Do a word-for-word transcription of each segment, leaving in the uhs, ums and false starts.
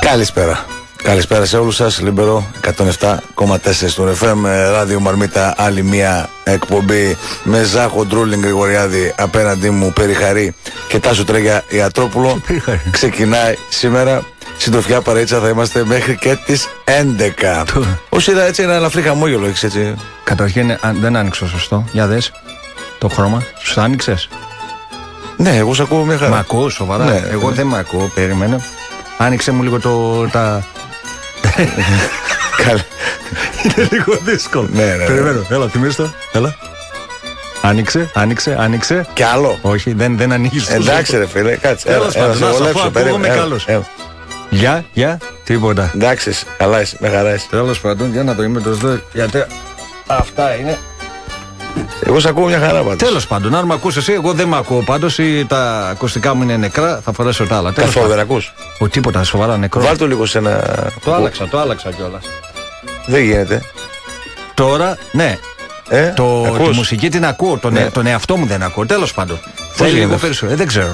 Καλησπέρα. Καλησπέρα σε όλους σας. Λίμπερο εκατόν επτά κόμμα τέσσερα στον εφ εμ Ράδιο Μαρμίτα. Άλλη μια εκπομπή με Ζάχο Ντρούλινγκ Γρηγοριάδη απέναντί μου, Περιχαρή και Τάσο Τρέγια Ιατρόπουλο. Ξεκινάει σήμερα. Συντροφιά παρέτσα θα είμαστε μέχρι και τις έντεκα. Όσοι είδα έτσι ένα ελαφρύ χαμόγελο, έχεις έτσι. Καταρχήν δεν άνοιξε σωστό. Για δες το χρώμα. Σου άνοιξες? Ναι, εγώ σε ακούω μια χαρά. Μ' ακούω σοβαρά? Ναι, εγώ ναι. δεν μ' ακούω, περίμενε. Άνοιξε μου λίγο το. Τα... Είναι λίγο δύσκολο. Ναι, ναι, ναι. Περιμένω, έλα, θυμίσαι το. Έλα. Άνοιξε, άνοιξε, άνοιξε. Κι άλλο. Όχι, δεν, δεν ανοίγει. Εντάξει, ρε φίλε, κάτσε. Τέλος πάντων, να σου πω, ακούγομαι καλός. Γεια, γεια, τίποτα. Εντάξει, καλά είσαι, με χαρά είσαι. Τέλος πάντων, για να το είμαι το εδώ. Γιατί αυτά είναι. Εγώ σε ακούω μια χαρά πάντως. Τέλος πάντων, αν με ακούς εσύ, εγώ δεν με ακούω πάντως. Ή τα ακουστικά μου είναι νεκρά, θα φορέσω τα άλλα. Καθόλου δεν ακούς? Ο τίποτα, σοβαρά νεκρό. Βάλ' το λίγο σε ένα. Το άλλαξα, το άλλαξα κιόλας. Δεν γίνεται. Τώρα, ναι. Ε, το, ακούς? τη μουσική την ακούω, τον, Ναι. τον εαυτό μου δεν ακούω. Τέλος πάντων. Πώς Θέλει λίγο γίνεται? περισσότερο. Ε, δεν ξέρω.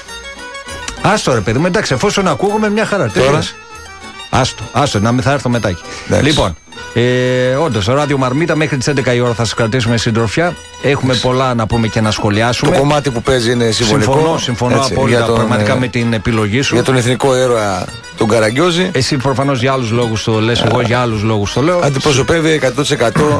Άστο ρε παιδί μου, εντάξει, εφόσον ακούγομαι μια χαρά. Τώρα? Τέλος. Άστο, άστο, να μην θα έρθω μετά. Εντάξει. Λοιπόν, ε, όντως, το Ράδιο Μαρμίτα μέχρι τις έντεκα η ώρα θα σας κρατήσουμε συντροφιά. Έχουμε πολλά να πούμε και να σχολιάσουμε. Το κομμάτι που παίζει είναι συμβολικό. Συμφωνώ, συμφωνώ Έτσι, απόλυτα για τον, πραγματικά ε, με την επιλογή σου. Για τον εθνικό ήρωα τον Καραγκιόζη. Εσύ προφανώς για άλλους λόγους το λες, εγώ για άλλους λόγους το λέω. Αντιπροσωπεύει εκατό τοις εκατό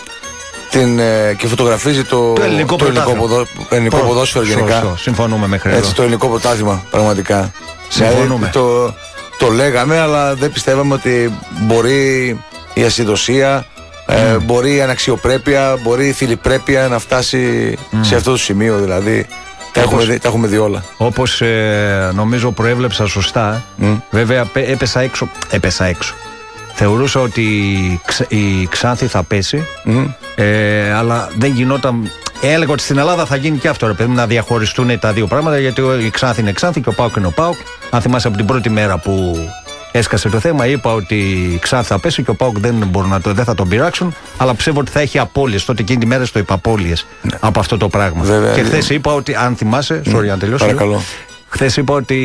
την, ε, και φωτογραφίζει το, Το ελληνικό το ελληνικό, πρωτάθλημα. ποδο, ελληνικό Προ- ποδόσφαιρο γενικά. Σωστό, συμφωνούμε μέχρι Έτσι, εδώ. το ελληνικό πρωτάθλημα πραγματικά. Συμφωνούμε. Δηλαδή, το, το λέγαμε, αλλά δεν πιστεύαμε ότι μπορεί η ασυδοσία, ε, μπορεί η αναξιοπρέπεια, μπορεί η θηλυπρέπεια να φτάσει σε αυτό το σημείο. Δηλαδή, τα έχουμε, Όπως- δει, τα έχουμε δει όλα. Όπως ε, νομίζω προέβλεψα σωστά, Μμ. βέβαια πέ- έπεσα έξω. Έπεσα έξω. Θεωρούσα ότι η, Ξ- η Ξάνθη θα πέσει, Μμ. ε, αλλά δεν γινόταν. Έλεγα ότι στην Ελλάδα θα γίνει και αυτό, ρε παιδί μου, να διαχωριστούν τα δύο πράγματα, γιατί ο- η Ξάνθη είναι Ξάνθη και ο ΠΑΟΚ είναι ο ΠΑΟΚ. Αν θυμάσαι από την πρώτη μέρα που έσκασε το θέμα, είπα ότι η Ξάνθη θα πέσει και ο ΠΑΟΚ δεν, μπορούν να το, δεν θα τον πειράξουν, αλλά ψεύω ότι θα έχει απώλειες. Τότε εκείνη τη μέρα στο είπα απώλειες από αυτό το πράγμα. Βέβαια. Και χθες είπα ότι, αν θυμάσαι, sorry, αν τελειώσω. Παρακαλώ. Χθες είπα ότι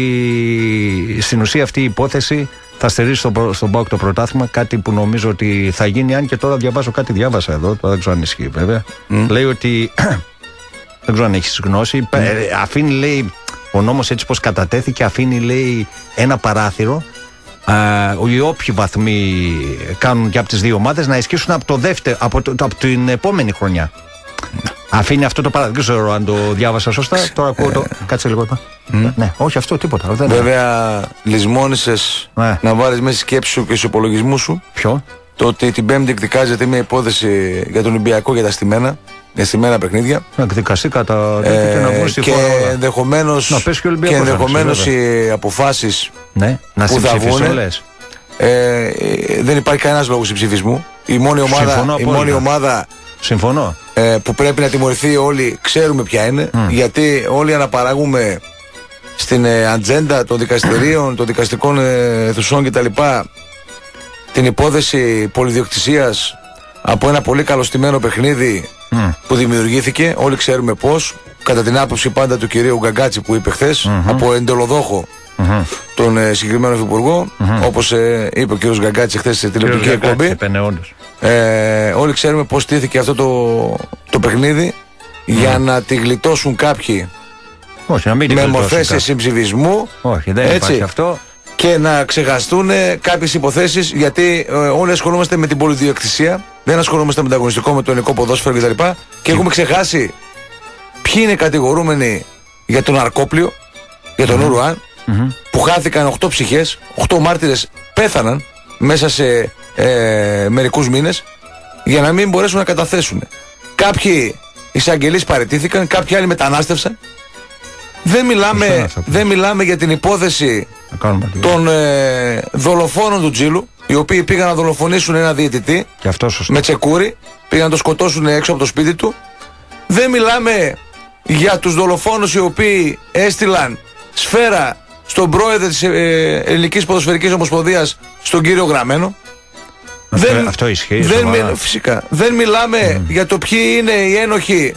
στην ουσία αυτή η υπόθεση θα στερήσει στο, προ- στον ΠΑΟΚ το πρωτάθλημα, κάτι που νομίζω ότι θα γίνει, αν και τώρα διαβάζω κάτι, διάβασα εδώ, τώρα δεν ξέρω αν ισχύει βέβαια. Λέει ότι, δεν ξέρω αν έχεις γνώση, ε, αφήνει, λέει, ο νόμος έτσι πως κατατέθηκε, αφήνει, λέει, ένα παράθυρο, α, οι όποιοι βαθμοί κάνουν και από τις δύο ομάδες να ισχύσουν από, το δεύτερο, από, το, από την επόμενη χρονιά. Αφήνει αυτό το παράδειγμα. Δεν ξέρω αν το διάβασα σωστά. Τώρα ακούω το. Κάτσε λίγο εδώ. Ναι, όχι αυτό, τίποτα. Δεν είναι. Βέβαια, λησμόνησες Ναι. να βάλεις μέσα στη σκέψη σου και στους υπολογισμούς σου Ποιο? το ότι την Πέμπτη εκδικάζεται μια υπόθεση για τον Ολυμπιακό για τα στημένα, για στημένα παιχνίδια. Να εκδικαστεί κατά. Ε, και να βγουν στη και χώρα όλα. ενδεχομένως, Να πέσει και ο και Ολυμπιακός, ενδεχομένως άνοιξε, οι αποφάσεις Ναι, να που θα συμψηφίσουν, βγουνε, λες. ε, ε, δεν υπάρχει κανένας λόγος συμψηφισμού. Η μόνη ομάδα, Συμφωνώ η μόνη απόλυτα. ομάδα Συμφωνώ. ε, που πρέπει να τιμωρηθεί όλοι ξέρουμε ποια είναι, γιατί όλοι αναπαράγουμε στην ε, ατζέντα των δικαστηρίων, των δικαστικών ε, αιθουσών κτλ. Την υπόθεση πολυδιοκτησίας από ένα πολύ καλωστημένο παιχνίδι που δημιουργήθηκε. Όλοι ξέρουμε πώς, κατά την άποψη πάντα του κυρίου Γκαγκάτση που είπε χθες, από εντολοδόχο τον ε, συγκεκριμένο υφυπουργό, όπως ε, είπε ο κύριος Γκαγκάτση χθες σε τηλεοπτική εκπομπή. Επένε, όντως. Ε, όλοι ξέρουμε πώς στήθηκε αυτό το, το παιχνίδι για να τη γλιτώσουν κάποιοι Όχι, να μην την με γλιτώσουν μορφές κάποιοι. συμψηφισμού. Όχι, δεν έτσι, υπάρχει αυτό. και να ξεχαστούν κάποιες υποθέσεις, γιατί ε, όλοι ασχολούμαστε με την πολυδιοκτησία, δεν ασχολούμαστε με το αγωνιστικό, με το ελληνικό ποδόσφαιρο κτλ. Και, και έχουμε ξεχάσει ποιοι είναι κατηγορούμενοι για τον Αρκόπλιο, για τον Ουρουάν, που χάθηκαν οκτώ ψυχές, οκτώ μάρτυρες πέθαναν μέσα σε ε, μερικούς μήνες για να μην μπορέσουν να καταθέσουν. Κάποιοι εισαγγελείς παραιτήθηκαν, κάποιοι άλλοι μετανάστευσαν. Δεν μιλάμε, Σωστά αυτό που δεν μιλάμε για την υπόθεση Να κάνουμε λίγο. των ε, δολοφόνων του Τζίλου, οι οποίοι πήγαν να δολοφονήσουν ένα διαιτητή Και αυτό σωστό. με τσεκούρι, πήγαν να το σκοτώσουν έξω από το σπίτι του. Δεν μιλάμε για τους δολοφόνους οι οποίοι έστειλαν σφαίρα στον πρόεδρο της ε, Ελληνικής Ποδοσφαιρικής Ομοσπονδίας, στον κύριο Γραμμένο. Αυτό, αυτό ισχύει. δεν σοβαρά. μι- φυσικά. Δεν μιλάμε για το ποιοι είναι οι ένοχοι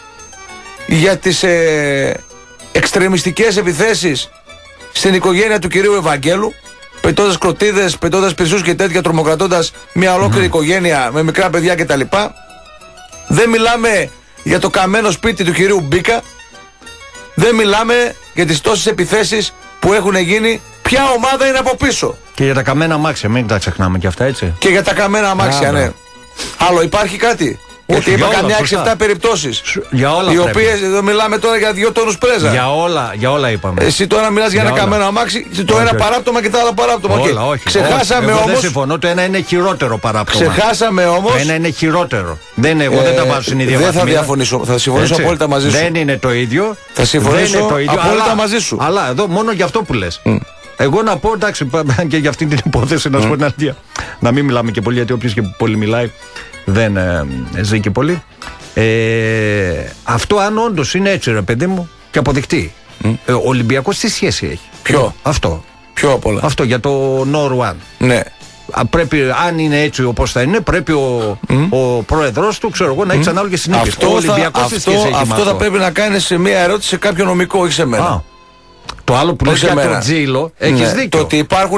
για τις ε, εξτρεμιστικές επιθέσεις στην οικογένεια του κυρίου Ευαγγέλου. πετώντας κροτίδες, πετώντας πυρσούς και τέτοια, τρομοκρατώντας μια ολόκληρη mm. οικογένεια με μικρά παιδιά κτλ. Δεν μιλάμε για το καμένο σπίτι του κυρίου Μπίκα. Δεν μιλάμε για τις τόσες επιθέσεις που έχουν γίνει. Ποια ομάδα είναι από πίσω. Και για τα καμένα αμάξια, μην τα ξεχνάμε και αυτά, έτσι. Και για τα καμένα αμάξια, ah, ναι. Άλλο υπάρχει κάτι. Όχι, γιατί είπα καμιά έξι εφτά περιπτώσεις. Για όλα. Οι οποίες εδώ μιλάμε τώρα για δύο τόνους πρέζα. Για όλα, για όλα είπαμε. Εσύ τώρα μιλάς για, για ένα όλα. Καμένο αμάξι, το όχι, ένα όχι. παράπτωμα και το άλλο παράπτωμα. Όλα, όχι. Ξεχάσαμε όμως. Δεν συμφωνώ, το ένα είναι χειρότερο παράπτωμα. Ξεχάσαμε όμως. Το ένα είναι χειρότερο. Δεν είναι, εγώ ε, δεν τα βάζω στην ίδια βαθμίδα. Δεν θα διαφωνήσω. Θα συμφωνήσω έτσι. Απόλυτα μαζί σου. Δεν είναι το ίδιο. Θα συμφωνήσω απόλυτα μαζί σου. Αλλά εδώ μόνο για αυτό που λες. Εγώ να πω, εντάξει, και για αυτή την υπόθεση να σου πω την αλήθεια. Να μην μιλάμε και πολύ, γιατί όποιος και πολύ μιλάει δεν ε, ζει και πολύ. Ε, αυτό αν όντως είναι έτσι, ρε παιδί μου, και αποδεικτεί. Mm. Ε, ο Ολυμπιακός τι σχέση έχει? Ποιο? Αυτό. Ποιο απ' όλα? Αυτό για το Νορουάν. Ναι. Πρέπει, αν είναι έτσι όπως θα είναι, πρέπει ο, mm. ο πρόεδρος του, ξέρω εγώ, να έχει ανάλογες συνήθειες. Αυτό, ο Ολυμπιακός θα, αυτό, αυτό, αυτό θα πρέπει να κάνει σε μια ερώτηση σε κάποιο νομικό, όχι σε μένα. Α. Το άλλο που λες για τον Τζίλο, έχεις ναι, δίκιο. Το ότι υπάρχουν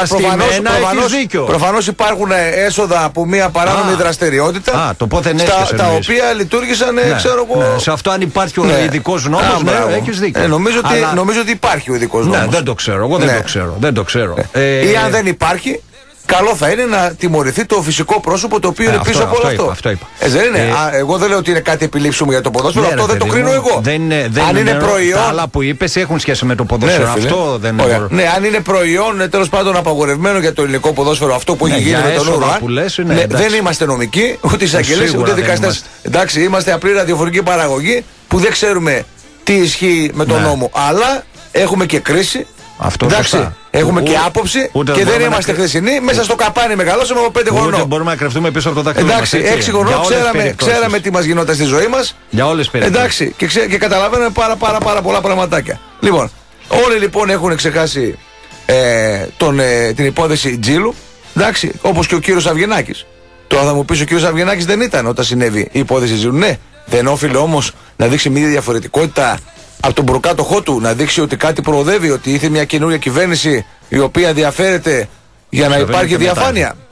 προφανώς υπάρχουν έσοδα από μια παράνομη δραστηριότητα. Α, το πότε ναι, στα, τα οποία λειτουργήσαν, ναι, ξέρω εγώ. Ναι, σε αυτό αν υπάρχει ο ναι. ειδικός νόμος, ναι, ναι, έχεις δίκιο. Ε, νομίζω, ότι, αλλά... νομίζω ότι υπάρχει ο ειδικός νόμος. Ναι, δεν το ξέρω, εγώ δεν ναι. το ξέρω. Δεν το ξέρω. Ε, Ή αν δεν υπάρχει, καλό θα είναι να τιμωρηθεί το φυσικό πρόσωπο το οποίο ε, είναι αυτό, πίσω από όλο αυτό. αυτό είπα. Ε, δεν είναι. Ε, Α, εγώ δεν λέω ότι είναι κάτι επιλήψιμο για το ποδόσφαιρο. Ναι, αυτό δεν το κρίνω μου, εγώ. Δεν είναι, δεν αν είναι, είναι προϊόν. Τα άλλα που είπες έχουν σχέση με το ποδόσφαιρο. Ναι, αυτό δεν είναι. Ναι, αν είναι προϊόν τέλος πάντων απαγορευμένο για το ελληνικό ποδόσφαιρο, αυτό που έχει γίνει με τον Ουρουάν. Δεν είμαστε νομικοί, ούτε εισαγγελείς, ούτε δικαστές. Εντάξει, είμαστε απλή ραδιοφωνική παραγωγή που δεν ξέρουμε τι ισχύει με τον νόμο. Αλλά έχουμε και κρίση. Αυτό εντάξει, έχουμε ο, και άποψη ούτε και δεν είμαστε χθεσινοί. Μέσα στο καπάνι μεγαλώσαμε από πέντε χρονών. Δεν μπορούμε να κρυφτούμε πίσω από το δάχτυλο μας. Εντάξει, έξι χρονών ξέραμε, ξέραμε τι μας γινόταν στη ζωή μας. Για όλες τις περιπτώσεις. Εντάξει, και, ξέ, και καταλαβαίνουμε πάρα, πάρα, πάρα πολλά πραγματάκια. Λοιπόν, όλοι λοιπόν έχουν ξεχάσει ε, τον, ε, την υπόθεση Τζίλου. Εντάξει, όπως και ο κύριος Αυγενάκης. Τώρα θα μου πεις ο κύριος Αυγενάκης δεν ήταν όταν συνέβη η υπόθεση Τζίλου. Ναι, δεν όφιλε όμως να δείξει μια διαφορετικότητα από τον προκάτοχό του, να δείξει ότι κάτι προοδεύει, ότι ήρθε μια καινούργια κυβέρνηση η οποία ενδιαφέρεται για να υπάρχει διαφάνεια. Μετά.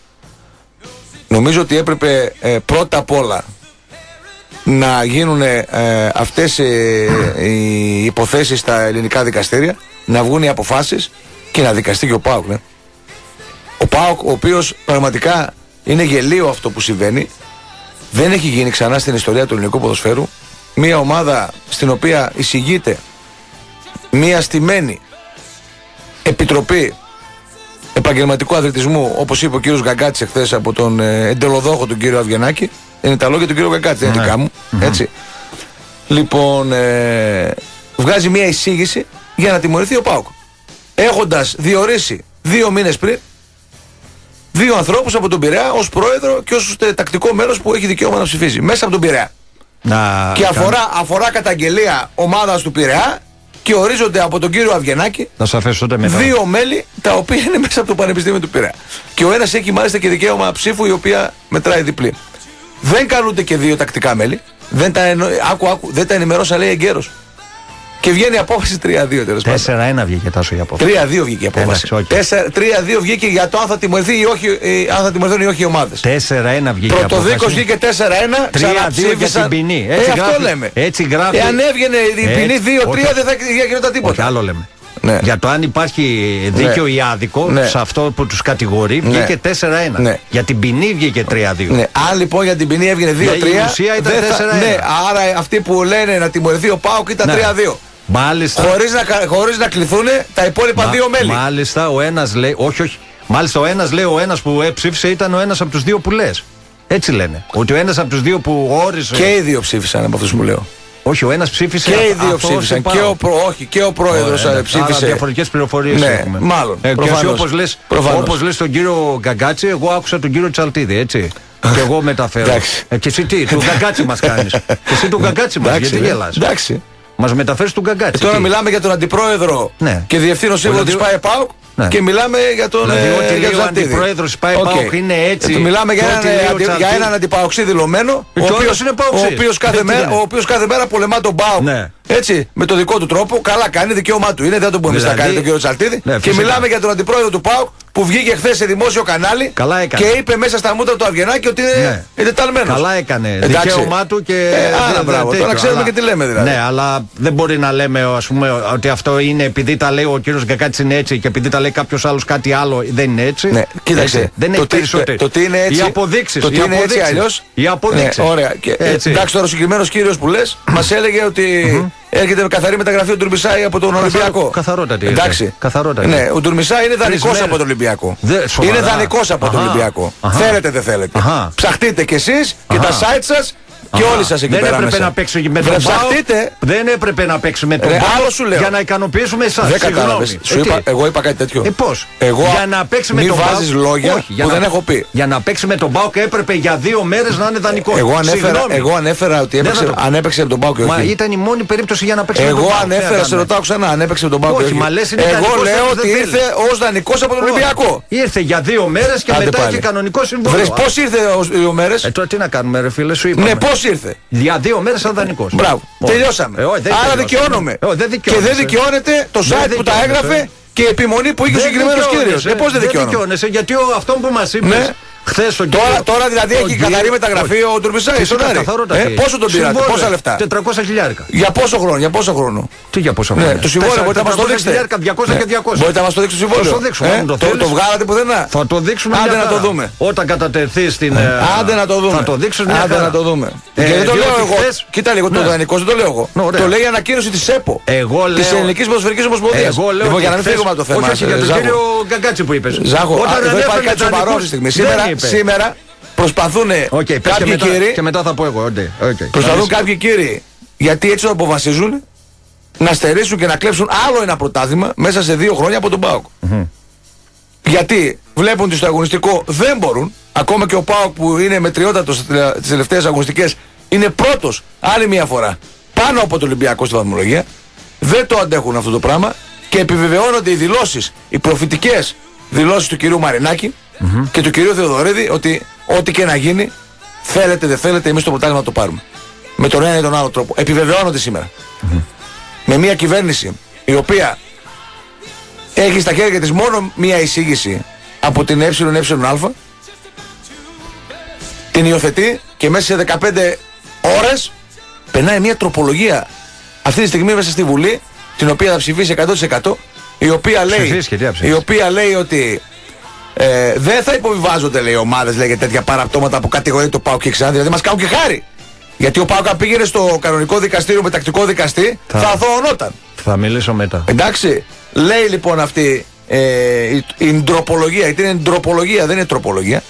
Νομίζω ότι έπρεπε ε, πρώτα απ' όλα να γίνουν ε, αυτές ε, οι υποθέσεις στα ελληνικά δικαστήρια, να βγουν οι αποφάσεις και να δικαστεί και ο ΠΑΟΚ. Ναι. Ο ΠΑΟΚ, ο οποίος πραγματικά είναι γελίο αυτό που συμβαίνει, δεν έχει γίνει ξανά στην ιστορία του ελληνικού ποδοσφαίρου. Μια ομάδα στην οποία εισηγείται μια στημένη επιτροπή επαγγελματικού αθλητισμού, όπως είπε ο κύριος Γκαγκάτης εχθές από τον ε, εντελοδόχο του κύριο Αυγενάκη. Είναι τα λόγια του κύριου Γκαγκάτη, δεν είναι δικά μου. Mm-hmm. Έτσι. Λοιπόν, ε, βγάζει μια εισήγηση για να τιμωρηθεί ο ΠΑΟΚ, έχοντας διορίσει δύο μήνες πριν δύο ανθρώπους από τον Πειραιά ως πρόεδρο και ως τακτικό μέλος που έχει δικαίωμα να ψηφίζει μέσα από τον Πειραιά. Να, και αφορά, αφορά καταγγελία ομάδας του Πειραιά και ορίζονται από τον κύριο Αυγενάκη δύο μέλη τα οποία είναι μέσα από το Πανεπιστήμιο του Πειραιά. Και ο ένας έχει μάλιστα και δικαίωμα ψήφου η οποία μετράει διπλή. Δεν καλούνται και δύο τακτικά μέλη. Δεν τα, εννο... άκου, άκου, δεν τα ενημερώσα, λέει, εγκαίρως. Και βγαίνει η απόφαση τρία δύο τέλος πάντων. τέσσερα ένα βγήκε τόσο η απόφαση. τρία δύο βγήκε η απόφαση. τρία δύο βγήκε για το αν θα τιμωρηθεί ή όχι, αν θα τιμωρηθούν ή όχι οι ομάδες. τέσσερα ένα βγήκε η απόφαση. Πρωτοδίκος βγήκε τέσσερα ένα. τρία δύο για την ποινή. Έτσι ε, αυτό λέμε. Έτσι γράφει. Εάν έβγαινε η ποινή δύο τρία δεν θα γινόταν τίποτα. Όχι, άλλο λέμε. Ναι. Για το αν υπάρχει δίκαιο ναι. ή άδικο, ναι. σε αυτό που τους κατηγορεί βγήκε ναι. τέσσερα ένα. Ναι. Για την ποινή βγήκε τρία δύο. Ναι. Αν λοιπόν για την ποινή έβγαινε δύο τρία. Η ουσία ήταν τέσσερα ένα. Ναι, άρα αυτοί που λένε να τιμωρηθεί ο ΠΑΟΚ ήταν ναι. τρία δύο. Μάλιστα. Χωρίς να, χωρίς να κληθούν τα υπόλοιπα Μα, δύο μέλη. Μάλιστα ο ένας λέει. Όχι, όχι. Μάλιστα ο ένας λέει ο ένας που ψήφισε ήταν ο ένας από τους δύο που λες. Έτσι λένε. Ότι ο ένας από τους δύο που όρισε. Και οι δύο ψήφισαν από αυτούς που λέω. Όχι, ο ένας ψήφισε. Και οι δύο ψήφισαν. Και ο, προ, όχι, και ο πρόεδρος oh, ψήφισε. Άρα διαφορετικές πληροφορίες ναι, έχουμε. Μάλλον. Ε, και εσύ όπως λες, όπως λες τον κύριο Γκαγκάτση, εγώ άκουσα τον κύριο Τσαλτίδη, έτσι. Και εγώ μεταφέρω. ε, και εσύ τι, του Γκαγκάτση μας κάνεις. Και εσύ του Γκαγκάτση μας, γιατί γελάς. Εντάξει. Μας μεταφέρεις του Γκαγκάτση. Τώρα μιλάμε για τον αντιπρόεδρο ναι. και διευθύνων σύμβουλο της ΠΑΕ ΠΑΟΚ. Ναι. Και μιλάμε για τον δηλαδή, ε, ότι για ο αντιπρόεδρος πάει okay. ΠΑΟΚ είναι έτσι. Ε, μιλάμε για έναν, αντι, για έναν αντιπαοξή δηλωμένο, ο οποίος, ο οποίος κάθε, μέρα, κάθε μέρα πολεμά τον ΠΑΟΚ. Ναι. Έτσι, με το δικό του τρόπο, καλά κάνει, δικαίωμά του είναι, δεν το πούμε δηλαδή, να κάνει τον κύριο Τσαλτίδη. Ναι, και μιλάμε για τον αντιπρόεδρο του ΠΑΟΚ που βγήκε χθες σε δημόσιο κανάλι και είπε μέσα στα μούτρα του Αυγενάκη ότι είναι εντεταλμένος. Ναι. Καλά έκανε. Δικαίωμά του και. Ε, άρα, μπράβο, τώρα ξέρουμε και τι λέμε δηλαδή. Ναι, αλλά δεν μπορεί να λέμε ας πούμε, ότι αυτό είναι επειδή τα λέει ο κύριος Γκακάτσης είναι έτσι και επειδή τα λέει κάποιος άλλος κάτι άλλο δεν είναι έτσι. Ναι, κοίταξε. Δεν έχει περισσότερο. Το τι είναι έτσι. Οι αποδείξεις. Το τι είναι έτσι αλλιώς. Οι αποδείξεις. Ωραία. Εντάξει, τώρα ο συγκεκριμένος κύριος που λες μας έλεγε ότι. Έρχεται με καθαρή μεταγραφή ο Ντουρμισάη από τον Ολυμπιακό. Καθαρότατη. Εντάξει. Καθαρότατη. Ναι, ο Ντουρμισάη είναι δανεικός από τον Ολυμπιακό. Δε, είναι δανεικός από τον Ολυμπιακό. Αχα. Θέλετε, δεν θέλετε. Αχα. Ψαχτείτε κι εσείς και τα site σας και όλοι σας εκεί δεν πέρα. Δεν έπρεπε να παίξουμε με τον ΠΑΟΚ. Δεν έπρεπε να παίξουμε με τον ΠΑΟΚ για να ικανοποιήσουμε εσάς. Δεν κατάλαβες. Εγώ είπα κάτι τέτοιο. Ε, πώς. Εγώ για να παίξει με τον ΠΑΟΚ. Μη βάζεις λόγια που δεν έχω πει. Για να παίξει με τον ΠΑΟΚ έπρεπε για δύο μέρες να είναι δανεικός. Εγώ ανέφερα ότι αν έπαιξε με τον ΠΑΟΚ. Μα ήταν η μόνη περίπτωση για να παίξει με τον ΠΑΟΚ. Εγώ ανέφερα, σε ρωτάω ξανά, αν έπαιξε με τον ΠΑΟΚ. Εγώ λέω ότι ήρθε ως δανεικός από τον Ολυμπιακό. Ήρθε για δύο μέρες και μετά είχε κανονικό συμβόλαιο. Πώς ήρθε ως δύο μέρες. Ε, τώρα τι να κάνουμε, ρε φίλε, σου είπα. Ναι, πώς ήρθε. Για δύο μέρες σαν δανεικός. Μπράβο. Τελειώσαμε. Ε, Άρα δικαιώνομαι. Και δεν δικαιώνεται το site που τα έγραφε και η επιμονή που είχε ο συγκεκριμένος κύριος. Ε, πώς δεν δικαιώνεσαι. Γιατί αυτό που μας είπες. Χθες ο τώρα, τώρα δηλαδή έχει καθαρή μεταγραφή ο Ντουρμισάη στον Άρη. Ε, πόσο τον πήρατε, πόσα λεφτά. τετρακόσια χιλιάρικα. Για πόσο χρόνο, για πόσο χρόνο. Τι για πόσο χρόνο. Ναι, το συμβόλαιο μπορείτε να μας το δείξετε. διακόσια και διακόσια. Μπορείτε να μας το δείξετε το συμβόλαιο. Ε, το, το, το βγάλατε πουθενά. Θα το δείξουμε. Άντε να το δούμε. Όταν κατατεθεί στην. Άντε να το δούμε. Θα το δείξουμε. Άντε να το δούμε. Και δεν το λέω εγώ. Κοίτα λίγο, το δανεικό δεν το λέω εγώ. Το λέει η ανακοίνωση τη ΕΠΟ. Τη Ελληνική Ποδοσφαιρική Ομοσπονδία. Εγώ λέω. Για να μην φύγουμε από το θέμα. Όχι για τον κύριο Γκαγκάτση που είπε. Ζάχο, εδώ υπάρχει κάτι σοβαρό αυτή τη στιγμή. Σήμερα. Προσπαθούν okay, κάποιοι μετά, κύριοι. Και μετά θα πω εγώ. Okay, okay. Προσπαθούν κάποιοι κύριοι, γιατί έτσι το αποφασίζουν, να στερήσουν και να κλέψουν άλλο ένα πρωτάθλημα μέσα σε δύο χρόνια από τον ΠΑΟΚ. Mm-hmm. Γιατί βλέπουν ότι στο αγωνιστικό δεν μπορούν, ακόμα και ο ΠΑΟΚ που είναι μετριότατος τις τελευταίες αγωνιστικές, είναι πρώτος άλλη μια φορά πάνω από τον Ολυμπιακό στη βαθμολογία. Δεν το αντέχουν αυτό το πράγμα και επιβεβαιώνονται οι δηλώσεις, οι προφητικές δηλώσεις του κυρίου Μαρινάκη mm-hmm. και του κυρίου Θεοδωρίδη ότι ό,τι και να γίνει, θέλετε δεν θέλετε, εμείς το πρωτάθλημα να το πάρουμε. Με τον ένα ή τον άλλο τρόπο. Επιβεβαιώνονται σήμερα. Mm-hmm. Με μια κυβέρνηση η οποία έχει στα χέρια της μόνο μια εισήγηση από την ΕΕΑ, την υιοθετεί και μέσα σε δεκαπέντε ώρες περνάει μια τροπολογία αυτή τη στιγμή μέσα στη Βουλή, την οποία θα ψηφίσει εκατό τοις εκατό, η οποία λέει, η οποία λέει ότι Ε, δεν θα υποβιβάζονται, λέει, ομάδες, λέει, για τέτοια παραπτώματα που κατηγορεί το ΠΑΟΚ και ξανά. Δηλαδή μας κάνουν και χάρη. Γιατί ο ΠΑΟΚ πήγαινε στο κανονικό δικαστήριο με τακτικό δικαστή, θα, θα αθωωνόταν. Θα μιλήσω μετά. Εντάξει. Λέει λοιπόν αυτή ε, η, η ντροπολογία, γιατί είναι ντροπολογία, δεν είναι τροπολογία,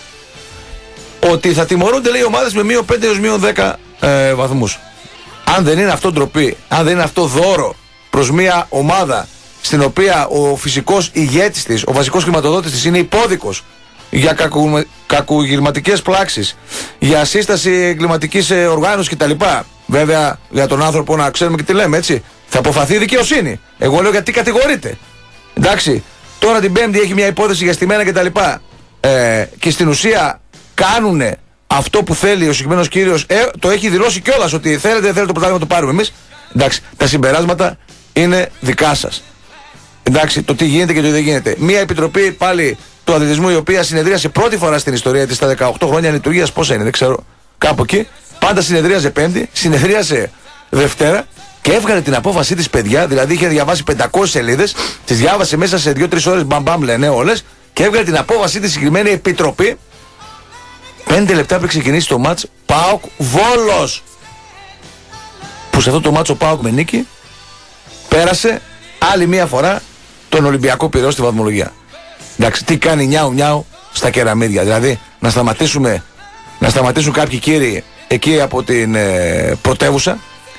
ότι θα τιμωρούνται, λέει, ομάδες με μείον πέντε έως μείον δέκα ε, βαθμούς. Αν δεν είναι αυτό ντροπή, αν δεν είναι αυτό δώρο προς μια ομάδα στην οποία ο φυσικός ηγέτης της, ο βασικός χρηματοδότης της είναι υπόδικος για κακου, κακουγυρματικές πράξεις, για σύσταση εγκληματικής οργάνωσης κτλ. Βέβαια για τον άνθρωπο να ξέρουμε και τι λέμε, έτσι. Θα αποφαθεί δικαιοσύνη. Εγώ λέω γιατί κατηγορείται. Εντάξει. Τώρα την Πέμπτη έχει μια υπόθεση για στημένα κτλ. Ε, και στην ουσία κάνουν αυτό που θέλει ο συγκεκριμένος κύριος. Ε, το έχει δηλώσει κιόλας ότι θέλετε, θέλετε το πρωτάθλημα να το πάρουμε εμείς. Εντάξει. Τα συμπεράσματα είναι δικά σας. Εντάξει, το τι γίνεται και το τι δεν γίνεται. Μία επιτροπή πάλι του αθλητισμού, η οποία συνεδρίασε πρώτη φορά στην ιστορία της στα δεκαοκτώ χρόνια λειτουργίας, πόσα είναι, δεν ξέρω, κάπου εκεί. Πάντα συνεδρίαζε Πέμπτη, συνεδρίασε Δευτέρα και έβγαλε την απόφασή της, παιδιά. Δηλαδή είχε διαβάσει πεντακόσιες σελίδες, τις διάβασε μέσα σε δύο τρεις ώρες, μπαμπαμ λένε όλες, και έβγαλε την απόφασή της συγκεκριμένη επιτροπή. Πέντε λεπτά πριν ξεκινήσει το μάτς ΠΑΟΚ Βόλος. Που σε αυτό το μάτς ο ΠΑΟΚ με νίκη πέρασε άλλη μία φορά τον Ολυμπιακό Πειραιώ στη βαθμολογία. Εντάξει, τι κάνει νιάου νιάου στα κεραμίδια. Δηλαδή να σταματήσουμε, να σταματήσουν κάποιοι κύριοι εκεί από την ε, πρωτεύουσα,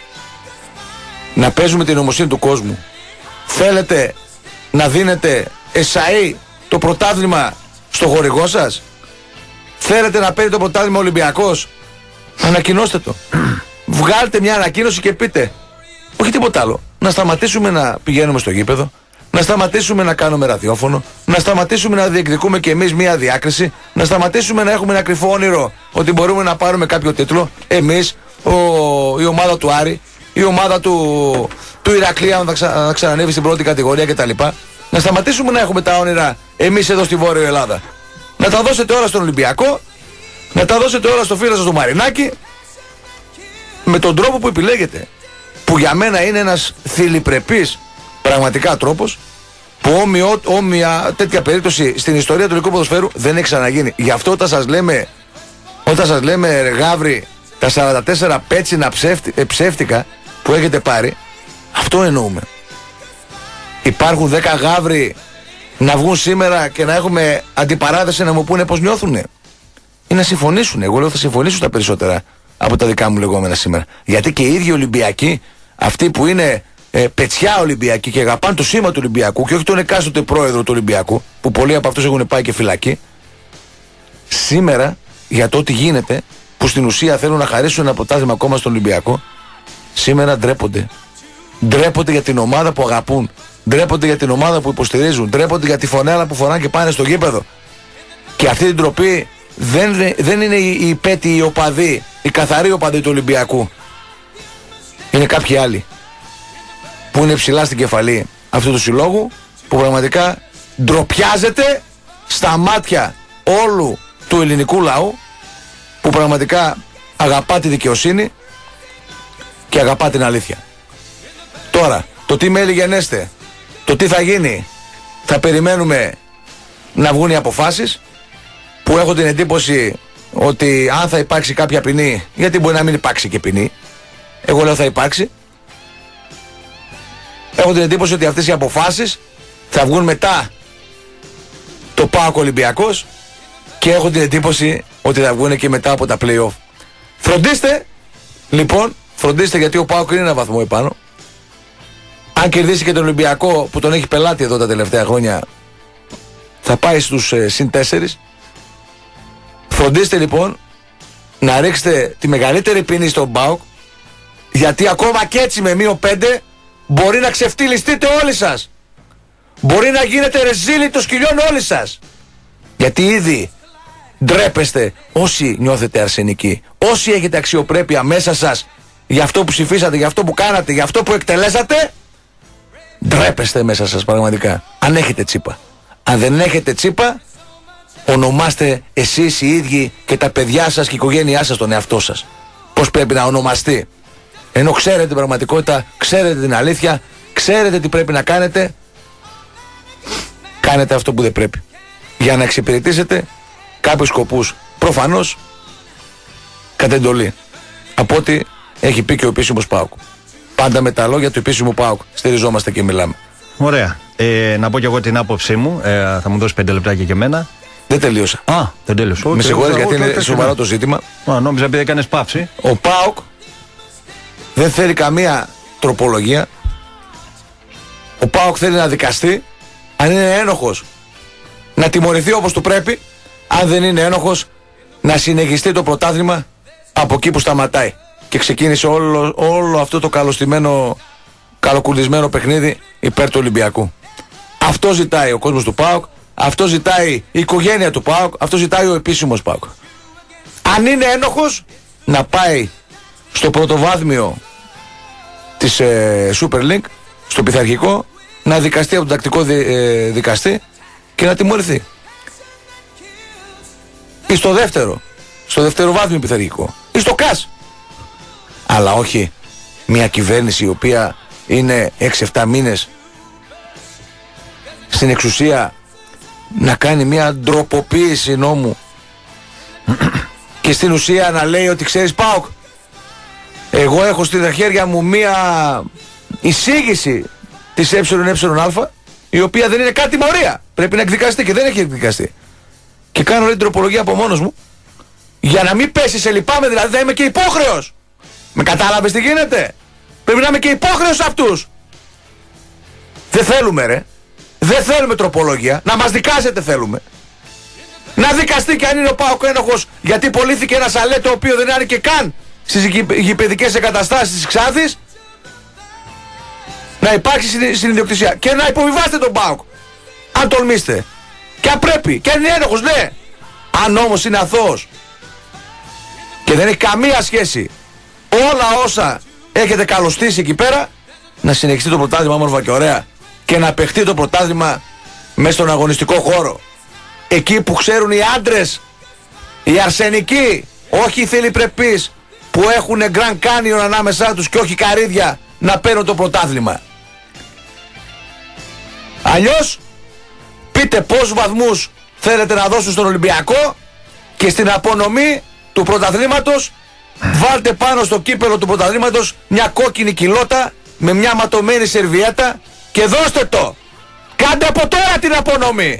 να παίζουμε την νομοσύνη του κόσμου. Θέλετε να δίνετε εσαΐ το πρωτάθλημα στο χορηγό σας? Θέλετε να παίρνει το πρωτάθλημα Ολυμπιακός? Ανακοινώστε το. Βγάλτε μια ανακοίνωση και πείτε, όχι τίποτα άλλο, να σταματήσουμε να πηγαίνουμε στο γήπεδο, να σταματήσουμε να κάνουμε ραδιόφωνο, να σταματήσουμε να διεκδικούμε κι εμείς μία διάκριση, να σταματήσουμε να έχουμε ένα κρυφό όνειρο ότι μπορούμε να πάρουμε κάποιο τίτλο. Εμείς, ο, η ομάδα του Άρη, η ομάδα του, του Ηρακλή, αν θα, ξα, θα ξανανεύει στην πρώτη κατηγορία κτλ. Να σταματήσουμε να έχουμε τα όνειρα εμείς εδώ στη Βόρειο Ελλάδα. Να τα δώσετε όλα στον Ολυμπιακό, να τα δώσετε όλα στο φίλο σας του Μαρινάκη, με τον τρόπο που επιλέγετε. Που για μένα είναι ένας θηλυπρεπής πραγματικά τρόπος, που όμοιο, όμοια τέτοια περίπτωση στην ιστορία του ελληνικού ποδοσφαίρου δεν έχει ξαναγίνει. Γι' αυτό όταν σας λέμε, όταν σας λέμε ρε γάβρι, τα σαράντα τέσσερα πέτσινα ψεύτη, ε, ψεύτικα που έχετε πάρει, αυτό εννοούμε. Υπάρχουν δέκα γάβροι να βγουν σήμερα και να έχουμε αντιπαράθεση να μου πούνε πώς νιώθουνε ή να συμφωνήσουν. Εγώ λέω θα συμφωνήσουν τα περισσότερα από τα δικά μου λεγόμενα σήμερα. Γιατί και οι ίδιοι Ολυμπιακοί, αυτοί που είναι ε, πετσιά Ολυμπιακοί και αγαπάνε το σήμα του Ολυμπιακού και όχι τον εκάστοτε πρόεδρο του Ολυμπιακού, που πολλοί από αυτούς έχουν πάει και φυλακή, σήμερα για το ότι γίνεται, που στην ουσία θέλουν να χαρίσουν ένα πρωτάθλημα ακόμα στον Ολυμπιακό, σήμερα ντρέπονται. Ντρέπονται για την ομάδα που αγαπούν. Ντρέπονται για την ομάδα που υποστηρίζουν. Ντρέπονται για τη φωνέλα που φοράνε και πάνε στο γήπεδο. Και αυτή την ντροπή δεν, δεν είναι οι υπέτειοι, οι οπαδοί, οι καθαροί οπαδοί του Ολυμπιακού. Είναι κάποιοι άλλοι που είναι ψηλά στην κεφαλή αυτού του συλλόγου, που πραγματικά ντροπιάζεται στα μάτια όλου του ελληνικού λαού, που πραγματικά αγαπά τη δικαιοσύνη και αγαπά την αλήθεια. Τώρα, το τι μέλη γενέστε, το τι θα γίνει, θα περιμένουμε να βγουν οι αποφάσεις, που έχω την εντύπωση ότι αν θα υπάρξει κάποια ποινή, γιατί μπορεί να μην υπάρξει και ποινή, εγώ λέω θα υπάρξει, έχω την εντύπωση ότι αυτές οι αποφάσεις θα βγουν μετά το ΠΑΟΚ Ολυμπιακός, και έχω την εντύπωση ότι θα βγουν και μετά από τα play-off. Φροντίστε, λοιπόν, φροντίστε, γιατί ο ΠΑΟΚ είναι ένα βαθμό επάνω. Αν κερδίσει και τον Ολυμπιακό που τον έχει πελάτη εδώ τα τελευταία χρόνια, θα πάει στους ε, συν τέσσερις. Φροντίστε λοιπόν να ρίξετε τη μεγαλύτερη ποινή στον ΠΑΟΚ, γιατί ακόμα και έτσι με μείον πέντε μπορεί να ξεφτυλιστείτε όλοι σας. Μπορεί να γίνετε ρεζίλοι των σκυλιών όλοι σας. Γιατί ήδη ντρέπεστε όσοι νιώθετε αρσενικοί, όσοι έχετε αξιοπρέπεια μέσα σας για αυτό που ψηφίσατε, για αυτό που κάνατε, για αυτό που εκτελέσατε. Ντρέπεστε μέσα σας πραγματικά. Αν έχετε τσίπα. Αν δεν έχετε τσίπα, ονομάστε εσείς οι ίδιοι και τα παιδιά σας και η οικογένειά σας τον εαυτό σας. Πώς πρέπει να ονομαστεί. Ενώ ξέρετε την πραγματικότητα, ξέρετε την αλήθεια, ξέρετε τι πρέπει να κάνετε, κάνετε αυτό που δεν πρέπει. Για να εξυπηρετήσετε κάποιους σκοπούς. Προφανώς κατ' εντολή. Από ό,τι έχει πει και ο επίσημος ΠΑΟΚ. Πάντα με τα λόγια του επίσημου ΠΑΟΚ στηριζόμαστε και μιλάμε. Ωραία. Ε, να πω κι εγώ την άποψή μου. Ε, θα μου δώσει πέντε λεπτάκια και εμένα. Δεν τελείωσα. Α, δεν τελείωσα. Με συγχωρείς γιατί είναι σοβαρό το ζήτημα. Α, νόμιζα επειδή έκανες παύση. Ο ΠΑΟΚ δεν θέλει καμία τροπολογία. Ο ΠΑΟΚ θέλει να δικαστεί. Αν είναι ένοχος, να τιμωρηθεί όπως του πρέπει. Αν δεν είναι ένοχος, να συνεχιστεί το πρωτάθλημα από εκεί που σταματάει. Και ξεκίνησε όλο, όλο αυτό το καλωστημένο, καλοκουρδισμένο παιχνίδι υπέρ του Ολυμπιακού. Αυτό ζητάει ο κόσμος του ΠΑΟΚ, αυτό ζητάει η οικογένεια του ΠΑΟΚ, αυτό ζητάει ο επίσημος ΠΑΟΚ. Αν είναι ένοχος, να πάει στο πρωτοβάθμιο της ε, Super League, στο πειθαρχικό, να δικαστεί από τον τακτικό δι, ε, δικαστή και να τιμωρηθεί. Ή στο δεύτερο, στο δευτεροβάθμιο πειθαρχικό, ή στο ΚΑΣ. Αλλά όχι μια κυβέρνηση η οποία είναι έξι εφτά μήνες στην εξουσία να κάνει μια ντροποποίηση νόμου και στην ουσία να λέει ότι ξέρεις ΠΑΟΚ, εγώ έχω στην χέρια μου μια εισήγηση της ΕΕΑ η οποία δεν είναι καν τιμωρία. Πρέπει να εκδικαστεί και δεν έχει εκδικαστεί. Και κάνω λέει την τροπολογία από μόνος μου για να μην πέσει σε λυπάμαι, δηλαδή θα είμαι και υπόχρεος. Με κατάλαβες τι γίνεται. Πρέπει να είμαι και υπόχρεος αυτούς. Δεν θέλουμε ρε. Δεν θέλουμε τροπολογία. Να μας δικάσετε θέλουμε. Να δικαστεί και αν είναι ο ΠΑΟΚ ένοχος γιατί πωλήθηκε ένα σαλέ το οποίο δεν είναι και καν στις γηπαιδικές εγκαταστάσεις της Ξάνθης. να υπάρξει συνειδιοκτησία και να υποβιβάσετε τον ΠΑΟΚ. Αν τολμήσετε. Και αν πρέπει. Και αν είναι ένοχος, ναι. Αν όμως είναι αθώος και δεν έχει καμία σχέση όλα όσα έχετε καλωστήσει εκεί πέρα, να συνεχιστεί το πρωτάθλημα όμορφα και ωραία και να παιχτεί το πρωτάθλημα μέσα στον αγωνιστικό χώρο. Εκεί που ξέρουν οι άντρες, οι αρσενικοί, όχι οι θηλυπρεπείς που έχουν Grand Canyon ανάμεσά τους και όχι καρύδια, να παίρνουν το πρωτάθλημα. Αλλιώς πείτε πόσους βαθμούς θέλετε να δώσουν στον Ολυμπιακό και στην απονομή του πρωταθλήματος βάλτε πάνω στο κύπελο του πρωταθλήματος μια κόκκινη κοιλώτα με μια ματωμένη σερβιέτα και δώστε το. Κάντε από τώρα την απονομή.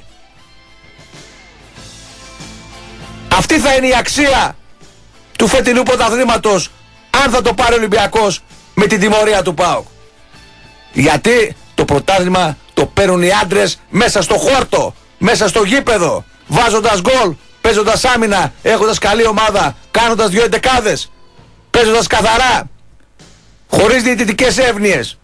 Αυτή θα είναι η αξία του φετινού πρωταθλήματος αν θα το πάρει ο Ολυμπιακός με την τιμωρία του ΠΑΟΚ. Γιατί το πρωτάθλημα το παίρνουν οι άντρες μέσα στο χόρτο, μέσα στο γήπεδο, βάζοντας γκολ, παίζοντας άμυνα, έχοντας καλή ομάδα, κάνοντας δυο εντεκάδες, παίζοντας καθαρά, χωρίς διαιτητικές εύνοιες.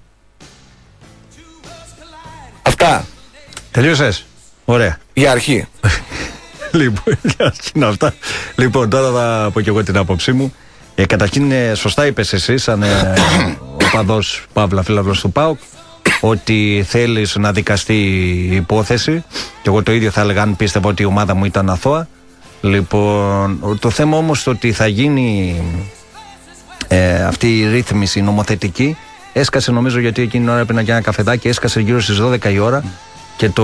Αυτά. Τελείωσες. Ωραία. Για αρχή. Λοιπόν, για αρχή είναι αυτά. Λοιπόν, τώρα θα πω και εγώ την άποψή μου. Ε, καταρχήν, ε, σωστά είπες εσύ, σαν ε, οπαδός Παύλα Φίλαυλος του ΠΑΟΚ, ότι θέλεις να δικαστεί η υπόθεση. Και εγώ το ίδιο θα έλεγα αν πίστευα ότι η ομάδα μου ήταν αθώα. Λοιπόν, το θέμα όμως το ότι θα γίνει ε, αυτή η ρύθμιση νομοθετική έσκασε, νομίζω, γιατί εκείνη την ώρα έπαιρνα και ένα καφεδάκι, έσκασε γύρω στις δώδεκα η ώρα και το,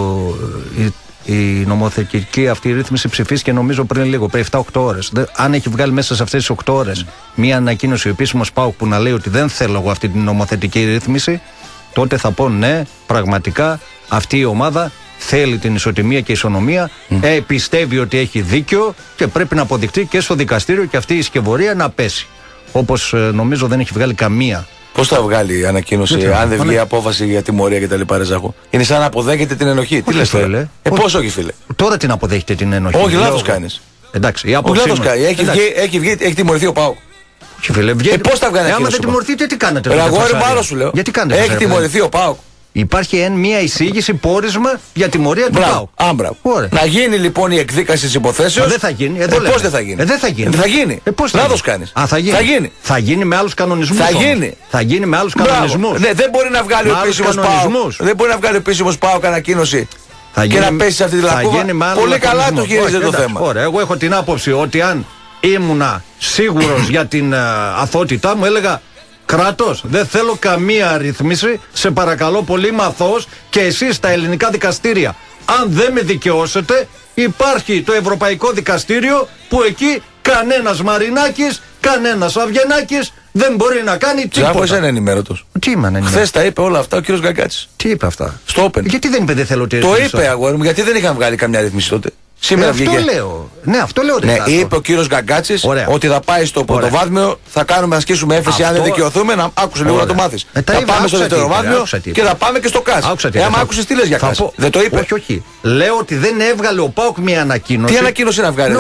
η, η νομοθετική αυτή ρύθμιση ψηφίστηκε νομίζω πριν λίγο, πριν επτά οκτώ ώρες. Δε, αν έχει βγάλει μέσα σε αυτές τις οκτώ ώρες μία ανακοίνωση ο επίσημος ΠΑΟΚ που να λέει ότι δεν θέλω εγώ αυτή την νομοθετική ρύθμιση, τότε θα πω ναι, πραγματικά αυτή η ομάδα θέλει την ισοτιμία και ισονομία, mm. ε, πιστεύει ότι έχει δίκιο και πρέπει να αποδειχτεί και στο δικαστήριο και αυτή η σκευωρία να πέσει. Όπως ε, νομίζω δεν έχει βγάλει καμία. Πώς θα βγάλει η ανακοίνωση, δεν αν δεν βγει απόφαση για τιμωρία και τα λοιπά, ρε Ζάχο? Είναι σαν να αποδέχεται την ενοχή. Όχι, τι λες τώρα? Ε, όχι. Πώς όχι, φίλε? Τώρα την αποδέχεται την ενοχή. Όχι, λάθος κάνεις. Εντάξει, η άποψή μου. Έχει βγει, έχει βγει, έχει τιμωρηθεί ο ΠΑΟΚ. Όχι, φίλε, βγαίνει. Ε, πώς θα βγάλει ανακοίνωση? Άμα δεν τιμωρηθείτε, τι κάνετε? Αγόρι μου, άλλο σου λέω. Γιατί κάνετε? Έχει τιμωρηθεί ο ΠΑΟΚ. Υπάρχει εν μία εισήγηση, πόρισμα για τιμωρία του ΠΑΟΚ. Άμπρα. Να γίνει λοιπόν η εκδίκαση της υποθέσεως. Δεν θα γίνει. Ε, πώς δεν θα γίνει? Ε, δεν θα γίνει. Ε, θα γίνει. Ε, λάθος κάνεις. Α, θα γίνει. Θα γίνει. Θα γίνει με άλλους κανονισμούς. Θα γίνει. Θα γίνει με άλλους κανονισμούς. Ναι, δεν μπορεί να βγάλει ο επίσημος ΠΑΟΚ. Δεν μπορεί να βγάλει ο επίσημος ΠΑΟΚ ανακοίνωση και γίνει, να πέσει σε αυτή τη λακκούβα. Πολύ καλά το χειρίζεται το θέμα. Ωραία, εγώ έχω την άποψη ότι αν ήμουνα σίγουρος για την αθωότητά μου, έλεγα κράτος, δεν θέλω καμία ρύθμιση, σε παρακαλώ πολύ, είμαι αθώος και εσείς στα ελληνικά δικαστήρια, αν δεν με δικαιώσετε, υπάρχει το Ευρωπαϊκό Δικαστήριο που εκεί κανένας Μαρινάκης, κανένας Αυγενάκης δεν μπορεί να κάνει τίποτα. Ζάχο, είσαι ενημέρωτος. Τι είμαι ενημέρωτος? Χθες τα είπε όλα αυτά ο κύριος Γκαγκάτσης. Τι είπε αυτά? Στο Open. Γιατί δεν είπε δεν θέλω τη ρύθμιση? Το είπε, αγόρι μου, γιατί δεν είχαν βγάλει καμιά ρύθμιση τότε? Σήμερα ε, αυτό λέω. Ναι, αυτό λέω. Ναι, είπε ο κύριος Γκαγκάτσης ότι θα πάει στο πρωτοβάθμιο, θα κάνουμε να ασκήσουμε έφεση. Αν δεν δικαιωθούμε, να άκουσε λίγο να το μάθεις. Ε, θα πάμε στο δευτεροβάθμιο και θα πάμε και στο ΚΑΣ. Ε, άμα άκουσες τι λες για ΚΑΣ? Δεν το είπε. Όχι, όχι. Λέω ότι δεν έβγαλε ο ΠΑΟΚ μια ανακοίνωση. Τι ανακοίνωση να βγάλει?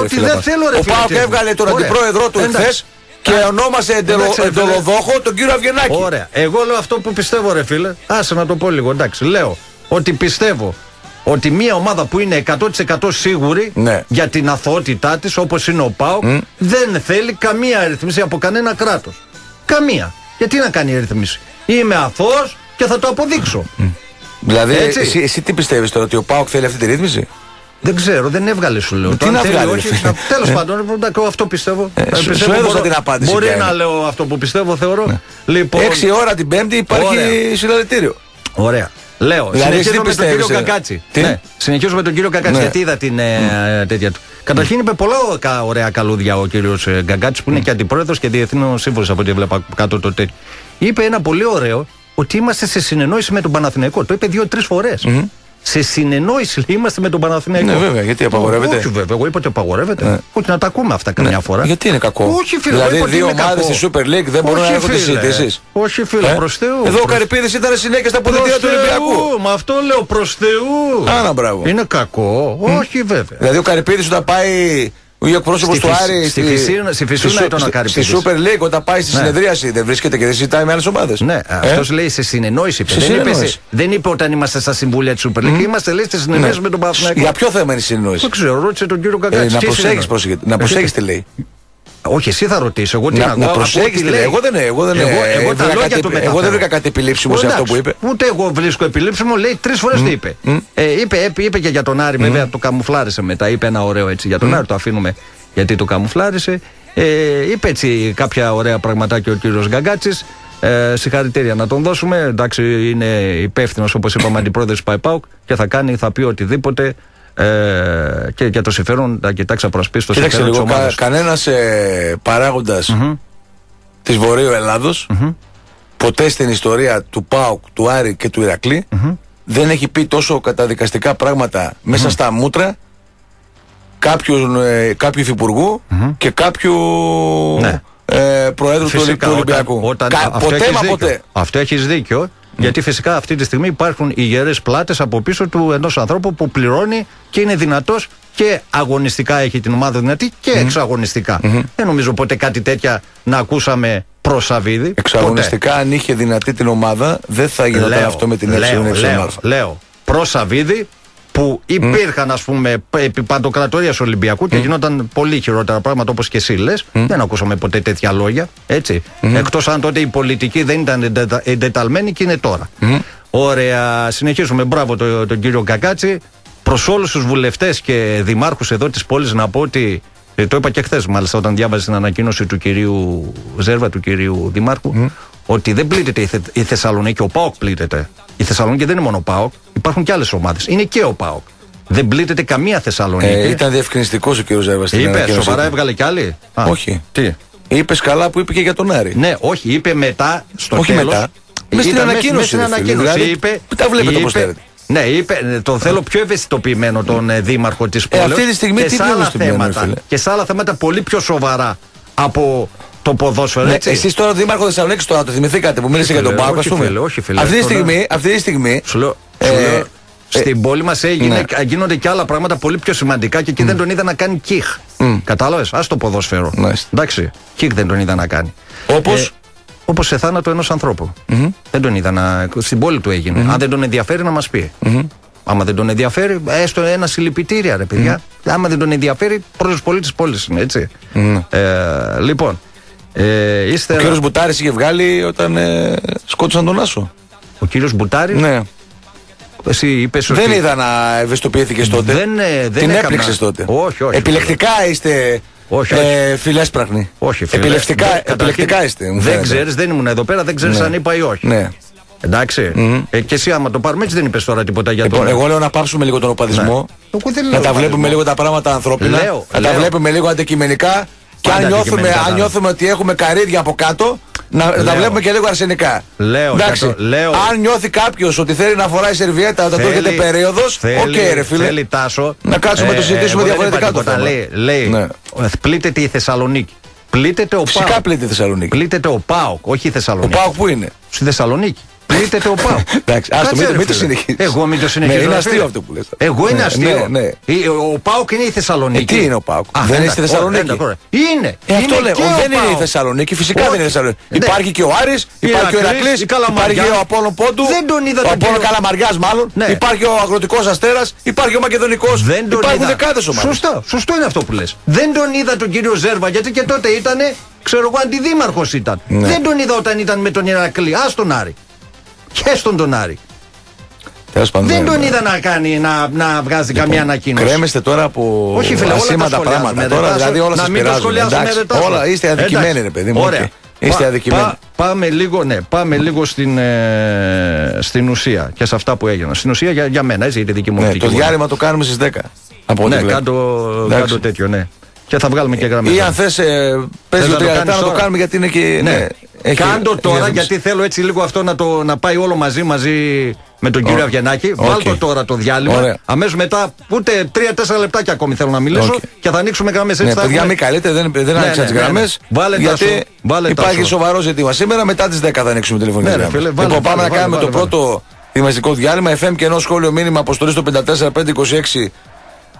Ο ΠΑΟΚ έβγαλε τον αντιπρόεδρό του εχθές και ονόμασε εντολοδόχο τον κύριο Αυγενάκη. Ωραία. Εγώ λέω αυτό που πιστεύω, ρε φίλε. Άσε να το πω λίγο, εντάξει. Λέω ότι πιστεύω ότι μια ομάδα που είναι εκατό τοις εκατό σίγουρη ναι. για την αθωότητά της, όπως είναι ο ΠΑΟΚ, mm. δεν θέλει καμία ρύθμιση από κανένα κράτος. Καμία. Γιατί να κάνει ρύθμιση? Είμαι αθώος και θα το αποδείξω. Mm. Δηλαδή, εσύ, εσύ τι πιστεύεις τώρα, ότι ο ΠΑΟΚ θέλει αυτή τη ρύθμιση? Δεν ξέρω, δεν έβγαλε, σου λέω. Τι να βγάλει? Τέλος πάντων, αυτό πιστεύω. Ε, πιστεύω σου έδωσα την απάντηση. Μπορεί να λέω αυτό που πιστεύω, θεωρώ. Ναι. Λοιπόν, έξι ώρα την Πέμπτη υπάρχει συλλαλητήριο. Ωραία. Λέω, δηλαδή, συνεχίζουμε με τον κύριο Γκαγκάτση. Ναι, συνεχίζουμε με τον κύριο Γκαγκάτση, ναι. γιατί είδα την ε, mm. τέτοια του. Καταρχήν είπε πολλά ωραία καλούδια ο κύριος Γκαγκάτση, που είναι mm. και αντιπρόεδρος και διεθνός σύμβουλος από ό,τι βλέπα κάτω το τέτοιο. Είπε ένα πολύ ωραίο, ότι είμαστε σε συνεννόηση με τον Παναθηναϊκό. Το είπε δύο-τρεις φορές. Mm. Σε συνεννόηση είμαστε με τον Παναθηναϊκό. Ναι, βέβαια, γιατί απαγορεύεται? Όχι, βέβαια, εγώ είπα ότι απαγορεύεται. Ναι. Όχι, να τα ακούμε αυτά καμιά ναι. φορά. Γιατί είναι κακό? Όχι, φίλε, δηλαδή, δύο ομάδες στη Super League δεν μπορούν να έχουν τις συζητήσεις. Όχι, φίλε, ε? προς Θεού. Εδώ ο Καρυπίδης ήταν συνέχεια στα αποδυτήρια του Ολυμπιακού. Μα αυτό λέω, προς Θεού. Άνα, μπράβο. Είναι κακό? Mm. Όχι, βέβαια. Δηλαδή, ο Καρυπίδης όταν πάει ο εκπρόσωπος του Άρη στη Φυσούνα ήταν ο Καρυπίδης. Στη Super League, όταν πάει στη συνεδρίαση, δεν βρίσκεται και δεν συζητάει με άλλες ομάδες. Ναι, αυτός λέει σε συνεννόηση. Δεν είπε όταν είμαστε στα συμβούλια της Super League. Είμαστε λέει στη συνεννόηση με τον Παναθηναϊκό. Για ποιο θέμα είναι η συνεννόηση? Δεν ξέρω, ρώτησε τον κύριο Κακάτση. Να προσέχεις τι λέει. Όχι, εσύ θα ρωτήσει. Εγώ τι να, να προσέξεις, λέει. Εγώ δεν, εγώ δεν, εγώ, εγώ, εγώ, δεν κάτι, εγώ δεν βρήκα κάτι επιλήψιμο σε αυτό που είπε. Ούτε εγώ βρίσκω επιλήψιμο, λέει τρεις φορές mm. τι είπε. Mm. Ε, είπε. Είπε και για τον Άρη, mm. βέβαια το καμουφλάρισε μετά. Είπε ένα ωραίο έτσι για τον mm. Άρη, το αφήνουμε γιατί το καμουφλάρισε. Ε, είπε έτσι κάποια ωραία πραγματάκια ο κύριος Γκαγκάτσης. Ε, συγχαρητήρια να τον δώσουμε. Εντάξει, είναι υπεύθυνος όπως είπαμε αντιπρόεδρος της ΠΑΕΠΑΟΚ και θα κάνει, θα πει οτιδήποτε. Ε, και για το συμφέρον να κοιτάξει να προσπίσει το συμφέρον της ομάδας. Κα, κανένας ε, παράγοντας mm-hmm. της Βορείου Ελλάδος mm-hmm. ποτέ στην ιστορία του ΠΑΟΚ, του Άρη και του Ηρακλή mm-hmm. δεν έχει πει τόσο καταδικαστικά πράγματα mm-hmm. μέσα στα μούτρα κάποιου, ε, κάποιου υφυπουργού mm-hmm. και κάποιου ναι. ε, προέδρου φυσικά, του Ολυμπιακού. Όταν, όταν, Κα, ποτέ μα ποτέ. Αυτό έχεις δίκιο. Mm. Γιατί φυσικά αυτή τη στιγμή υπάρχουν υγιερές πλάτες από πίσω του ενός ανθρώπου που πληρώνει και είναι δυνατός και αγωνιστικά έχει την ομάδα δυνατή και mm. εξαγωνιστικά. Mm-hmm. Δεν νομίζω ποτέ κάτι τέτοια να ακούσαμε προς Σαββίδη. Εξαγωνιστικά ποτέ. Αν είχε δυνατή την ομάδα δεν θα γινόταν αυτό με την λέω, λέω, λέω προς Σαββίδη που υπήρχαν mm. ας πούμε επί παντοκρατορίας Ολυμπιακού και mm. γινόταν πολύ χειρότερα πράγματα όπως και εσύ λες. Mm. Δεν ακούσαμε ποτέ τέτοια λόγια, έτσι. Mm. Εκτός αν τότε η πολιτική δεν ήταν εντεταλμένη και είναι τώρα. Mm. Ωραία, συνεχίζουμε. Μπράβο τον, τον κύριο Κακάτση. Προς όλους τους βουλευτές και δημάρχους εδώ της πόλης να πω ότι ε, το είπα και χθες μάλιστα όταν διάβαζε την ανακοίνωση του κυρίου Ζέρβα, του κυρίου Δημάρχου, mm. ότι δεν πλήττεται η, Θε, η Θεσσαλονίκη, ο ΠΑΟΚ πλήττεται. Η Θεσσαλονίκη δεν είναι μόνο ο ΠΑΟΚ, υπάρχουν και άλλες ομάδες. Είναι και ο ΠΑΟΚ. Δεν πλήττεται καμία Θεσσαλονίκη. Ε, ήταν διευκρινιστικός ο κύριος Ζέρβας. Είπε, σοβαρά έβγαλε κι άλλη. Α, όχι. Τι. Είπες καλά που είπε και για τον Άρη. Ναι, όχι, είπε μετά στο όχι τέλος. Μετά. Μες στην ανακοίνωση. Δηλαδή, είπε, τα βλέπετε πώς θέλετε. Ναι, είπε, τον θέλω πιο ευαισθητοποιημένο τον ε, δήμαρχο της πόλης. Ε, αυτή τη στιγμή και, τι σε άλλα θέματα, και σε άλλα θέματα πολύ πιο σοβαρά από το ποδόσφαιρο. Ναι, εσείς τώρα δήμαρχο Θεσσαλονίκης τώρα το θυμηθήκατε που μίλησε για τον ΠΑΟΚ, ας πούμε. Αυτή τη στιγμή, αυτή τη στιγμή σου λέω, ε, σου λέω, στην ε, πόλη μας έγινε, ναι. γίνονται και άλλα πράγματα πολύ πιο σημαντικά και εκεί mm. δεν τον είδα να κάνει κιχ. Mm. Κατάλαβες, ας το ποδόσφαιρο. Nice. Εντάξει, κιχ δεν τον είδα να κάνει. Όπως. Ε, Όπως σε θάνατο ενός ανθρώπου. Mm-hmm. Δεν τον είδα να. Στην πόλη του έγινε. Mm-hmm. Αν δεν τον ενδιαφέρει να μας πει. Mm-hmm. Άμα δεν τον ενδιαφέρει, έστω ένα συλληπιτήρια, ρε παιδιά. Mm-hmm. Άμα δεν τον ενδιαφέρει, πρώτος πολίτης της πόλης είναι, έτσι. Mm-hmm. Ε, λοιπόν. Ε, είστε... Ο κύριος Μπουτάρης είχε βγάλει όταν ε, σκότωσαν τον Άσο. Ο κύριος Μπουτάρης. Ναι. Εσύ είπες ότι... Δεν είδα να ευαισθητοποιήθηκες τότε. Δεν, δεν την έκανα... έπληξες τότε. Όχι, όχι. Επιλεκτικά είστε. Όχι, όχι. Ε, φιλέσπραχνοι. Όχι, φίλε. Επιλεκτικά, δεν, επιλεκτικά είστε. Δεν ξέρεις, δεν ήμουν εδώ πέρα, δεν ξέρεις ναι. αν είπα ή όχι. Ναι. Εντάξει. Mm-hmm. Ε, και εσύ, άμα το πάρουμε έτσι, δεν είπες τώρα τίποτα για το. Λοιπόν, εγώ λέω να πάψουμε λίγο τον οπαδισμό. Ναι. Να τα βλέπουμε λίγο τα πράγματα ανθρώπινα. Λέω, να λέω. τα βλέπουμε λίγο αντικειμενικά. Και αν νιώθουμε, αν νιώθουμε ότι έχουμε καρύδια από κάτω, να λέω. τα βλέπουμε και λίγο αρσενικά. Λέω, εντάξει. λέω. Αν νιώθει κάποιος ότι θέλει να φοράει σερβιέτα όταν του έρχεται περίοδος, οκ, okay, ρε φίλε. Θέλει τάσο. Να κάτσουμε να ε, το συζητήσουμε διαφορετικά το θέμα. Λέει, λέει ναι. πλήττεται η Θεσσαλονίκη. Πλήττεται ο Φυσικά ΠΑΟΚ. πλήττεται η Θεσσαλονίκη. Πλήττεται ο ΠΑΟΚ, όχι η Θεσσαλονίκη. Ο ΠΑΟΚ πού είναι? Στη Θεσσαλονίκη. Πλήττεται ο ΠΑΟΚ. Εντάξει, άστο, μην, μην το συνεχίσεις. Εγώ μην το συνεχίζω. Ναι, είναι αστείο αυτό που λες. Εγώ είναι ναι, αστείο. Ναι, ναι. Ο ΠΑΟΚ είναι η Θεσσαλονίκη. Ε, τι είναι ο ΠΑΟΚ? Δεν είναι στη Θεσσαλονίκη. Είναι. Ε, αυτό λέω. Δεν είναι η Θεσσαλονίκη. Φυσικά δεν είναι η Θεσσαλονίκη. Υπάρχει και ο Άρης, υπάρχει ο Ηρακλής, υπάρχει ο Απόλλων Πόντου. Δεν τον είδα. Ο Απόλλων Καλαμαριάς μάλλον. Υπάρχει ο Αγροτικός Αστέρας, υπάρχει ο Μακεδονικός. Υπάρχουν δεκάδες ομάδες. Σωστό, σωστό είναι αυτό που λες. Δεν τον είδα τον κύριο Ζέρβα γιατί και τότε ήταν, ξέρω εγώ, αντιδήμαρχος ήταν. Δεν τον είδα όταν ήταν με τον Ηρακλή. Α τον Άρη. Και στον τον Άρη. Δεν τον είδα να κάνει, να, να βγάζει λοιπόν, καμία ανακοίνωση. Κρέμεστε τώρα από ασήμαντα πράγματα. Τώρα δηλαδή όλα σας πειράζουν. Όλα είστε αδικημένοι, ρε παιδί μου. Ωραία. Είστε αδικημένοι. Πά, πάμε λίγο, ναι, πάμε λίγο στην, ε, στην ουσία και σε αυτά που έγιναν. Στην ουσία για, για μένα, έτσι, είναι δική μου ναι, το διάρρημα το κάνουμε στις δέκα. Από ναι, κάτω τέτοιο, ναι. Και θα βγάλουμε και γραμμές. Ή αν θες, ε, πες το τρία λεπτά να το κάνουμε γιατί είναι και. Ναι. Έχει, Κάντο τώρα έχει γιατί θέλω έτσι λίγο αυτό να, το, να πάει όλο μαζί μαζί με τον κύριο oh. Αβγενάκη. Okay. Βάλτε τώρα το διάλειμμα. Αμέσως μετά ούτε τρία τέσσερα λεπτάκια ακόμη θέλω να μιλήσω okay. και θα ανοίξουμε γραμμές έτσι. Ναι, παιδιά, έχουμε... μην καλείτε, δεν, δεν ναι, άνοιξαν ναι, τις ναι, γραμμές. Ναι. Γιατί βάλε υπάρχει τάσο. Σοβαρό ζήτημα σήμερα. Μετά τις δέκα θα ανοίξουμε τηλεφωνική γραμμή. Λοιπόν, πάμε να κάνουμε το πρώτο δημαστικό διάλειμμα. εφ εμ και ενό σχόλιο μήνυμα αποστολή στο πέντε τέσσερα πέντε είκοσι έξι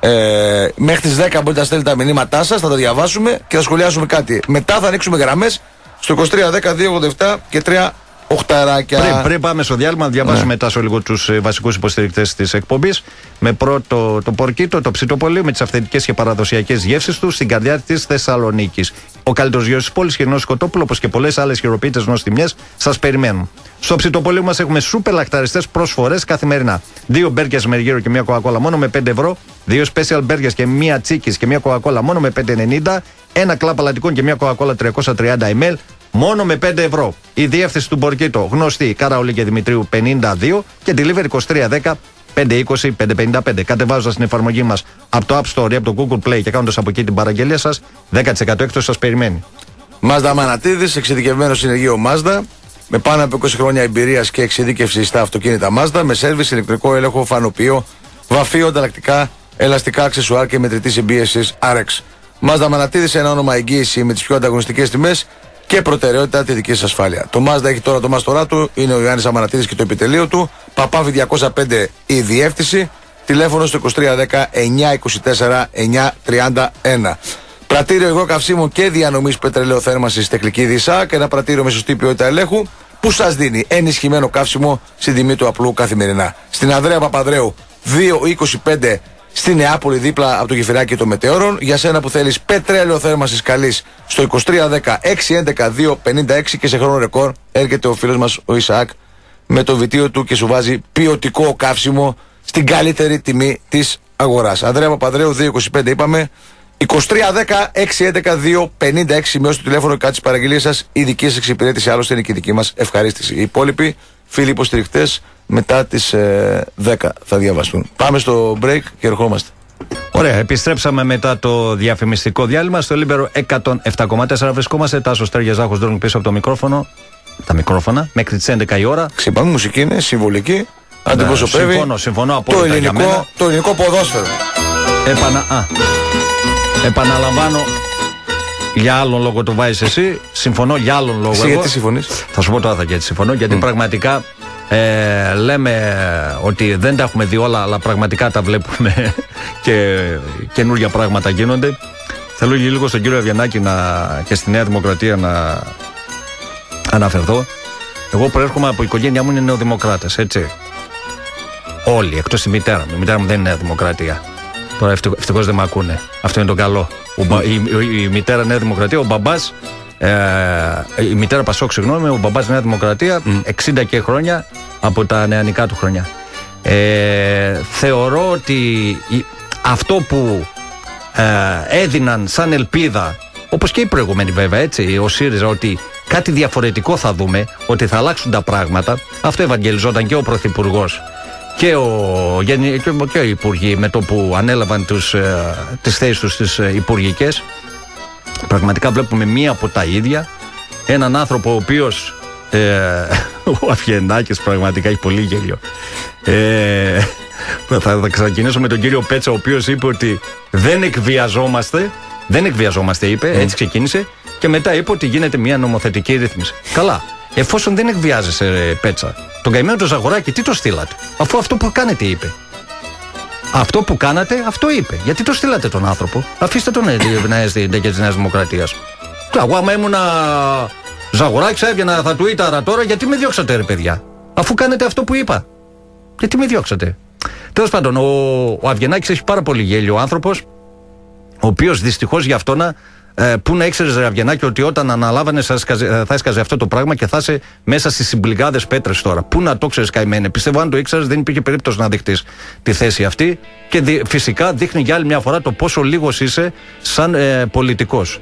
Ε, μέχρι τις δέκα μπορείτε να στέλνετε τα μηνύματά σας, θα τα διαβάσουμε και θα σχολιάσουμε κάτι. Μετά θα ανοίξουμε γραμμές στο είκοσι τρία δέκα δύο ογδόντα επτά και τρία οχταράκια. Πριν, πριν πάμε στο διάλειμμα, να διαβάσουμε ναι. μετά σε λίγο τους ε, βασικούς υποστηρικτές της εκπομπής. Με πρώτο το πορκίτο, το ψητοπολείο, με τις αυθεντικές και παραδοσιακές γεύσεις του στην καρδιά της Θεσσαλονίκης. Ο καλύτερος γιος της πόλης, Χοιρινός Σκοτόπουλο, όπως και πολλές άλλες χειροποίητες νοστιμιές, σας περιμένουν. Στο ψητοπολείο μας έχουμε σούπερ λακταριστές προσφορές καθημερινά. Δύο μπέργκες με γύρο και μία κοκακόλα μόνο με πέντε ευρώ. Δύο special μπέργκες και μία τσίκης και μία κοκακόλα μόνο με πέντε ενενήντα. Ένα κλαπ αλατικών και μία κοκακόλα τριακόσια τριάντα μιλιλίτρα. Μόνο με πέντε ευρώ. Η διεύθυνση του Μπορκίτο, γνωστή, Καραολί και Δημητρίου πενήντα δύο και delivery είκοσι τρία δέκα πεντακόσια είκοσι πεντακόσια πενήντα πέντε. Κατεβάζοντας την εφαρμογή μας από το App Store ή από το Google Play και κάνοντας από εκεί την παραγγελία σας, δέκα τοις εκατό έκπτωση σας περιμένει. Mazda Μανατίδης, εξειδικευμένο συνεργείο Mazda, με πάνω από είκοσι χρόνια εμπειρίας και εξειδίκευση στα αυτοκίνητα Mazda, με σέρβις, ηλεκτρικό έλεγχο, φανοποιείο, βαφείο, ανταλλακτικά, ελαστικά, αξεσουάρ και μετρητή συμπίεσης αρ εξ. Mazda Μανατίδης, ένα όνομα εγγύηση με τις πιο ανταγωνιστικές τιμές και προτεραιότητα τη δική σας ασφάλεια. Το Mazda έχει τώρα το μάστορά του, είναι ο Ιωάννης Αμανατίδης και το επιτελείο του. Παπάβη διακόσια πέντε η διεύθυνση. Τηλέφωνο στο είκοσι τρία δέκα εννιακόσια είκοσι τέσσερα εννιακόσια τριάντα ένα. Πρατήριο υγρό καυσίμων και διανομής πετρελαίου θέρμανσης Τεκλική ΣΑ και ένα πρατήριο με σωστή ποιότητα ελέγχου που σας δίνει ενισχυμένο καύσιμο στην τιμή του απλού καθημερινά. Στην Ανδρέα Παπαδρέου δύο είκοσι πέντε στη Νεάπολη, δίπλα από το γεφυράκι των Μετεώρων. Για σένα που θέλεις πετρέλαιο θέρμανσης καλής, στο είκοσι τρία δέκα έξι έντεκα δύο πενήντα έξι και σε χρόνο ρεκόρ έρχεται ο φίλος μας ο Ισαάκ με το βιτίο του και σου βάζει ποιοτικό καύσιμο στην καλύτερη τιμή της αγοράς. Ανδρέα Παπαδρέου δύο είκοσι πέντε είπαμε, είκοσι τρία δέκα έξι έντεκα δύο πενήντα έξι, σημειώστε το τηλέφωνο και κάτι τις παραγγελίες σας. Η δική σας εξυπηρέτηση άλλωστε είναι και η δική μας ευχαρίστηση. Οι υπόλοιποι φίλοι υποστηρικτές μετά τις ε, δέκα θα διαβαστούν. Πάμε στο break και ερχόμαστε. Ωραία, επιστρέψαμε μετά το διαφημιστικό διάλειμμα στο Λίμπερο εκατόν επτά κόμμα τέσσερα. Βρισκόμαστε. Τάσος Στέργιας, Ζάχος Ντρόγκ πίσω από το μικρόφωνο. Τα μικρόφωνα μέχρι τις έντεκα η ώρα. Ξυπάμε, μουσική είναι συμβολική. Αντιπροσωπεύει. Συμφωνώ, συμφωνώ απόλυτα. Το ελληνικό, το ελληνικό ποδόσφαιρο. Επανα, α, επαναλαμβάνω. Για άλλον λόγο το βάζεις εσύ. Συμφωνώ για άλλον λόγο. Εσύ γιατί συμφωνείς? Θα σου πω τώρα θα γιατί συμφωνώ. Γιατί mm. πραγματικά ε, λέμε ότι δεν τα έχουμε δει όλα, αλλά πραγματικά τα βλέπουμε και καινούργια πράγματα γίνονται. Θέλω λίγο στον κύριο Αβγενάκη να, και στη Νέα Δημοκρατία να αναφερθώ. Εγώ προέρχομαι από η οικογένειά μου, είναι νεοδημοκράτες, έτσι. Όλοι, εκτός τη μητέρα μου. Η μητέρα μου δεν είναι Νέα Δημοκρατία. Τώρα ευτυχώς δεν με ακούνε. Αυτό είναι το καλό. Ο, η, η, η μητέρα Νέα Δημοκρατία, ο μπαμπάς, ε, η μητέρα Πασόκ, συγγνώμη, ο μπαμπάς Νέα Δημοκρατία, mm. εξήντα και χρόνια από τα νεανικά του χρόνια. Ε, θεωρώ ότι η, αυτό που ε, έδιναν σαν ελπίδα, όπως και οι προηγούμενοι βέβαια, έτσι, ο ΣΥΡΙΖΑ, ότι κάτι διαφορετικό θα δούμε, ότι θα αλλάξουν τα πράγματα, αυτό ευαγγελιζόταν και ο Πρωθυπουργός και, ο, και οι υπουργοί με το που ανέλαβαν τους, ε, τις θέσεις τους τις ε, υπουργικές. Πραγματικά βλέπουμε μία από τα ίδια, έναν άνθρωπο ο οποίος ε, ο Αβγενάκης πραγματικά έχει πολύ γέλιο. ε, θα, θα ξεκινήσω με τον κύριο Πέτσα, ο οποίος είπε ότι δεν εκβιαζόμαστε, δεν εκβιαζόμαστε είπε, mm. έτσι ξεκίνησε, και μετά είπε ότι γίνεται μια νομοθετική ρύθμιση. Καλά, εφόσον δεν εκβιάζεσαι, Πέτσα, τον καημένο του Ζαγοράκη τι το στείλατε, αφού αυτό που κάνετε είπε. Αυτό που κάνατε, αυτό είπε. Γιατί το στείλατε τον άνθρωπο? Αφήστε τον να έστειλε και τη Νέα Δημοκρατία. Εγώ, άμα ήμουν Ζαγοράκη, έβγαινα, θα του ήταρα τώρα, γιατί με διώξατε, ρε παιδιά. Αφού κάνετε αυτό που είπα. Γιατί με διώξατε? Τέλος πάντων, ο, ο Αβγενάκης έχει πάρα πολύ γέλιο άνθρωπος, ο οποίος δυστυχώς για αυτό να. Ε, πού να ήξερες, ρε Αβγενάκη, ότι όταν αναλάβανε θα έσκαζε, θα έσκαζε αυτό το πράγμα και θα είσαι μέσα στις συμπληγάδες πέτρες τώρα. Πού να το ξέρεις, καημένε? Πιστεύω αν το ήξερες δεν υπήρχε περίπτωση να δεχτείς τη θέση αυτή. Και δι, φυσικά δείχνει για άλλη μια φορά το πόσο λίγος είσαι σαν ε, πολιτικός.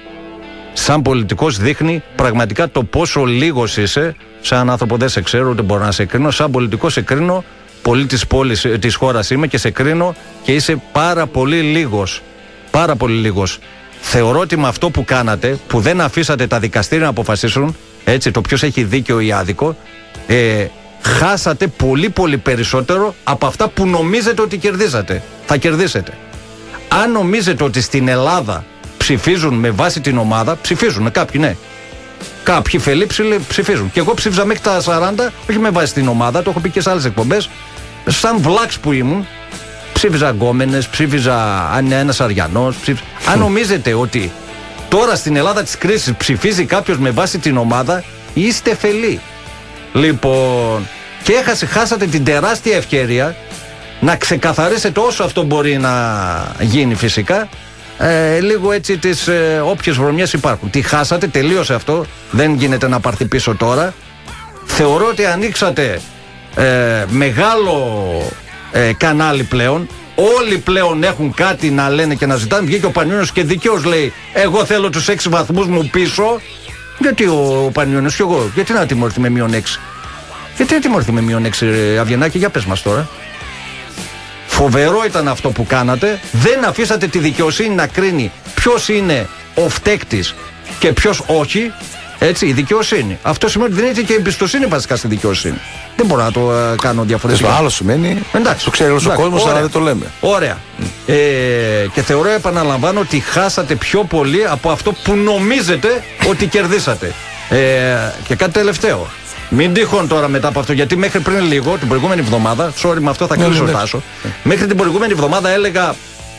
Σαν πολιτικός δείχνει πραγματικά το πόσο λίγος είσαι. Σαν άνθρωπο δεν σε ξέρω, ούτε μπορώ να σε κρίνω. Σαν πολιτικός σε κρίνω, πολίτης της πόλης, της χώρας είμαι και σε κρίνω και είσαι πάρα πολύ λίγος. Πάρα πολύ λίγος. Θεωρώ ότι με αυτό που κάνατε, που δεν αφήσατε τα δικαστήρια να αποφασίσουν, έτσι, το ποιος έχει δίκιο ή άδικο, ε, χάσατε πολύ πολύ περισσότερο από αυτά που νομίζετε ότι κερδίζατε. Θα κερδίσετε. Αν νομίζετε ότι στην Ελλάδα ψηφίζουν με βάση την ομάδα, ψηφίζουν κάποιοι, ναι. Κάποιοι φελοί ψηφίζουν. Και εγώ ψήφιζα μέχρι τα σαράντα, όχι με βάση την ομάδα, το έχω πει και σε άλλες εκπομπές. Σαν βλάξ που ήμουν, ψήφιζα γκόμενες, ψήφιζα αν είναι ένας Αριανός. Ψήφιζα... Αν νομίζετε ότι τώρα στην Ελλάδα της κρίσης ψηφίζει κάποιος με βάση την ομάδα, είστε φελοί. Λοιπόν, και έχασε, χάσατε την τεράστια ευκαιρία να ξεκαθαρίσετε όσο αυτό μπορεί να γίνει φυσικά. Ε, λίγο έτσι τις ε, όποιες βρωμιές υπάρχουν. Τι χάσατε, τελείωσε αυτό. Δεν γίνεται να πάρθει πίσω τώρα. Θεωρώ ότι ανοίξατε ε, μεγάλο ε, κανάλι πλέον. Όλοι πλέον έχουν κάτι να λένε και να ζητάνε. Βγήκε ο Πανιόνιος και δικαίως λέει: εγώ θέλω τους έξι βαθμούς μου πίσω. Γιατί ο, ο Πανιόνιος και εγώ, γιατί να τιμωρηθεί με μείον έξι? Γιατί να τιμωρηθεί με μείον έξι, ε, Αβγενάκη, για πες μας τώρα. Φοβερό ήταν αυτό που κάνατε. Δεν αφήσατε τη δικαιοσύνη να κρίνει ποιος είναι ο φταίκτης και ποιος όχι. Έτσι, η δικαιοσύνη. Αυτό σημαίνει ότι δεν έχει και εμπιστοσύνη βασικά στη δικαιοσύνη. Δεν μπορώ να το uh, κάνω διαφορετικά. Το άλλο σημαίνει. Εντάξει, το ξέρει όλος ο κόσμος, αλλά δεν το λέμε. Ωραία. Mm. Ε, και θεωρώ, επαναλαμβάνω, ότι χάσατε πιο πολύ από αυτό που νομίζετε ότι κερδίσατε. Ε, και κάτι τελευταίο. Μην τυχόν τώρα μετά από αυτό, γιατί μέχρι πριν λίγο, την προηγούμενη εβδομάδα, sorry με αυτό θα κλείσω, ναι, Τάσο. Ναι. Μέχρι την προηγούμενη εβδομάδα έλεγα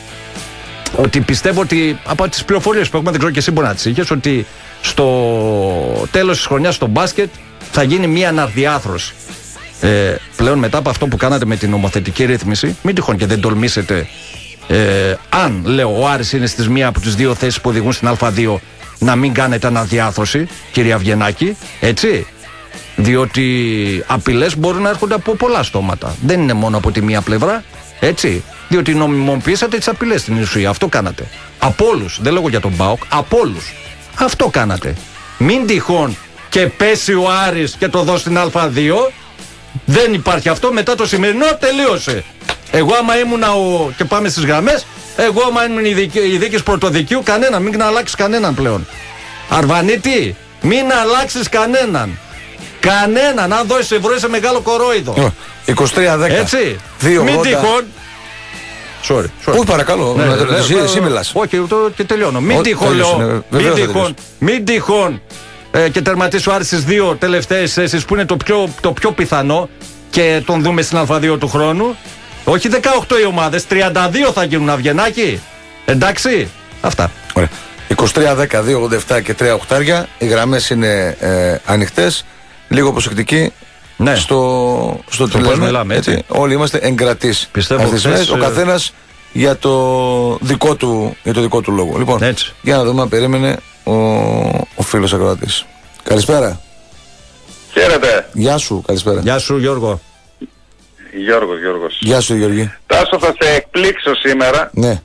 ότι πιστεύω ότι από τις πληροφορίες που έχουμε, δεν ξέρω και εσύ μπορεί να τις είχες, ότι στο τέλος της χρονιάς στο μπάσκετ θα γίνει μια αναδιάθρωση. Ε, πλέον μετά από αυτό που κάνατε με την νομοθετική ρύθμιση, μην τυχόν και δεν τολμήσετε, ε, αν λέω ο Άρης είναι στις μία από τις δύο θέσεις που οδηγούν στην Α δύο, να μην κάνετε αναδιάθρωση, κυρία Αβγενάκη, έτσι. Διότι απειλές μπορούν να έρχονται από πολλά στόματα. Δεν είναι μόνο από τη μία πλευρά, έτσι. Διότι νομιμοποιήσατε τις απειλές στην ουσία. Αυτό κάνατε. Από όλους. Δεν λέγω για τον ΠΑΟΚ. Από όλους. Αυτό κάνατε. Μην τυχόν και πέσει ο Άρης και το δώσει στην Α δύο. Δεν υπάρχει αυτό. Μετά το σημερινό τελείωσε. Εγώ άμα ήμουν ο... και πάμε στις γραμμές. Εγώ άμα ήμουν η δίκης πρωτοδικείου, κανέναν. Μην αλλάξεις κανέναν πλέον. Αρβανίτη, μην αλλάξεις κανέναν. Κανέναν. Αν δώσεις ευρώ είσαι μεγάλο κορόιδο. είκοσι τρία δέκα. Έτσι. δύο ογδόντα. Μην τυχόν. Sorry, sorry. Όχι, παρακαλώ. Ναι, ναι, ναι, εσύ, ναι, εσύ μιλάς. Όχι, το, και τελειώνω. Μην τυχόν, λέω. Μην τυχόν, μην τυχόν ε, και τερματίσει ο Άρης στις δύο τελευταίες θέσεις που είναι το πιο, το πιο πιθανό και τον δούμε στην Α δύο του χρόνου. Όχι δεκαοκτώ οι ομάδες, τριάντα δύο θα γίνουν, Αβγενάκη. Εντάξει, αυτά. Ωραία. είκοσι τρία δέκα, δύο ογδόντα επτά και τρία οχτάρια. Οι γραμμές είναι ε, ανοιχτές. Λίγο προσεκτικοί. Ναι. Στο, στο τι λέμε, μιλάμε, έτσι. Έτσι. Όλοι είμαστε εγκρατείς. Πιστεύω χθες, ο καθένας για το δικό του, για το δικό του λόγο. Λοιπόν, έτσι. Για να δούμε αν περίμενε ο, ο φίλος ακροατής. Καλησπέρα. Χαίρετε. Γεια σου, καλησπέρα. Γεια σου, Γιώργο. Γιώργος, Γιώργος. Γεια σου, Γιώργη. Τάσο, θα σε εκπλήξω σήμερα. Ναι.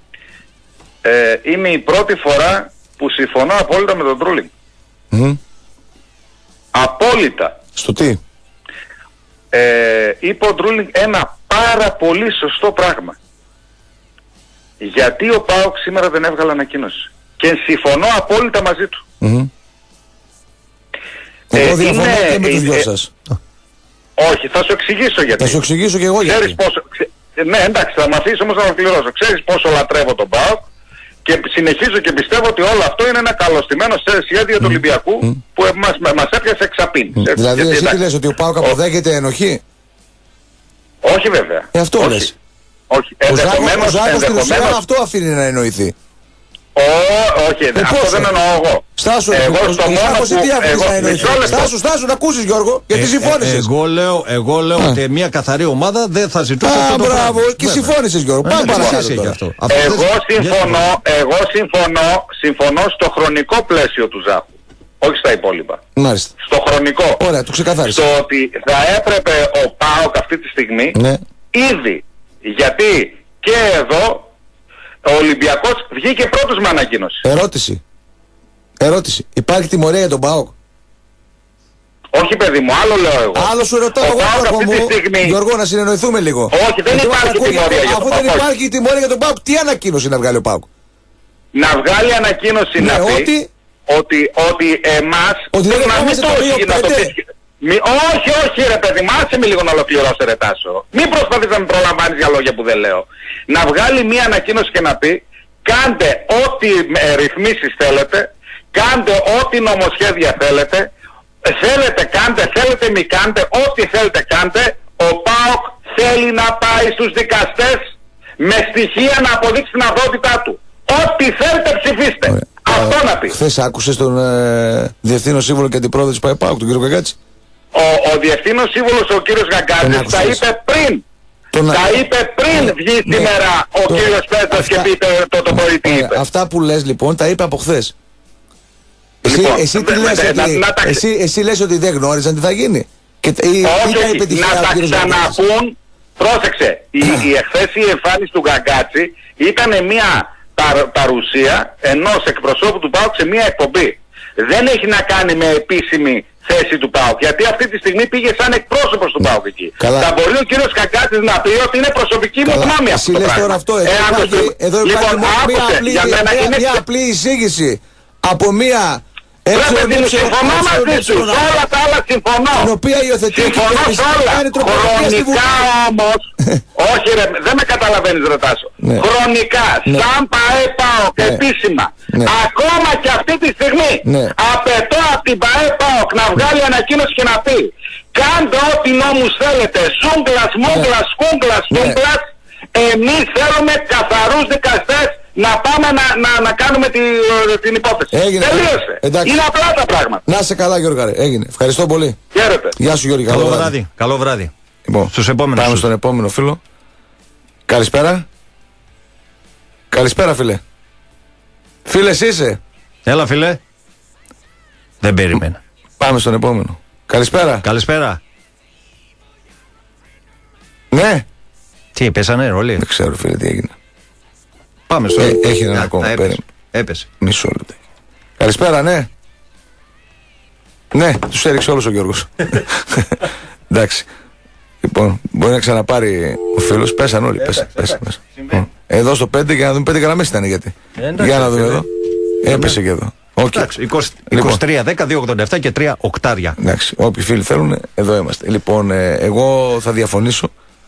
Ε, είναι η πρώτη φορά που συμφωνώ απόλυτα με τον Τρούλινγκ. Mm. Απόλυτα. Στο τι? Ε, είπε ο Τρούλινγκ ένα πάρα πολύ σωστό πράγμα. Γιατί ο ΠΑΟΚ σήμερα δεν έβγαλε ανακοίνωση. Και συμφωνώ απόλυτα μαζί του. Mm-hmm. Ε, εγώ διαφωνώ είναι, και με τους δυο ε, σας. Όχι, θα σου εξηγήσω γιατί. Θα σου εξηγήσω και εγώ γιατί. Ξέρεις πόσο, ξε, ναι, εντάξει, θα μ' αφήσεις όμως να ολοκληρώσω. Ξέρεις πόσο λατρεύω τον ΠΑΟΚ και συνεχίζω και πιστεύω ότι όλο αυτό είναι ένα καλωστημένο σχέδιο mm. του Ολυμπιακού mm. που μας, μας έπιασε εξαπίνης. Mm. Δηλαδή γιατί, εσύ τι λες, ότι ο ΠΑΟΚ αποδέχεται ενοχή? Όχι βέβαια. Ε, αυτό όχι. λες. Όχι. Ο Ζάκος, ο Ζάκος στην ουσία αυτό αφήνει να εννοηθεί. Ω, όχι, ε, αυτό δεν εννοώ εγώ. Στάσου, εγώ ο, στο ο, μόνο Ζάκος που... τι αφήνει εγώ, να εννοηθεί. Στάσου, στάσου, να ακούσεις Γιώργο, γιατί ε, συμφώνησες. Ε, εγώ λέω, εγώ λέω Α. ότι μια καθαρή ομάδα δεν θα ζητούσε Α, αυτό το μπράβο, πράγμα. και συμφώνησες Γιώργο. Πάμε παρακάτω αυτό. Εγώ συμφωνώ, εγώ συμφωνώ, συμφωνώ στο χρονικό πλαίσιο του Ζάχου. Όχι στα υπόλοιπα. Μάλιστα. Στο χρονικό. Ωραία, το ξεκαθάρισα. Στο ότι θα έπρεπε ο ΠΑΟΚ αυτή τη στιγμή, ναι. ήδη, γιατί και εδώ ο Ολυμπιακός βγήκε πρώτος με ανακοίνωση. Ερώτηση. Ερώτηση. Υπάρχει τιμωρία για τον ΠΑΟΚ? Όχι παιδί μου, άλλο λέω εγώ. Άλλο σου ρωτάω εγώ, Γιώργο μου. Στιγμή... Γιώργο, να συνεννοηθούμε λίγο. Όχι, δεν γιατί υπάρχει ακούγε, τιμωρία για τον ΠΑΟΚ. Αφού δεν ΠΑΟΚ. υπάρχει τιμωρία για τον ΠΑΟΚ, τι ανακοίνωση να βγάλει ο ΠΑΟΚ? Να βγάλει ανακοίνωση ναι, να πει ότι, ότι, ότι εμάς ότι δεν να μην το έχει να το πει. Μη, όχι, όχι ρε παιδί μου, άσε με λίγο να ολοκληρώσω ρε Τάσο. Μην προσπαθείς να με προλαμβάνεις για λόγια που δεν λέω. Να βγάλει μία ανακοίνωση και να πει κάντε ό,τι ε, ρυθμίσεις θέλετε, κάντε ό,τι νομοσχέδια θέλετε, θέλετε κάντε, θέλετε μη κάντε, ό,τι θέλετε κάντε, ο ΠΑΟΚ θέλει να πάει στους δικαστές με στοιχεία να αποδείξει την αδότητά του. Ό,τι θέλετε ψηφίστε. Ωραία. Αυτό ε, να πει. Χθες άκουσες τον ε, Διευθύνων Σύμβουλο και Αντιπρόεδρο της ΠΑΕΠΑΟΚ, τον κύριο Καγκάτση. Ο, ο Διευθύνων Σύμβουλος, ο κύριος Καγκάτσης, τα είπε πριν. Τον... Τα είπε πριν ε, βγει ναι, σήμερα ο το... κύριος Πέτρας αυτά... και πει το, το πρωί τι είπε. Αυτά που λες λοιπόν τα είπε από χθες. Λοιπόν, εσύ, εσύ, τι λες, ότι, να, να τα... εσύ, εσύ λες ότι δεν γνώριζαν τι θα γίνει. Και, ή, όχι, ή όχι, να τα ξαναπούν. Πρόσεξε, η, η εχθές η εμφάνιση του Καγκάτση ήταν μια παρ, παρουσία ενός εκπροσώπου του ΠΑΟΚ σε μια εκπομπή. Δεν έχει να κάνει με επίσημη θέση του ΠΑΟΚ, γιατί αυτή τη στιγμή πήγε σαν εκπρόσωπος του ΠΑΟΚ εκεί. Καλά. Θα μπορεί ο κύριος Καγκάτσης να πει ότι είναι προσωπική μου γνώμη αυτό το πράγμα. Τώρα αυτό, εδώ ε, υπάρχει, εδώ υπάρχει λοιπόν, μια, απλή, για μένα μια, είναι... μια απλή εισήγηση από μια... Πρέπει συμφωνώ μαζί σου, όλα τα άλλα συμφωνώ. Την οποία υιοθετεί συμφωνώ σε όλα. Χρονικά όμως, όχι ρε, δεν με καταλαβαίνεις ρωτάσω. Ναι. Χρονικά, ναι. σαν ΠΑΕΠΑΟΚ ναι. επίσημα, ναι. ακόμα και αυτή τη στιγμή, ναι. απαιτώ από την ΠΑΕΠΑΟΚ να βγάλει ανακοίνωση και να πει κάντε ό,τι νόμους θέλετε, ζούγκλας, μούγκλας, σκούγκλας, σκούγκλας, εμείς θέλουμε καθαρούς δικαστές να πάμε να, να, να κάνουμε τη, την υπόθεση. Έγινε. Τελείωσε. Εντάξει. Είναι απλά τα πράγματα. Να είσαι καλά, Γιώργα. Έγινε. Ευχαριστώ πολύ. Χαίρετε. Γεια σου, Γιώργη. Καλό, καλό βράδυ. βράδυ. Καλό βράδυ. Λοιπόν, στους επόμενους. Πάμε στον επόμενο φίλο. Καλησπέρα. Καλησπέρα, φίλε. Φίλε, εσύ είσαι. Έλα, φίλε. Δεν περίμενα. Πάμε στον επόμενο. Καλησπέρα. Καλησπέρα. Ναι. Τι, πέσανε όλοι. Δεν ξέρω, φίλε, τι έγινε. Πάμε στο... Ε, έχει ένα ακόμα. Έπεσε. έπεσε. Μισό λεπτό. Καλησπέρα, ναι. Ναι, τους έριξε όλος ο Γιώργος. Εντάξει. Λοιπόν, μπορεί να ξαναπάρει ο φίλος. Πέσαν όλοι. Πέσαν, πέσαν, πέσαν. πέσαν. Εδώ στο πέντε για να δούμε πέντε γραμμές ήταν γιατί. Εντάξει, για να δούμε εδώ. Έπεσε και εδώ. Okay. Εντάξει, είκοσι τρία δέκα δύο ογδόντα επτά και τρία οκτάρια. Εντάξει, όποιοι φίλοι θέλουν, εδώ είμαστε. Λοιπόν, ε, εγώ θα διαφωνήσω.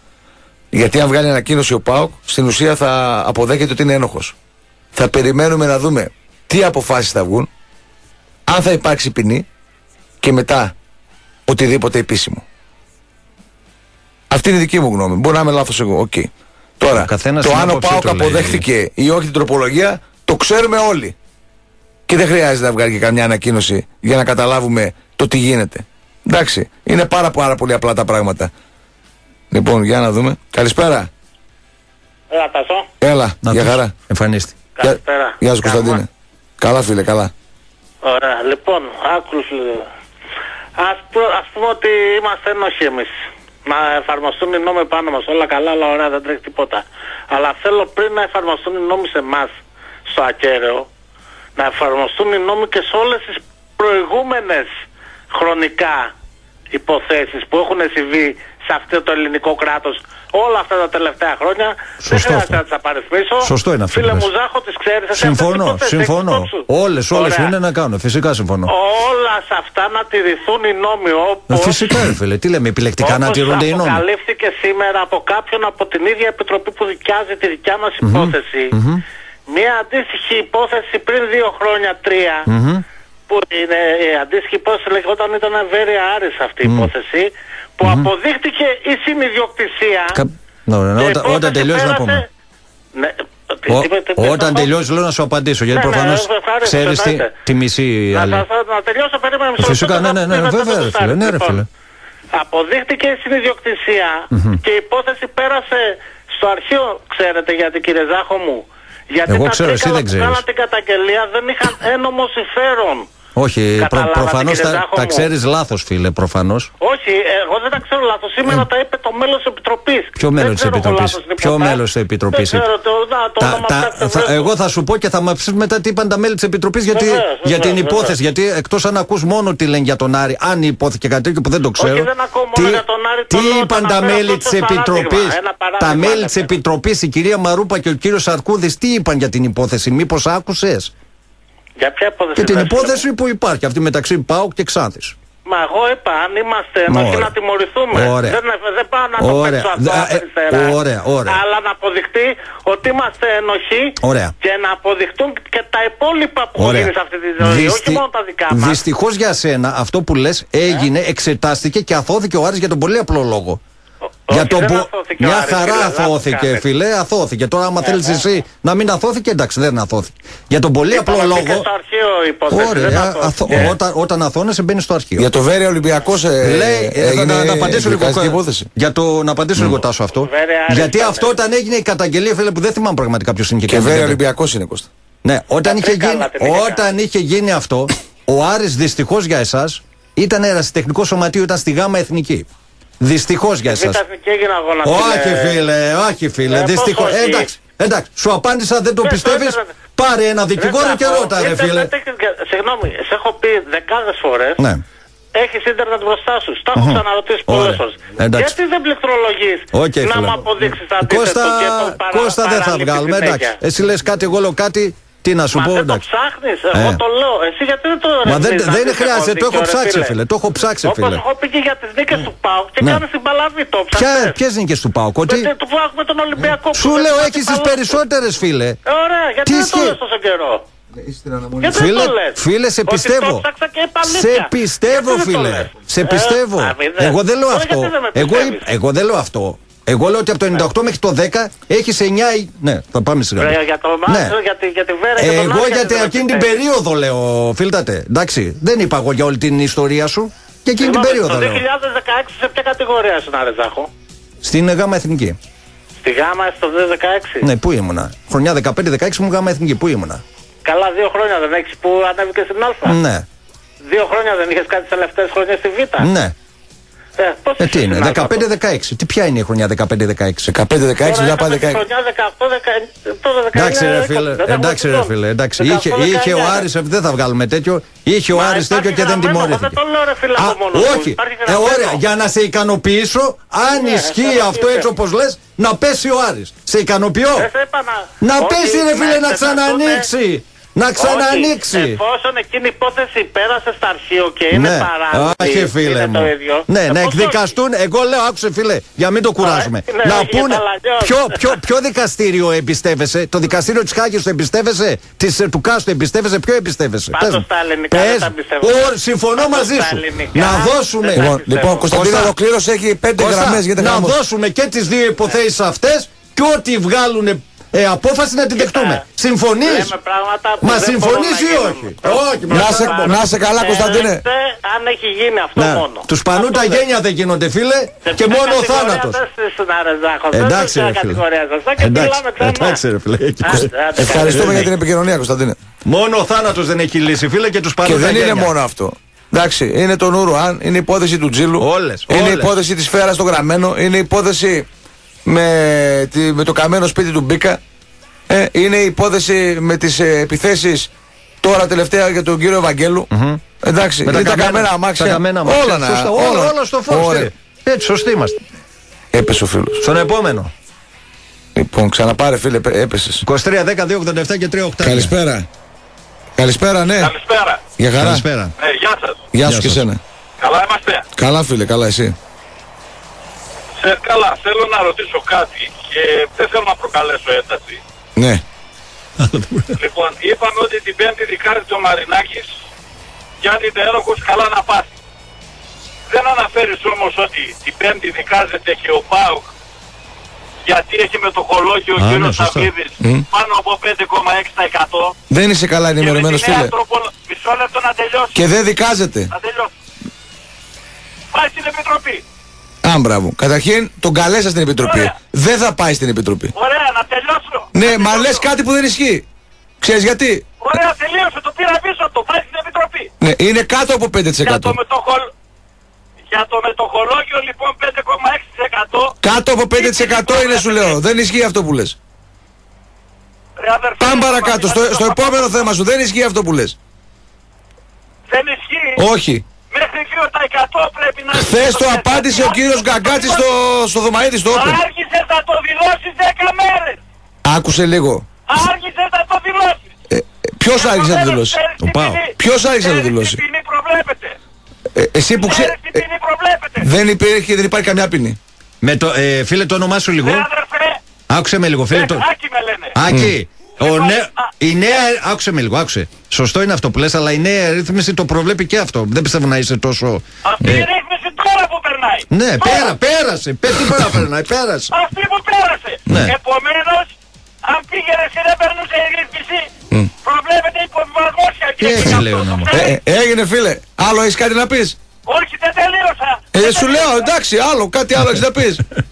Γιατί αν βγάλει ανακοίνωση ο ΠΑΟΚ, στην ουσία θα αποδέχεται ότι είναι ένοχος. Θα περιμένουμε να δούμε τι αποφάσεις θα βγουν, αν θα υπάρξει ποινή και μετά οτιδήποτε επίσημο. Αυτή είναι η δική μου γνώμη. Μπορεί να είμαι λάθος εγώ. Οκ. Okay. Τώρα, το αν ο ΠΑΟΚ αποδέχθηκε ή όχι την τροπολογία, το ξέρουμε όλοι. Και δεν χρειάζεται να βγάλει και καμιά ανακοίνωση για να καταλάβουμε το τι γίνεται. Εντάξει, είναι πάρα, πάρα πολύ απλά τα πράγματα. Λοιπόν, για να δούμε. Καλησπέρα. Έλα, Τάσο. Έλα, να για χαρά. Εμφανίστη. Καλησπέρα. Γεια σου, Κωνσταντίνε. Καλά, φίλε, καλά. Ωραία, λοιπόν, άκουσες. Ας, ας πούμε ότι είμαστε ένοχοι εμείς. Να εφαρμοστούν οι νόμοι πάνω μας. Όλα καλά, όλα ωραία, δεν τρέχει τίποτα. Αλλά θέλω πριν να εφαρμοστούν οι νόμοι σε εμάς, στο ακέραιο, να εφαρμοστούν οι νόμοι και σε όλες τις προηγούμενες χρονικά υποθέσεις που έχουν συμβεί σε αυτό το ελληνικό κράτος όλα αυτά τα τελευταία χρόνια. Σωστό. Δεν χρειάζεται να τις απαριθμίσω. Σωστό είναι αυτό. Φίλε μου Ζάχο, τις ξέρεις. Συμφωνώ, συμφωνώ. Όλες, όλες που είναι να κάνουν. Φυσικά συμφωνώ. Όλα σε αυτά να τηρηθούν οι νόμοι όπως... Φυσικά, φίλε. Τι λέμε, επιλεκτικά να τηρούνται οι νόμοι. Όπως αποκαλύφθηκε σήμερα από κάποιον από την ίδια επιτροπή που δικιάζει τη δικιά μας mm-hmm. υπόθεση. Mm-hmm. Μια αντίστοιχη υπόθεση πριν δύο χρόνια, τρία, mm-hmm. που είναι η αντίστοιχη υπόθεση λεγόταν ήταν Βέρεια Άρης αυτή η mm. υπόθεση, που mm-hmm. αποδείχτηκε η συνειδιοκτησία. Κα... No, no, no, όταν, όταν τελειώσει να πούμε. Ναι, Ο, τι, τι, τι, όταν τελειώσει λέω να σου απαντήσω, γιατί ναι, προφανώς ναι, ξέρεις τη, τη μισή να, άλλη. Να, να τελειώσω περίμενα μισό. Φυσικά, ναι, ναι, ναι, ναι βέβαια ρε φίλε, ναι, ρε, φίλε. Αποδείχτηκε η συνειδιοκτησία mm-hmm. και η υπόθεση πέρασε στο αρχείο, ξέρετε γιατί κύριε Ζάχο μου. Γιατί εγώ τα ξέρω, εσύ δεν ξέρεις. Κάναν την καταγγελία, δεν είχαν ένομο συμφέρον. Όχι, προ, προφανώς τα, τα ξέρεις λάθος, φίλε, προφανώς. Όχι, εγώ δεν τα ξέρω λάθος. Σήμερα ε. τα είπε το μέλος της Επιτροπής. Ποιο μέλος της Επιτροπής? Ποιο μέλος της Επιτροπής? Δεν ξέρω, το, να, το τα, τα, θα, εγώ θα σου πω και θα μας πεις μετά τι είπαν τα μέλη της Επιτροπής γιατί, βεβαίως, βεβαίως, για την βεβαίως. υπόθεση. Γιατί εκτός αν ακούς μόνο τι λένε για τον Άρη, αν υπόθηκε κάτι τέτοιο που δεν το ξέρω. Όχι, δεν ακούω μόνο τι, για τον Άρη. Τι είπαν τα μέλη της Επιτροπής? Τα μέλη της Επιτροπής, η κυρία Μαρούπα και ο κύριος Σαρκούδης, τι είπαν για την υπόθεση? Μήπως άκουσες? Για ποια υπόθεση? Και την υπόθεση που υπάρχει, αυτή μεταξύ ΠΑΟΚ και Ξάνθης. Μα εγώ είπα, αν είμαστε ενοχοί να τιμωρηθούμε. Ωραία. Δεν, δεν πάω να το παίξω αυτό αριστερά. Ωραία, ωραία. Αλλά να αποδειχτεί ότι είμαστε ενοχοί ωραία. Και να αποδειχτούν και τα υπόλοιπα που ωραία. γίνει σε αυτή τη ζωή. Δυστι... Όχι μόνο τα δικά μας. Δυστυχώς για σένα αυτό που λες έγινε, ε? εξετάστηκε και αθώθηκε ο Άρης για τον πολύ απλό λόγο. Για το δεν που... αθώθηκε ο Μια Άρης, χαρά φίλε, αθώθηκε, λάθος φίλε, αθώθηκε. Τώρα, άμα Ναι, θέλεις ναι. εσύ να μην αθώθηκε, εντάξει, δεν αθώθηκε. Για τον πολύ απλό Είπαμε, μπήκε λόγο. στο αρχείο η υπόθεση, δεν Ωραία, αθώθηκε. αθω... όταν, όταν αθώνεσαι, μπαίνει στο αρχείο. Για το Βέρεια Ολυμπιακός ε, Λέει, ε, έγινε να, να απαντήσω λίγο, δικαστική υπόθεση. για το, να απαντήσω λίγο Τάσο αυτό. Βέρεια, Άρης, Γιατί ήταν. αυτό όταν έγινε η καταγγελία, φίλε, που δεν θυμάμαι πραγματικά ποιος είναι και Και καταγγέλει. Βέρεια Ολυμπιακός είναι, Κώστα. Ναι, όταν, είχε Τρίκαλα γίνει, την είχε όταν είχε γίνει αυτό, ο Άρης δυστυχώς για εσάς ήταν ερασιτεχνικό σωματείο, ήταν στη Γάμα Εθνική. Δυστυχώς για εσάς. Β' Εθνική έγινε αγώνα. Όχι, φίλε, όχι, φίλε. Ε, πώς Δυστυχώς. όχι. Ε, εντάξει, εντάξει, σου απάντησα, δεν το Δεν πιστεύεις. το έπαιρνε. Πάρε ένα δικηγόρο και ρώτα, ρε φίλε. Συγγνώμη, σε έχω πει δεκάδες φορές. Ναι. Έχεις ίντερνετ μπροστά σου. Τα έχω ξαναρωτήσει Ωραία. πολλές φορές. Εντάξει. Γιατί δεν πληκτρολογείς Okay, να φίλε. μου αποδείξεις τα Κώστα, αντίθετο και το παρα, Κώστα δεν θα βγάλουμε, εντάξει. Εσύ λες κάτι, εγώ λέω κάτι. Τι να σου Μα πω, δεν το εντάξει. ψάχνεις, Ε. εγώ το λέω. Εσύ γιατί δεν το Μα δεν, ρυθμίζεις, να δεν δεις χρειάζεται, το έχω δίκιο, ρε ψάξει, φίλε. Το έχω ψάξει, Όπως φίλε. έχω πει και για τις νίκες του ΠΑΟΚ και Ναι. κάνεις την παλαβή, το Ποια, ψάξες. ποιες νίκες του ΠΑΟΚ, ότι. Με το ΠΑΟΚ με τον Ολυμπιακό. που Σου δεν λέω, θα έχεις την τις παλάβεις. περισσότερες, φίλε. Ωραία, γιατί Τι δεν το ισχύει? λες τόσο καιρό. Γιατί Φίλε, δεν το λες? φίλε, σε Ότι πιστεύω. το ψάξα και είπα Σε αλήθεια. πιστεύω, Γιατί δεν το φίλε. λες? Σε Ε, πιστεύω. α, μη δεν. Εγώ δεν λέω Τώρα αυτό. γιατί δεν με Εγώ, πιστεύεις? εγώ δεν λέω αυτό. Εγώ λέω ότι από το ενενήντα οκτώ μέχρι το δέκα έχεις εννιά. ή- Ναι, θα πάμε σιγά. Ρε, για το Ναι. Μάρτιο, για τη, για τη Βέρα και τον Εγώ Άρη, γιατί δεν με εκείνη την πιστεύεις? περίοδο λέω, φίλτατε. Εντάξει, δεν είπα εγώ για όλη την ιστορία σου. Και εκείνη την Συγγνώμη, περίοδο το λέω. δύο χιλιάδες δεκαέξι σε ποια κατηγορία ήσουν, ρε Ζάχο? Στην Γάμα Εθνική. Στη Γάμα στο δύο χιλιάδες δεκαέξι. Ναι, πού ήμουνα. Χρονιά δεκαπέντε δεκαέξι μου Γάμα Εθνική. Πού ήμουνα. Καλά, δύο χρόνια δεν έχεις που ανέβηκε στην Α. Ναι, Δύο χρόνια δεν είχες κάτι τις τελευταίες χρονιές στη Β. ναι. Ε, πώς Ε, τι είσαι είναι, στην Α, δεκαπέντε δεκαέξι. Τι ποια είναι η χρονιά δεκαπέντε δεκαέξι. δεκαπέντε δεκαέξι, Τώρα μια πάει είχαμε τη δεκαέξι. χρονιά δεκαοκτώ δεκαεννιά, τώρα δεκαεννιά, Εντάξει ρε είκοσι, φίλε, δεν έχουμε εντάξει ρε σηκώσει. φίλε, εντάξει. δεκαοκτώ, Είχε, είχε ο δεκαεννιά. Άρης, δεν θα βγάλουμε τέτοιο. Είχε ο Μα Άρης τέτοιο υπάρχει και δεν γραμμένο, τιμωρήθηκε. δεν το λέω, ρε φίλε, Α, από μόνο μου. όχι, Υπάρχει ε, γραμμένο. ωραία, για να σε ικανοποιήσω, αν Ναι, ισχύει θα αυτό ρωτήσω. έτσι όπως λες, να πέσει ο Άρης. Σε ικανοποιώ. Δεν σε είπα να... Να Όχι, πέσει ρε φίλε, να σε ξανανοίξει. Να Όχι, ξανανοίξει. εφόσον εκείνη η υπόθεση πέρασε στα αρχείο και είναι Ναι, παράνομη, όχι φίλε είναι μου. το ίδιο. Ναι, Ε, να πώς εκδικαστούν. Εγώ λέω, άκουσε φίλε, για μην το κουράζουμε. ναι, να όχι, πούνε. για τα λαγιώς. Ποιο, ποιο, ποιο δικαστήριο εμπιστεύεσαι, το δικαστήριο της Χάγης το εμπιστεύεσαι, της, του Κάστου εμπιστεύεσαι, ποιο εμπιστεύεσαι. Πάντως Πες μου. τα ελληνικά Πες δεν τα μου. εμπιστεύω. Ω, συμφωνώ Πάντως μαζί τα σου. ελληνικά Να δεν δώσουμε. τα Λοιπόν, πιστεύω. λοιπόν, Κωνσταντίνο Κώστα. ολοκλήρωση έχει πέντε Κώστα, γραμμές για να χαμός. δώσουμε και τις δύο υποθέσεις αυτές και ό,τι βγάλουν ε, απόφαση να την δεχτούμε. Συμφωνείς? Λέμε πράγματα που Μα δεν συμφωνείς μπορούν ή να όχι? γίνουν. Όχι, Να μα- σε- μα- να σε καλά, Ε, Κωνσταντίνε. δέχτε αν έχει γίνει αυτό Ναι. μόνο. Τους πανούν Αυτό τα δεν- γένια δεν γίνονται φίλε Σε και ποια μόνο ο κατηγορία θάνατος. δεν στήσουν, ρε Ζάχο, δεν Εντάξει σε ποια ρε φίλε. κατηγορία σας. Θα και Εντάξει, μιλάμε ξανά. εντάξει ρε φίλε. Άντε, άντε, Ευχαριστούμε καλή. για την επικοινωνία, Κωνσταντίνε. Μόνο ο θάνατος δεν έχει λύσει φίλε και τους Και πανούν τα δεν είναι γένια. μόνο αυτό. Εντάξει, είναι το Νουρουάν, είναι η υπόθεση του Τζίλου. Όλες, Είναι η όλες. υπόθεση της Φέρας στο Γραμμένο. Είναι η υπόθεση με, τη, με το καμένο σπίτι του Μπίκα. Ε, είναι η υπόθεση με τις ε, επιθέσεις τώρα τελευταία για τον κύριο Ευαγγέλου. Εντάξει, Με είναι τα καμένα- καμένα αμάξια. τα καμένα αμάξια. Όλα, να, Σωστά, όλα, όλα στο φως. Ωραία. τι. Έτσι, σωστοί είμαστε. Έπεσε ο φίλος. Στον επόμενο. Λοιπόν, ξαναπάρε φίλε, πέ- έπεσες. είκοσι τρία δέκα δύο ογδόντα επτά και τρία ογδόντα. Καλησπέρα. Καλησπέρα, ναι. Καλησπέρα. Για χαρά. Καλησπέρα. Ε, γεια σας. Γεια σου Γεια και σας. εσένα. Καλά είμαστε. Καλά φίλε, καλά εσύ. Σε, καλά, θέλω να ρωτήσω κάτι και δεν θέλω να προκαλέσω ένταση. Ναι. Λοιπόν, είπαμε ότι την Πέμπτη δικάζεται ο Μαρινάκης και αν είναι έργος καλά να πάθει. Δεν αναφέρεις όμως ότι την Πέμπτη δικάζεται και ο ΠΑΟΚ γιατί έχει μετοχολόγιο ο Α, ναι, κύριος σωστά. Σαββίδης Μμ. πάνω από πέντε κόμμα έξι τοις εκατό. Δεν είσαι καλά ενημερωμένος Και με τη νέα φίλε. τροπο- Μισό λεπτό να τελειώσει. Και δεν δικάζεται. Να τελειώσει. Πάει στην Επιτροπή. Α, μπράβο. Καταρχήν τον καλέσα στην Επιτροπή. Ωραία. Δεν θα πάει στην Επιτροπή. Ωραία, να τελειώσω. Ναι, Να μα τελειώσω. λες κάτι που δεν ισχύει. Ξέρεις γιατί? Ωραία, τελείωσε. Το πήρα πίσω. Το πάει στην Επιτροπή. Ναι, είναι κάτω από πέντε τοις Για εκατό. το, μετοχολ... Για το μετοχολόγιο λοιπόν πέντε κόμμα έξι τοις εκατό. Κάτω από πέντε τοις εκατό είναι σου λέω. Δεν ισχύει αυτό που λες. Ρε αδερφέ, Πάμε παρακάτω. Στο, το- στο επόμενο θέμα σου δεν ισχύει αυτό που λες. Δεν ισχύει. Όχι. Μέχρι δύο τοις εκατό πρέπει να... Χθες το απάντησε ο κύριος Γκαγκάτσης στο, στο Δωμαίδη στο Open. Άρχισες να το δηλώσεις δέκα μέρες. Άκουσε λίγο. Άρχισες να το δηλώσεις. Ε, ε, ποιος άρχισε να το δηλώσει? Το πάω. Ποιος άρχισε να το δηλώσει? Τι ποινή προβλέπετε. Ε, εσύ που ξέρεις. Ξέρεις τι ποινή προβλέπετε. Δεν υπήρχε, δεν υπάρχει καμιά ποινή. Με το, ε, φίλε, το όνομά σου λίγο. Ρε αδερφέ, Άκουσε με λίγο, φίλε. ε, Το... Άκη με λένε. Άκη, Ο νέ... Η νέα. Άκουσε με λίγο, άκουσε. Σωστό είναι αυτό που λες, αλλά η νέα ρύθμιση το προβλέπει και αυτό. Δεν πιστεύω να είσαι τόσο. Αυτή ε... η ρύθμιση τώρα που περνάει. Ναι, τώρα. πέρα, πέρασε. Πε τι πέρα περνάει, πέρασε. Αυτή που πέρασε. Ναι. Επομένως, αν πήγαινε και δεν περνούσε η ρύθμιση, mm. προβλέπεται υποβιβασμός για τι έτσι λέω να μου. Ε, ε, έγινε φίλε. Άλλο έχεις κάτι να πεις? Όχι, δεν τελείωσα. Ε, δεν σου λέω, εντάξει, άλλο, κάτι άλλο έχεις να πεις.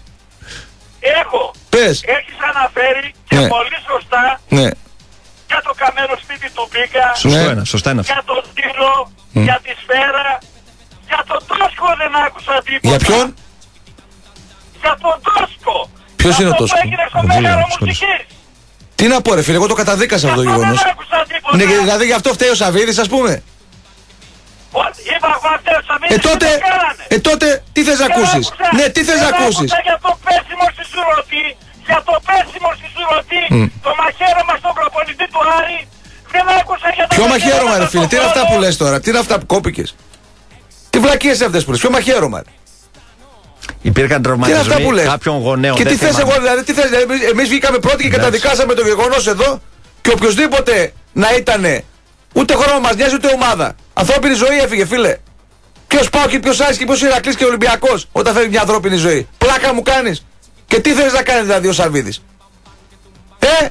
Έχω. Πες. Έχεις αναφέρει και ναι. πολύ σωστά ναι. για το καμένο σπίτι του Μπίκα. Σωστό ναι. είναι, σωστά είναι αυτό. Για τον Τύρο, mm. για τη Σφαίρα. Για τον Τόσκο δεν άκουσα τίποτα. Για ποιον? Για τον Τόσκο. Ποιος είναι ο Τόσκο? Αυτό που έγινε στο Μέγαρο Μουσικής. Τι να πω ρε φίλε, εγώ το καταδίκασα αυτό το γεγονός. Ναι, δηλαδή γι' αυτό φταίει ο Σαββίδης, ας πούμε. Είπα εγώ φταίει ο Σαββίδης. Ε τότε, ε τότε, τι θες να ακούσεις? Ναι, τι θες να ακούσεις? Για το πέσιμο στη Σουρωτή, για το πέσιμο στη Σουρωτή, το μαχαίρωμα στον προπονητή του Άρη. Δεν άκουσα για το ποιο μαχαίρωμα ρε φίλε, τι είναι αυτά που λες τώρα, τι είναι αυτά που κόπηκες? Τι βλακίες αυτές που λες, ποιο μαχαίρωμα? Υπήρχαν τραυματισμοί κάποιων γονέων. Και τι θες εγώ, δηλαδή, τι θες, δηλαδή, εμείς βγήκαμε πρώτοι και καταδικάσαμε το γεγονός εδώ και οποιοδήποτε να ήτανε, ούτε χρόνο μας νοιάζει ούτε ομάδα. Ανθρώπινη ζωή έφυγε, φίλε. Ποιος πάω και ποιος Άρης και ποιος Ηρακλής και Ολυμπιακός όταν φεύγει μια ανθρώπινη ζωή? Πλάκα μου κάνεις? Και τι θέλεις να κάνει δηλαδή ο Σαββίδης? Ε!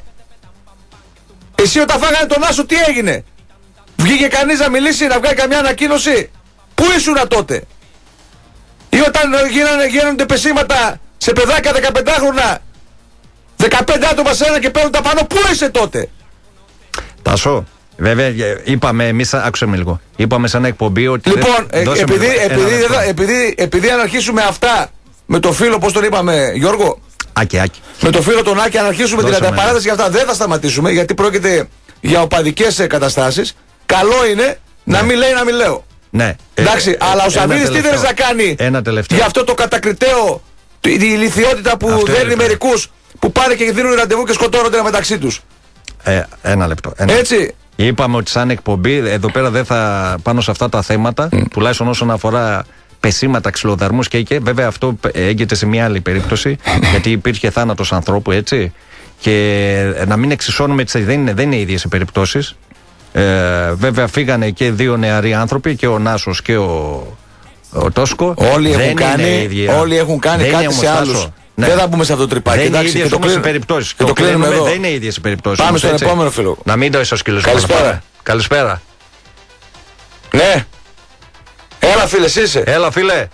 Εσύ όταν φάγανε τον Άσο τι έγινε? Βγήκε κανείς να μιλήσει, να βγάλει καμιά ανακοίνωση? Πού ήσουνα τότε? Ή όταν γίνανε, γίνονται πεσήματα σε παιδάκια δεκαπεντάχρονα, δεκαπέντε άτομα σε ένα και παίρνουν τα πάνω, πού είσαι τότε? Τάσο, βέβαια είπαμε εμείς, άκουσε με λίγο, είπαμε σε ένα εκπομπή ότι... Λοιπόν, ε, επειδή, επειδή, εδώ, επειδή, επειδή αν αρχίσουμε αυτά με το φίλο, πώς τον είπαμε Γιώργο? Άκη, Άκη. Με το φίλο τον Άκη, αν αρχίσουμε δώσε την ανταπαράθεση για αυτά δεν θα σταματήσουμε, γιατί πρόκειται για οπαδικές καταστάσεις. Καλό είναι να μην λέει να μην λέω. Ναι. Εντάξει, ε, αλλά ο Σαββίδης τι θέλεις να κάνει για αυτό το κατακριτέο, η ηλιθιότητα που αυτό δέρνει μερικούς που πάνε και δίνουν ραντεβού και σκοτώνονται μεταξύ τους? Ε, ένα λεπτό. Ένα. Έτσι. Είπαμε ότι σαν εκπομπή εδώ πέρα δεν θα πάνω σε αυτά τα θέματα, mm. τουλάχιστον όσον αφορά πεσήματα, ξυλοδαρμούς και, και βέβαια αυτό έγκυται σε μια άλλη περίπτωση, γιατί υπήρχε θάνατος ανθρώπου, έτσι. Και να μην εξισώνουμε, δεν είναι, δεν είναι ίδιες οι περιπτώσεις. Ε, βέβαια φύγανε και δύο νεαροί άνθρωποι, και ο Νάσος και ο, ο Τόσκο. Όλοι δεν έχουν κάνει, όλοι έχουν κάνει κάτι σε άλλους. Ναι. Δεν θα μπούμε σε αυτό το τρυπάκι. Δεν είναι ίδιες όμως οι περιπτώσεις. Και το κλείνουμε εδώ. Δεν είναι ίδιες οι περιπτώσεις. Πάμε στον επόμενο φίλο. Να μην το ισοσκυλώσουμε. Καλησπέρα. Καλησπέρα. Ναι. Έλα φίλε, είσαι. Έλα φίλε.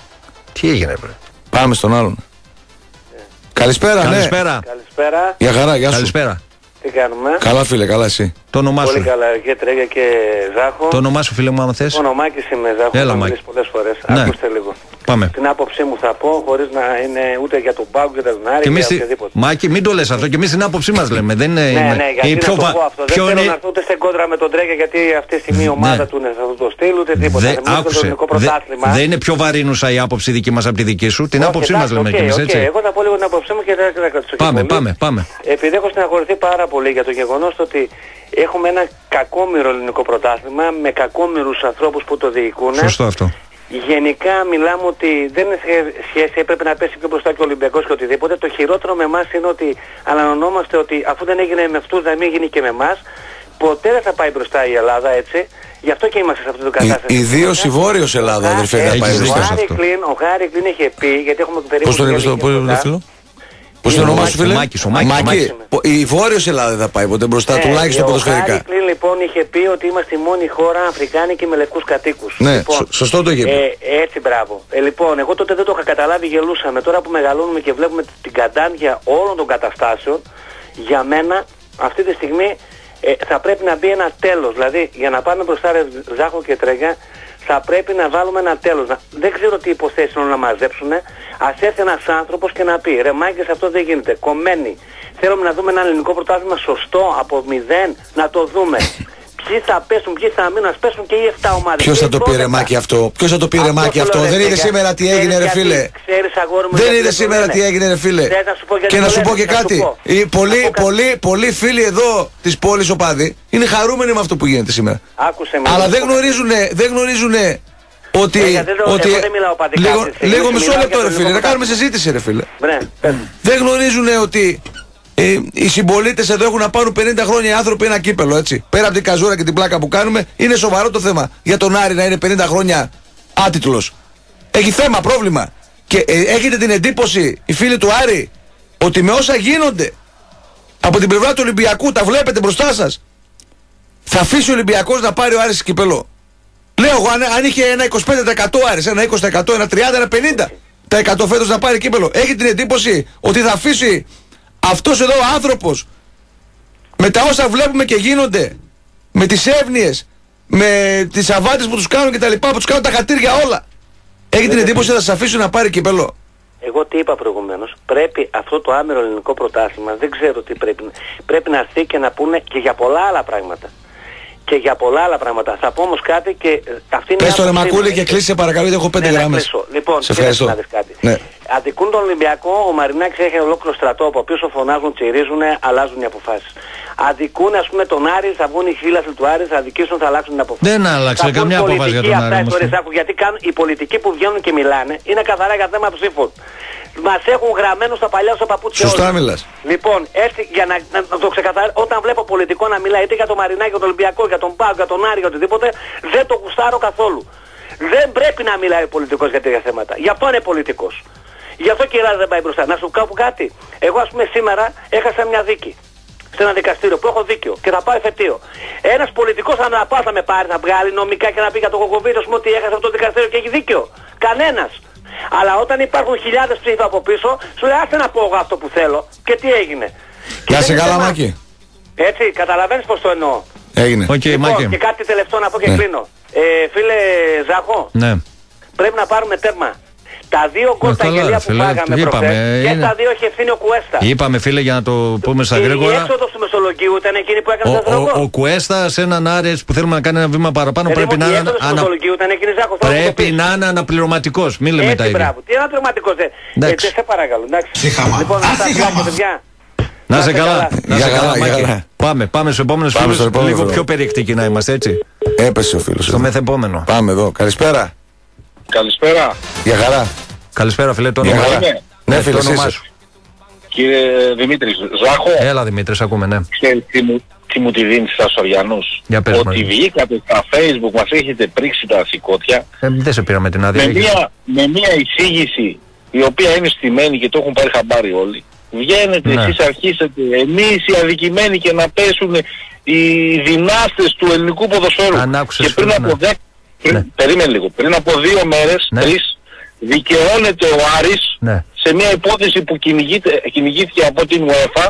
Τι έγινε βρε? Πάμε στον άλλον. Yeah. Καλησπέρα, Καλησπέρα. Ναι. Καλησπέρα. Γεια χαρά, γεια σου. Καλησπέρα. Τι κάνουμε? Καλά φίλε, καλά εσύ? Το όνομά σου? Πολύ καλά, και Τρέγια και Ζάχο. Το όνομά σου φίλε μου άμα θες? Το ονομάκης είμαι, Ζάχο. Έλα Μάκη. Πολλές φορές. Ναι. Ακούστε λίγο. Πάμε. Την άποψή μου θα πω, χωρίς να είναι ούτε για τον Πάγκο, για τον Άρη, για οποιοδήποτε. Μάκη, μην το λες αυτό, και εμείς την άποψή μας λέμε. Δεν είναι, ναι, ναι, γιατί είναι να πιο το πω αυτό. Δεν θέλω είναι... να έρθω ούτε στην κόντρα με τον Τρέγια, γιατί αυτή τη στιγμή η ομάδα ναι. του είναι σε αυτό το στυλ, ούτε τίποτα. Δε, άκουσε, δε, δεν είναι πιο βαρύνουσα η άποψη δική μας από τη δική σου. Την άποψή μας λέμε κι εμείς, έτσι. Εγώ θα πω λίγο την άποψή μου και δεν θα κρατήσω. Πάμε, πάμε, πάμε. Επειδή έχω στεναχωρηθεί πάρα πολύ για το γεγονός ότι έχουμε ένα κακόμοιρο ελληνικό πρωτάθλημα με κακόμοιρους ανθρώπους που το διοικούν. Σωστό αυτό. Γενικά μιλάμε ότι δεν είναι σχέση, έπρεπε να πέσει πιο μπροστά και ο Ολυμπιακός και οτιδήποτε. Το χειρότερο με εμάς είναι ότι ανανομόμαστε ότι αφού δεν έγινε με αυτούς, δεν γίνει και με εμάς. Ποτέ δεν θα πάει μπροστά η Ελλάδα, έτσι. Γι' αυτό και είμαστε σε αυτή την κατάσταση. Ιδίως η Βόρειος Ελλάδα, αδερφέ, δεν θα πάει μπροστά. Ο Χάρη Κλίν είχε πει, γιατί έχουμε περίπου. Πώς τον είπες το φίλο? Πώς το όνομά σου φίλε? Μάκης, ο Μάκης. Η Βόρειος Ελλάδα δεν θα πάει ποτέ μπροστά, τουλάχιστον ποδοσφαιρικά. Ο Χάρη Κλίν λοιπόν είχε πει ότι είμαστε η μόνη χώρα αφρικάνικη με λευκούς κατοίκους. Ναι, λοιπόν, σωστό το είπε. Ε, έτσι μπράβο. Ε, λοιπόν, εγώ τότε δεν το είχα καταλάβει, γελούσαμε. Τώρα που μεγαλώνουμε και βλέπουμε την καντάνια όλων των καταστάσεων, για μένα αυτή τη στιγμή ε, θα πρέπει να μπει ένα τέλος. Δηλαδή για να πάμε μπροστά ρε Ζάχο και Τρέγια, θα πρέπει να βάλουμε ένα τέλος. Να... Δεν ξέρω τι υποθέσεις να μαζέψουν. Ας έρθει ένας άνθρωπος και να πει ρε Μάγκες, αυτό δεν γίνεται. Κομμένη. Θέλουμε να δούμε ένα ελληνικό πρωτάθλημα σωστό από μηδέν, να το δούμε. Ποιοι θα πέσουν, ποιοι θα μείνουν, ας πέσουν και οι εφτά ομάδες. Ποιος θα το πει ρε Μάκη αυτό? Ποιος θα το πει ρε Μάκη αυτό? Δεν είδε σήμερα τι έγινε ρε φίλε? Δεν είδε σήμερα τι έγινε ρε φίλε? Και να σου πω και κάτι. Οι πολλοί, πολλοί, πολλοί φίλοι εδώ της πόλης οπαδοί είναι χαρούμενοι με αυτό που γίνεται σήμερα. Αλλά δεν γνωρίζουνε, δεν γνωρίζουνε ότι, ότι λίγο, λίγο μισό λεπτό ρε φίλε, να κάνουμε συζήτηση ρε φίλε. Δεν γνωρίζουνε ότι Ε, οι συμπολίτες εδώ έχουν να πάρουν πενήντα χρόνια οι άνθρωποι ένα κύπελο, έτσι. Πέρα από την καζούρα και την πλάκα που κάνουμε, είναι σοβαρό το θέμα. Για τον Άρη να είναι πενήντα χρόνια άτιτλος. Έχει θέμα, πρόβλημα. Και ε, έχετε την εντύπωση, οι φίλοι του Άρη, ότι με όσα γίνονται από την πλευρά του Ολυμπιακού, τα βλέπετε μπροστά σας, θα αφήσει ο Ολυμπιακός να πάρει ο Άρης κυπελό. Λέω εγώ, αν, αν είχε ένα είκοσι πέντε τοις εκατό Άρης, ένα είκοσι τοις εκατό, ένα τριάντα τοις εκατό, ένα πενήντα τοις εκατό φέτος να πάρει κύπελο. Έχει την εντύπωση ότι θα αφήσει αυτός εδώ ο άνθρωπος, με τα όσα βλέπουμε και γίνονται, με τις εύνοιες, με τις αβάτες που τους κάνουν και τα λοιπά, που τους κάνουν τα χατήρια όλα, έχει την εντύπωση ότι θα σας αφήσουν να πάρει κύπελο? Εγώ τι είπα προηγουμένως, πρέπει αυτό το άμερο ελληνικό πρωτάθλημα, δεν ξέρω τι πρέπει, πρέπει να έρθει και να πούνε και για πολλά άλλα πράγματα. Και για πολλά άλλα πράγματα. Θα πω όμως κάτι και αυτή είναι. Πες το ρε Μακούλη και κλείσε παρακαλώ, γιατί έχω πέντε ναι, γραμμές. Λοιπόν, σε ευχαριστώ. να δεις κάτι. Ναι. Αντικούν τον Ολυμπιακό, ο Μαρινάκης έχει ολόκληρο στρατό από πίσω, φωνάζουν, τσιρίζουν, αλλάζουν οι αποφάσεις. Αντικούν ας πούμε τον Άρη, θα βγουν οι φίλαθλοι του Άρη, θα δικήσουν, θα αλλάξουν την αποφάση. Δεν άλλαξε καμιά απόφαση για τον Άρη. Γιατί κάνουν, οι πολιτικοί που βγαίνουν και μιλάνε είναι καθαρά για θέμα ψήφων. Μας έχουν γραμμένο στα παλιά στο παπούτσια. Σωστά μιλάς. Λοιπόν, έτσι για να, να, να το ξεκαθαρίσω, όταν βλέπω πολιτικό να μιλάει είτε για τον Μαρινάκη, για τον Ολυμπιακό, για τον Πάο, για τον Άρη, για οτιδήποτε, δεν το γουστάρω καθόλου. Δεν πρέπει να μιλάει ο πολιτικός για τέτοια θέματα. Γι' αυτό είναι πολιτικός. Γι' αυτό και η Ελλάδα δεν πάει μπροστά. Να σου κάνω κάτι. Εγώ ας πούμε σήμερα έχασα μια δίκη σε ένα δικαστήριο που έχω δίκιο και θα πάω εφετείο. Ένας πολιτικός αν να πάω θα με πάρει, θα βγάλει νομικά και να πει για το κοκοβίδο ότι έχασε αυτό το δικαστήριο και έχει δίκιο. Κανένας. Αλλά όταν υπάρχουν χιλιάδες ψήφοι από πίσω, σου λέει άστε να πω εγώ αυτό που θέλω. Και τι έγινε. Γεια σε καλά Μάκη. Έτσι, καταλαβαίνεις πως το εννοώ. Έγινε. Okay, λοιπόν, Μάκη. και κάτι τελευταίο να πω και ναι. κλείνω. Ε, φίλε Ζάχο, ναι. πρέπει να πάρουμε τέρμα. Τα δύο γκολ τα γελία που φίλε, πάγαμε είπαμε, προχθές, και είναι... στα δύο έχει ευθύνη ο Κουέστα. Είπαμε φίλε για να το πούμε στα η, γρήγορα. Η έξοδος του Μεσολογγίου ήταν εκείνη που έκανε ο, το δεύτερο. Ο, ο Κουέστα σε έναν Άρης που θέλουμε να κάνει ένα βήμα παραπάνω ε, πρέπει, να, ανα... ανα... ήταν εκείνη, Ζάχο, πρέπει να είναι αναπληρωματικός. Μην λέμε τα ίδια. Μπράβο. Τι αναπληρωματικός ε. ε, σε παρακαλώ. Λοιπόν, αυτά παιδιά. Να σε καλά. Να σε καλά, Μάκη. Πάμε, πάμε στους επόμενους φίλους. Λίγο πιο περιεκτικοί να είμαστε, έτσι. Έπεσε ο φίλος. Στο μεθεπόμενο. Πάμε εδώ. Καλησπέρα. Καλησπέρα. Για χαρά. Καλησπέρα, φίλε, το όνομα σου. Ναι, φίλε, εσύ. Κύριε Δημήτρη, Ζάχο. Έλα, Δημήτρη, ακούμε, ναι. Ξέρεις τι μου, τι μου τη δίνει στα Σοριανούς. Για πες, ότι μαζί. Βγήκατε στα Facebook, μας έχετε πρίξει τα σηκώτια. Ε, δεν σε πήραμε την άδεια. Με μια, με μια εισήγηση η οποία είναι στημένη και το έχουν πάρει χαμπάρι όλοι. Βγαίνετε, ναι. Εσείς αρχίσετε, εμείς οι αδικημένοι και να πέσουν οι δυνάστες του ελληνικού ποδοσφαίρου. Ανάκουσες, και πριν φίλε, από ναι. δέκα, πριν, ναι. περίμενε λίγο, πριν από δύο μέρες, ναι. τρεις, δικαιώνεται ο Άρης ναι. σε μια υπόθεση που κυνηγήθηκε από την UEFA,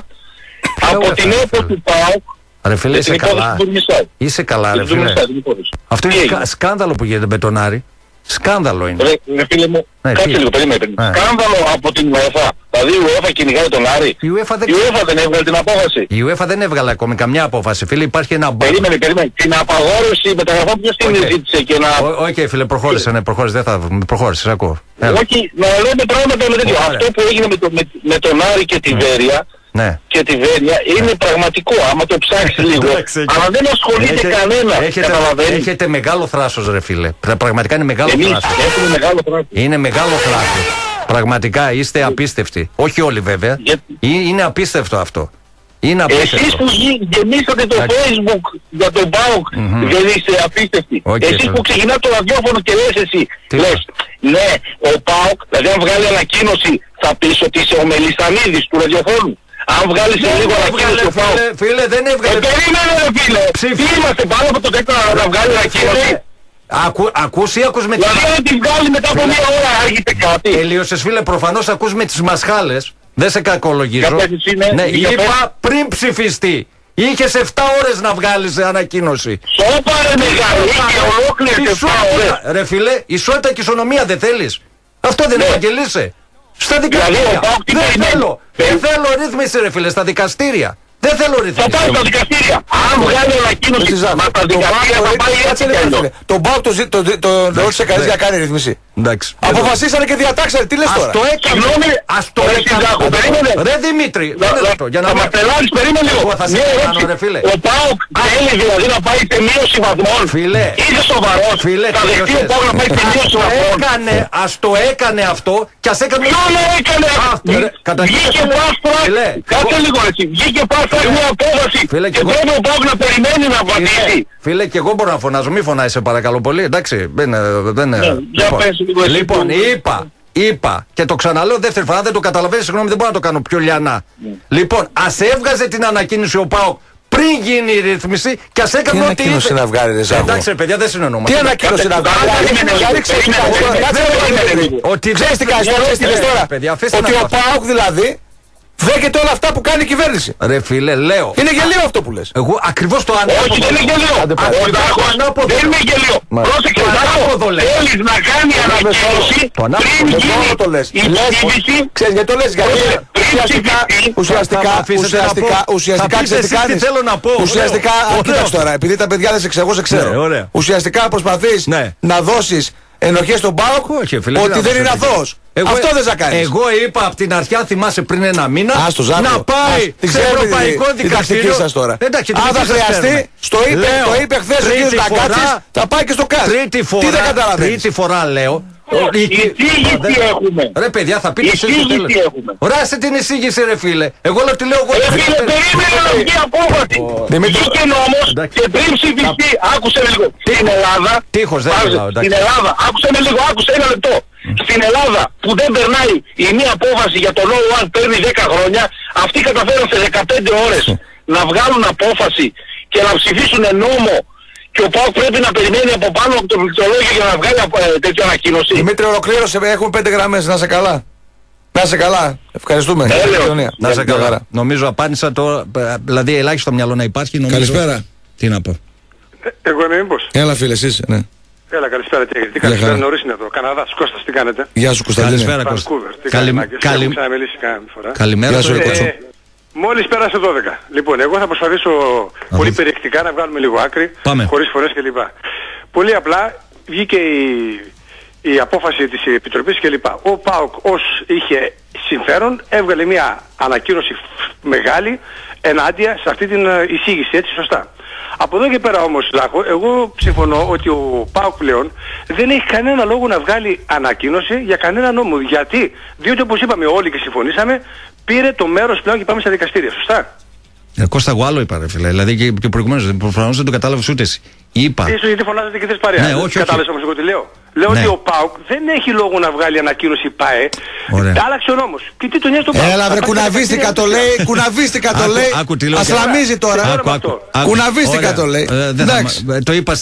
από UEFA, την έπο του ΠΑΟΚ. Ρε φίλε, είσαι καλά. Είσαι καλά, ρε φίλε. Αυτό είναι σκα, σκάνδαλο που γίνεται με τον Άρη. Σκάνδαλο είναι. Ρε, ρε φίλε μου, ναι, κάτσε λίγο, περίμενε. Ναι. Σκάνδαλο από την UEFA. Δηλαδή η UEFA κυνηγάει τον Άρη. Η UEFA δεν, η UEFA δεν έβγαλε την απόφαση. Η UEFA δεν έβγαλε ακόμη καμιά απόφαση. Φίλε, υπάρχει ένα μπάγκ. Περίμενε, περίμενε. Την απαγόρευση μεταγραφών ποιος την ζήτησε και να... Όχι, okay, φίλε, προχώρησε, ναι, προχώρησε. Δεν θα προχώρησε, ακούω. Όχι, να λέμε πράγματα με τέτοιο. Αυτό που έγινε με, το, με, με τον Άρη και τη Βέρεια. Ναι. Και τη Βέρεια είναι ναι. πραγματικό, άμα το ψάξει λίγο. Αλλά δεν ασχολείται Έχε, κανένα. Έχετε, έχετε μεγάλο θράσος, ρε φίλε. Πραγματικά είναι μεγάλο Εμείς θράσος. Έχουμε μεγάλο θράσος. Είναι μεγάλο θράσος. Πραγματικά είστε απίστευτοι. Όχι όλοι βέβαια. Για... Είναι απίστευτο αυτό. Είναι απίστευτο. Εσείς που γεμίσατε το Facebook για τον ΠΑΟΚ mm-hmm. δεν είστε απίστευτοι. Okay, εσείς που ξεκινάτε το ραδιόφωνο και λες εσύ. Τι λες, ναι, ο ΠΑΟΚ, δηλαδή αν βγάλει ανακοίνωση θα πεις ότι είσαι ο Μελισσανίδης του ραδιοφώνου. Αν βγάλει σε λίγο ανακοίνωση ο ΠΑΟΚ. Φίλε, δεν έβγαλε. Ε, περίμενε ρε φίλε. Τι είμαστε πάνω από το τέτοιο να βγάλει ανακοίνωση. Ακού, ακούς ή ακούς με τις... Δηλαδή αν τη βγάλει μετά από μία ώρα άγγιτε κάτι. Τελείωσες φίλε, προφανώς ακούς με τις μασχάλες. Δεν σε κακολογίζω. Ναι, είπα πριν ψηφιστεί. Είχες εφτά ώρες να βγάλεις ανακοίνωση. Σώπα ρε μεγάλη, είχε ολόκληρες εφτά ώρες. Ρε φίλε, ισότητα και ισονομία δεν θέλεις. Αυτό δεν επαγγελίσαι. Στα δικαστήρια. Δεν θέλω. Δεν θέλω ρύθμιση ρε φίλε, στα δικαστήρια. Δεν θέλω ρυθμίση. Θα πάει στα δικαστήρια. Αν βγάλει ανακοίνωση, μα τα δικαστήρια θα πάει έτσι κι αλλιώς. Τον ΠΑΟΚ το ρώτησε κανείς για κάνει ρυθμίση. Εντάξει. Αποφασίσανε και διατάξανε. Τι λες τώρα. Το έκανε. Ας το έκανε. Ρε Δημήτρη, για να με πελάρεις, περίμενε λίγο. Μια ερώτηση. Ο ΠΑΟΚ θέλει δηλαδή να πάει σε μείωση βαθμών. Φίλε. Είσαι σοβαρός. Φίλε. Θα δεχτεί ο ΠΑΟΚ να πάει σε μείωση βαθμών. Ας το έκανε αυτό και ας έκανε... Ποιο να έκανε αυτό. Βγήκε πάστρα. Κάτσε λίγο έτσι. Βγήκε πάστρα μια απόβαση. Και πρέπει ο ΠΑΟΚ να περιμένει να απαντήσει. Φίλε, και εγώ μπορώ να φωνάζω. Μη φωνάει, σε παρακαλώ πολύ. Εντάξει. Λοιπόν, είπα, είπα και το ξαναλέω δεύτερη φορά, δεν το καταλαβαίνεις, συγγνώμη, δεν μπορώ να το κάνω πιο λιανά. Λοιπόν, ας έβγαζε την ανακοίνωση ο ΠΑΟΚ πριν γίνει η ρύθμιση και ας έκανε ό,τι ήθελε. Τι ανακοίνωση να βγάλει, ρε Ζάχο. Εντάξει, ρε παιδιά, δεν συνεννοούμαστε. Τι ανακοίνωση να βγάλει. Ότι ξέρεις τι κάνεις τώρα. Ότι ο ΠΑΟΚ δηλαδή δέχεται όλα αυτά που κάνει η κυβέρνηση. Ρε φίλε, λέω. Είναι γελίο αυτό που λες. Εγώ ακριβώς το ανάποδο. Όχι, δεν είναι γελίο. Δεν είναι γελίο. Πρόσεξε, θέλεις να κάνει ανακοίνωση πριν γίνει η ψήφιση. Ξέρεις γιατί το λες. Ουσιαστικά, ουσιαστικά, ουσιαστικά ξέρεις τι κάνεις. Ουσιαστικά, κοίταξε τώρα, επειδή τα παιδιά δεν σε ξέρω, εγώ σε ξέρω. Ουσιαστικά προσπαθείς να δώσεις ενοχές στον ΠΑΟΚ ότι δεν είναι αθώος. Αυτό δεν θα κάνεις. Εγώ είπα από την αρχιά, θυμάσαι πριν ένα μήνα, Άστο, Ζάχο, να πάει σε ευρωπαϊκό δικαστήριο. Αν θα χρειαστεί, το είπε, το είπε χθες ο κ. Ναγκάτσης, θα πάει και στο ΚΑΤ. Τρίτη φορά, τι δεν καταλαβαίνεις. Τρίτη φορά λέω. Εισήγηση έχουμε. Ρε παιδιά, θα πείτε εσείς στο τέλος. Οράστε την εισήγηση, ρε φίλε. Εγώ λέω τι λέω εγώ. Ρε φίλε, περίμενε να βγει απόφαση. Βγήκε νόμος και πριν ψηφιστεί, άκουσε με λίγο. Στην Ελλάδα, στην Ελλάδα, άκουσε με λίγο, άκουσε ένα λεπτό. Στην Ελλάδα που δεν περνάει η μία απόφαση για το No One παίρνει δέκα χρόνια, αυτοί καταφέρουν σε δεκαπέντε ώρες να βγάλουν απόφαση και να ψηφίσουν νόμο. Και ο ΠΑΟΚ πρέπει να περιμένει από πάνω από το πληκτρολόγιο για να βγάλει ε, τέτοια ανακοίνωση. Δημήτρη, ολοκλήρωσε, έχουμε πέντε γραμμές, να σε καλά. Να σε καλά, ευχαριστούμε. Έλεω. Να σε καλά. Νομίζω απάντησα το, δηλαδή ελάχιστο μυαλό να υπάρχει. Νομίζω... Καλησπέρα. Τι να πω. Εγώ είμαι μήπως. Έλα φίλε, εσείς, ναι. Έλα, καλησπέρα, τι έχετε. Καλησπέρα, νωρίς είναι εδώ. Καναδάς, Κώστας, τι κάνετε. Γεια σου Κωνσταντίνε. Καλησπέρα Κώστα. Καλημέρα. Γεια σου Κώστα. Μόλις πέρασε δώδεκα. Λοιπόν, εγώ θα προσπαθήσω Α, πολύ περιεκτικά να βγάλουμε λίγο άκρη, Πάμε. χωρίς φορές κλπ. Πολύ απλά βγήκε η, η απόφαση της Επιτροπής κλπ. Ο ΠΑΟΚ ως είχε συμφέρον έβγαλε μια ανακοίνωση μεγάλη ενάντια σε αυτή την εισήγηση, έτσι σωστά. Από εδώ και πέρα όμως, Ζάχο, εγώ συμφωνώ ότι ο ΠΑΟΚ πλέον δεν έχει κανένα λόγο να βγάλει ανακοίνωση για κανένα νόμο. Γιατί? Διότι όπως είπαμε όλοι και συμφωνήσαμε, πήρε το μέρος πλέον και πάμε στα δικαστήρια. Σωστά. Ε, Κώστα, εγώ άλλο είπα, ρε φίλε. Δηλαδή και, και προηγουμένως προφανώς δεν το κατάλαβες ούτε εσύ. Είπα. Ίσως γιατί φωνάζετε και θες παρέα. Ναι, όχι, κατάλαβες όμως εγώ τι λέω. Λέω ναι. ότι ο ΠΑΟΚ δεν έχει λόγο να βγάλει ανακοίνωση ΠΑΕ. Άλλαξε ο νόμος. Και τι τον νοιάζει τον ΠΑΟΚ. Έλα βρε, κουναβίστηκα το λέει. Κουναβίστηκα το λέει. Ασλαμίζει τώρα. Κουναβίστηκα το λέει. Το είπα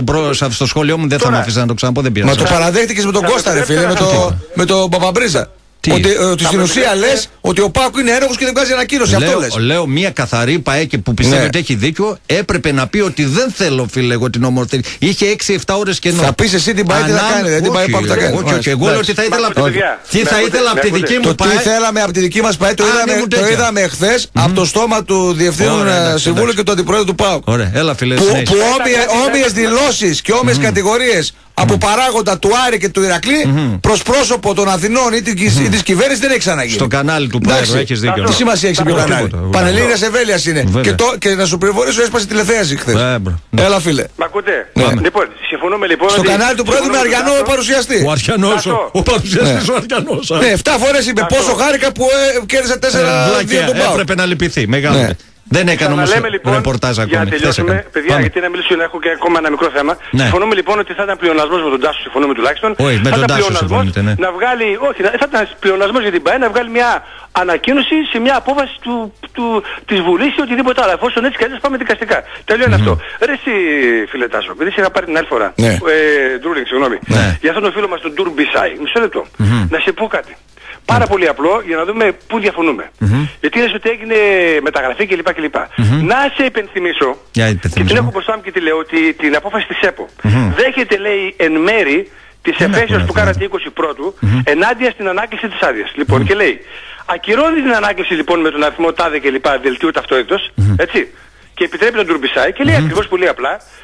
στο σχόλιο μου, δεν θα με αφήσει να το ξαναπώ, δεν πειράζει. Μα το παραδέχτηκες με τον Κώστα, ρε φίλε, με τον Παπαμπρίζα. Ότι, ότι στην ουσία λες ότι ο ΠΑΟΚ είναι ένοχος και δεν βγάζει ανακοίνωση. Λέω, αυτό λες. Λέω μια καθαρή ΠΑΕΚ που πιστεύει ναι. ότι έχει δίκιο, έπρεπε να πει ότι δεν θέλω, φίλε, εγώ την ομορφή. Είχε έξι εφτά ώρες κενό. Θα πεις εσύ την ΠΑΕ τι θα κάνει, δεν την ΠΑΕ ΠΑΟΚ θα κάνει. Όχι, όχι, εγώ λέω ότι θα ήθελα. Τι θα ήθελα από τη δική μου ΠΑΕ. Το τι θέλαμε από τη δική μας ΠΑΕ το είδαμε εχθές από το στόμα του Διευθύνου Συμβούλου και του Αντιπρόεδρου του ΠΑΟΚ. Ωραία, έλα φίλε. Που όμοιες δηλώσεις και όμοιες κατηγορίες από παράγοντα του Άρη και του Ηρακλή mm-hmm. προς πρόσωπο των Αθηνών ή της mm-hmm. κυβέρνησης δεν έχει ξαναγίνει. Στο κανάλι του Πρόεδρου έχεις δίκιο. Τι σημασία έχει το κανάλι. Πανελλήνιας ευέλειας είναι. Και, το, και να σου πληροφορήσω έσπασε τηλεθέαση χθες. Έλα φίλε. Μ' ακούτε. Ναι. Λοιπόν, συμφωνούμε λοιπόν. Στο κανάλι του Πρόεδρου με Αριανό παρουσιαστή. Ο Αριανός, ο παρουσιαστής ο Αριανός. Ναι, εφτά φορές είπε πόσο χάρηκα που κέρδισα τέσσερα δύο τον ΠΑΟΚ. Έπρεπε να λυπηθεί. Μεγάλο. Δεν έκανε όμως λοιπόν, ρεπορτάζ ακόμη. Για να τελειώσουμε, παιδιά, Πάμε. γιατί να μιλήσω να έχω και ακόμα ένα μικρό θέμα. Ναι. Συμφωνούμε λοιπόν ότι θα ήταν πλεονασμός με τον Τάσο, συμφωνούμε τουλάχιστον. Όχι, με τον Τάσο συμφωνείτε, ναι. Να βγάλει, όχι, θα ήταν πλεονασμός για την ΠΑΕ να βγάλει μια ανακοίνωση σε μια απόφαση του, του, της Βουλής ή οτιδήποτε άλλο. Εφόσον έτσι κι αλλιώς πάμε δικαστικά. Τελειώνει mm-hmm. αυτό. Ρε εσύ φίλε Τάσο, επειδή σε είχα πάρει την άλλη φορά. Ναι. Ε, Ντρούλινγκ, συγγνώμη. Ναι. Για αυτόν τον φίλο μας τον Ντουρ Μπισάι. Μισό λεπτό. Mm-hmm. Να σε πω κάτι. Πάρα πολύ απλό για να δούμε πού διαφωνούμε. Mm-hmm. Γιατί λες ότι έγινε μεταγραφή κλπ. κλπ. Mm-hmm. Να σε υπενθυμίσω, yeah, και την έχω μπροστά μου και τη λέω, ότι την απόφαση της ΕΠΟ mm-hmm. δέχεται, λέει, εν μέρη της εφέσεως που κάνατε είκοσι πρώτου mm-hmm. ενάντια στην ανάκληση της άδειας. Λοιπόν, mm-hmm. και λέει, ακυρώνει την ανάκληση λοιπόν με τον αριθμό τάδε κλπ. Δελτίου ταυτότητος, mm-hmm. έτσι, και επιτρέπει τον Τουρμπισάι και λέει mm-hmm. ακριβώς πολύ απλά,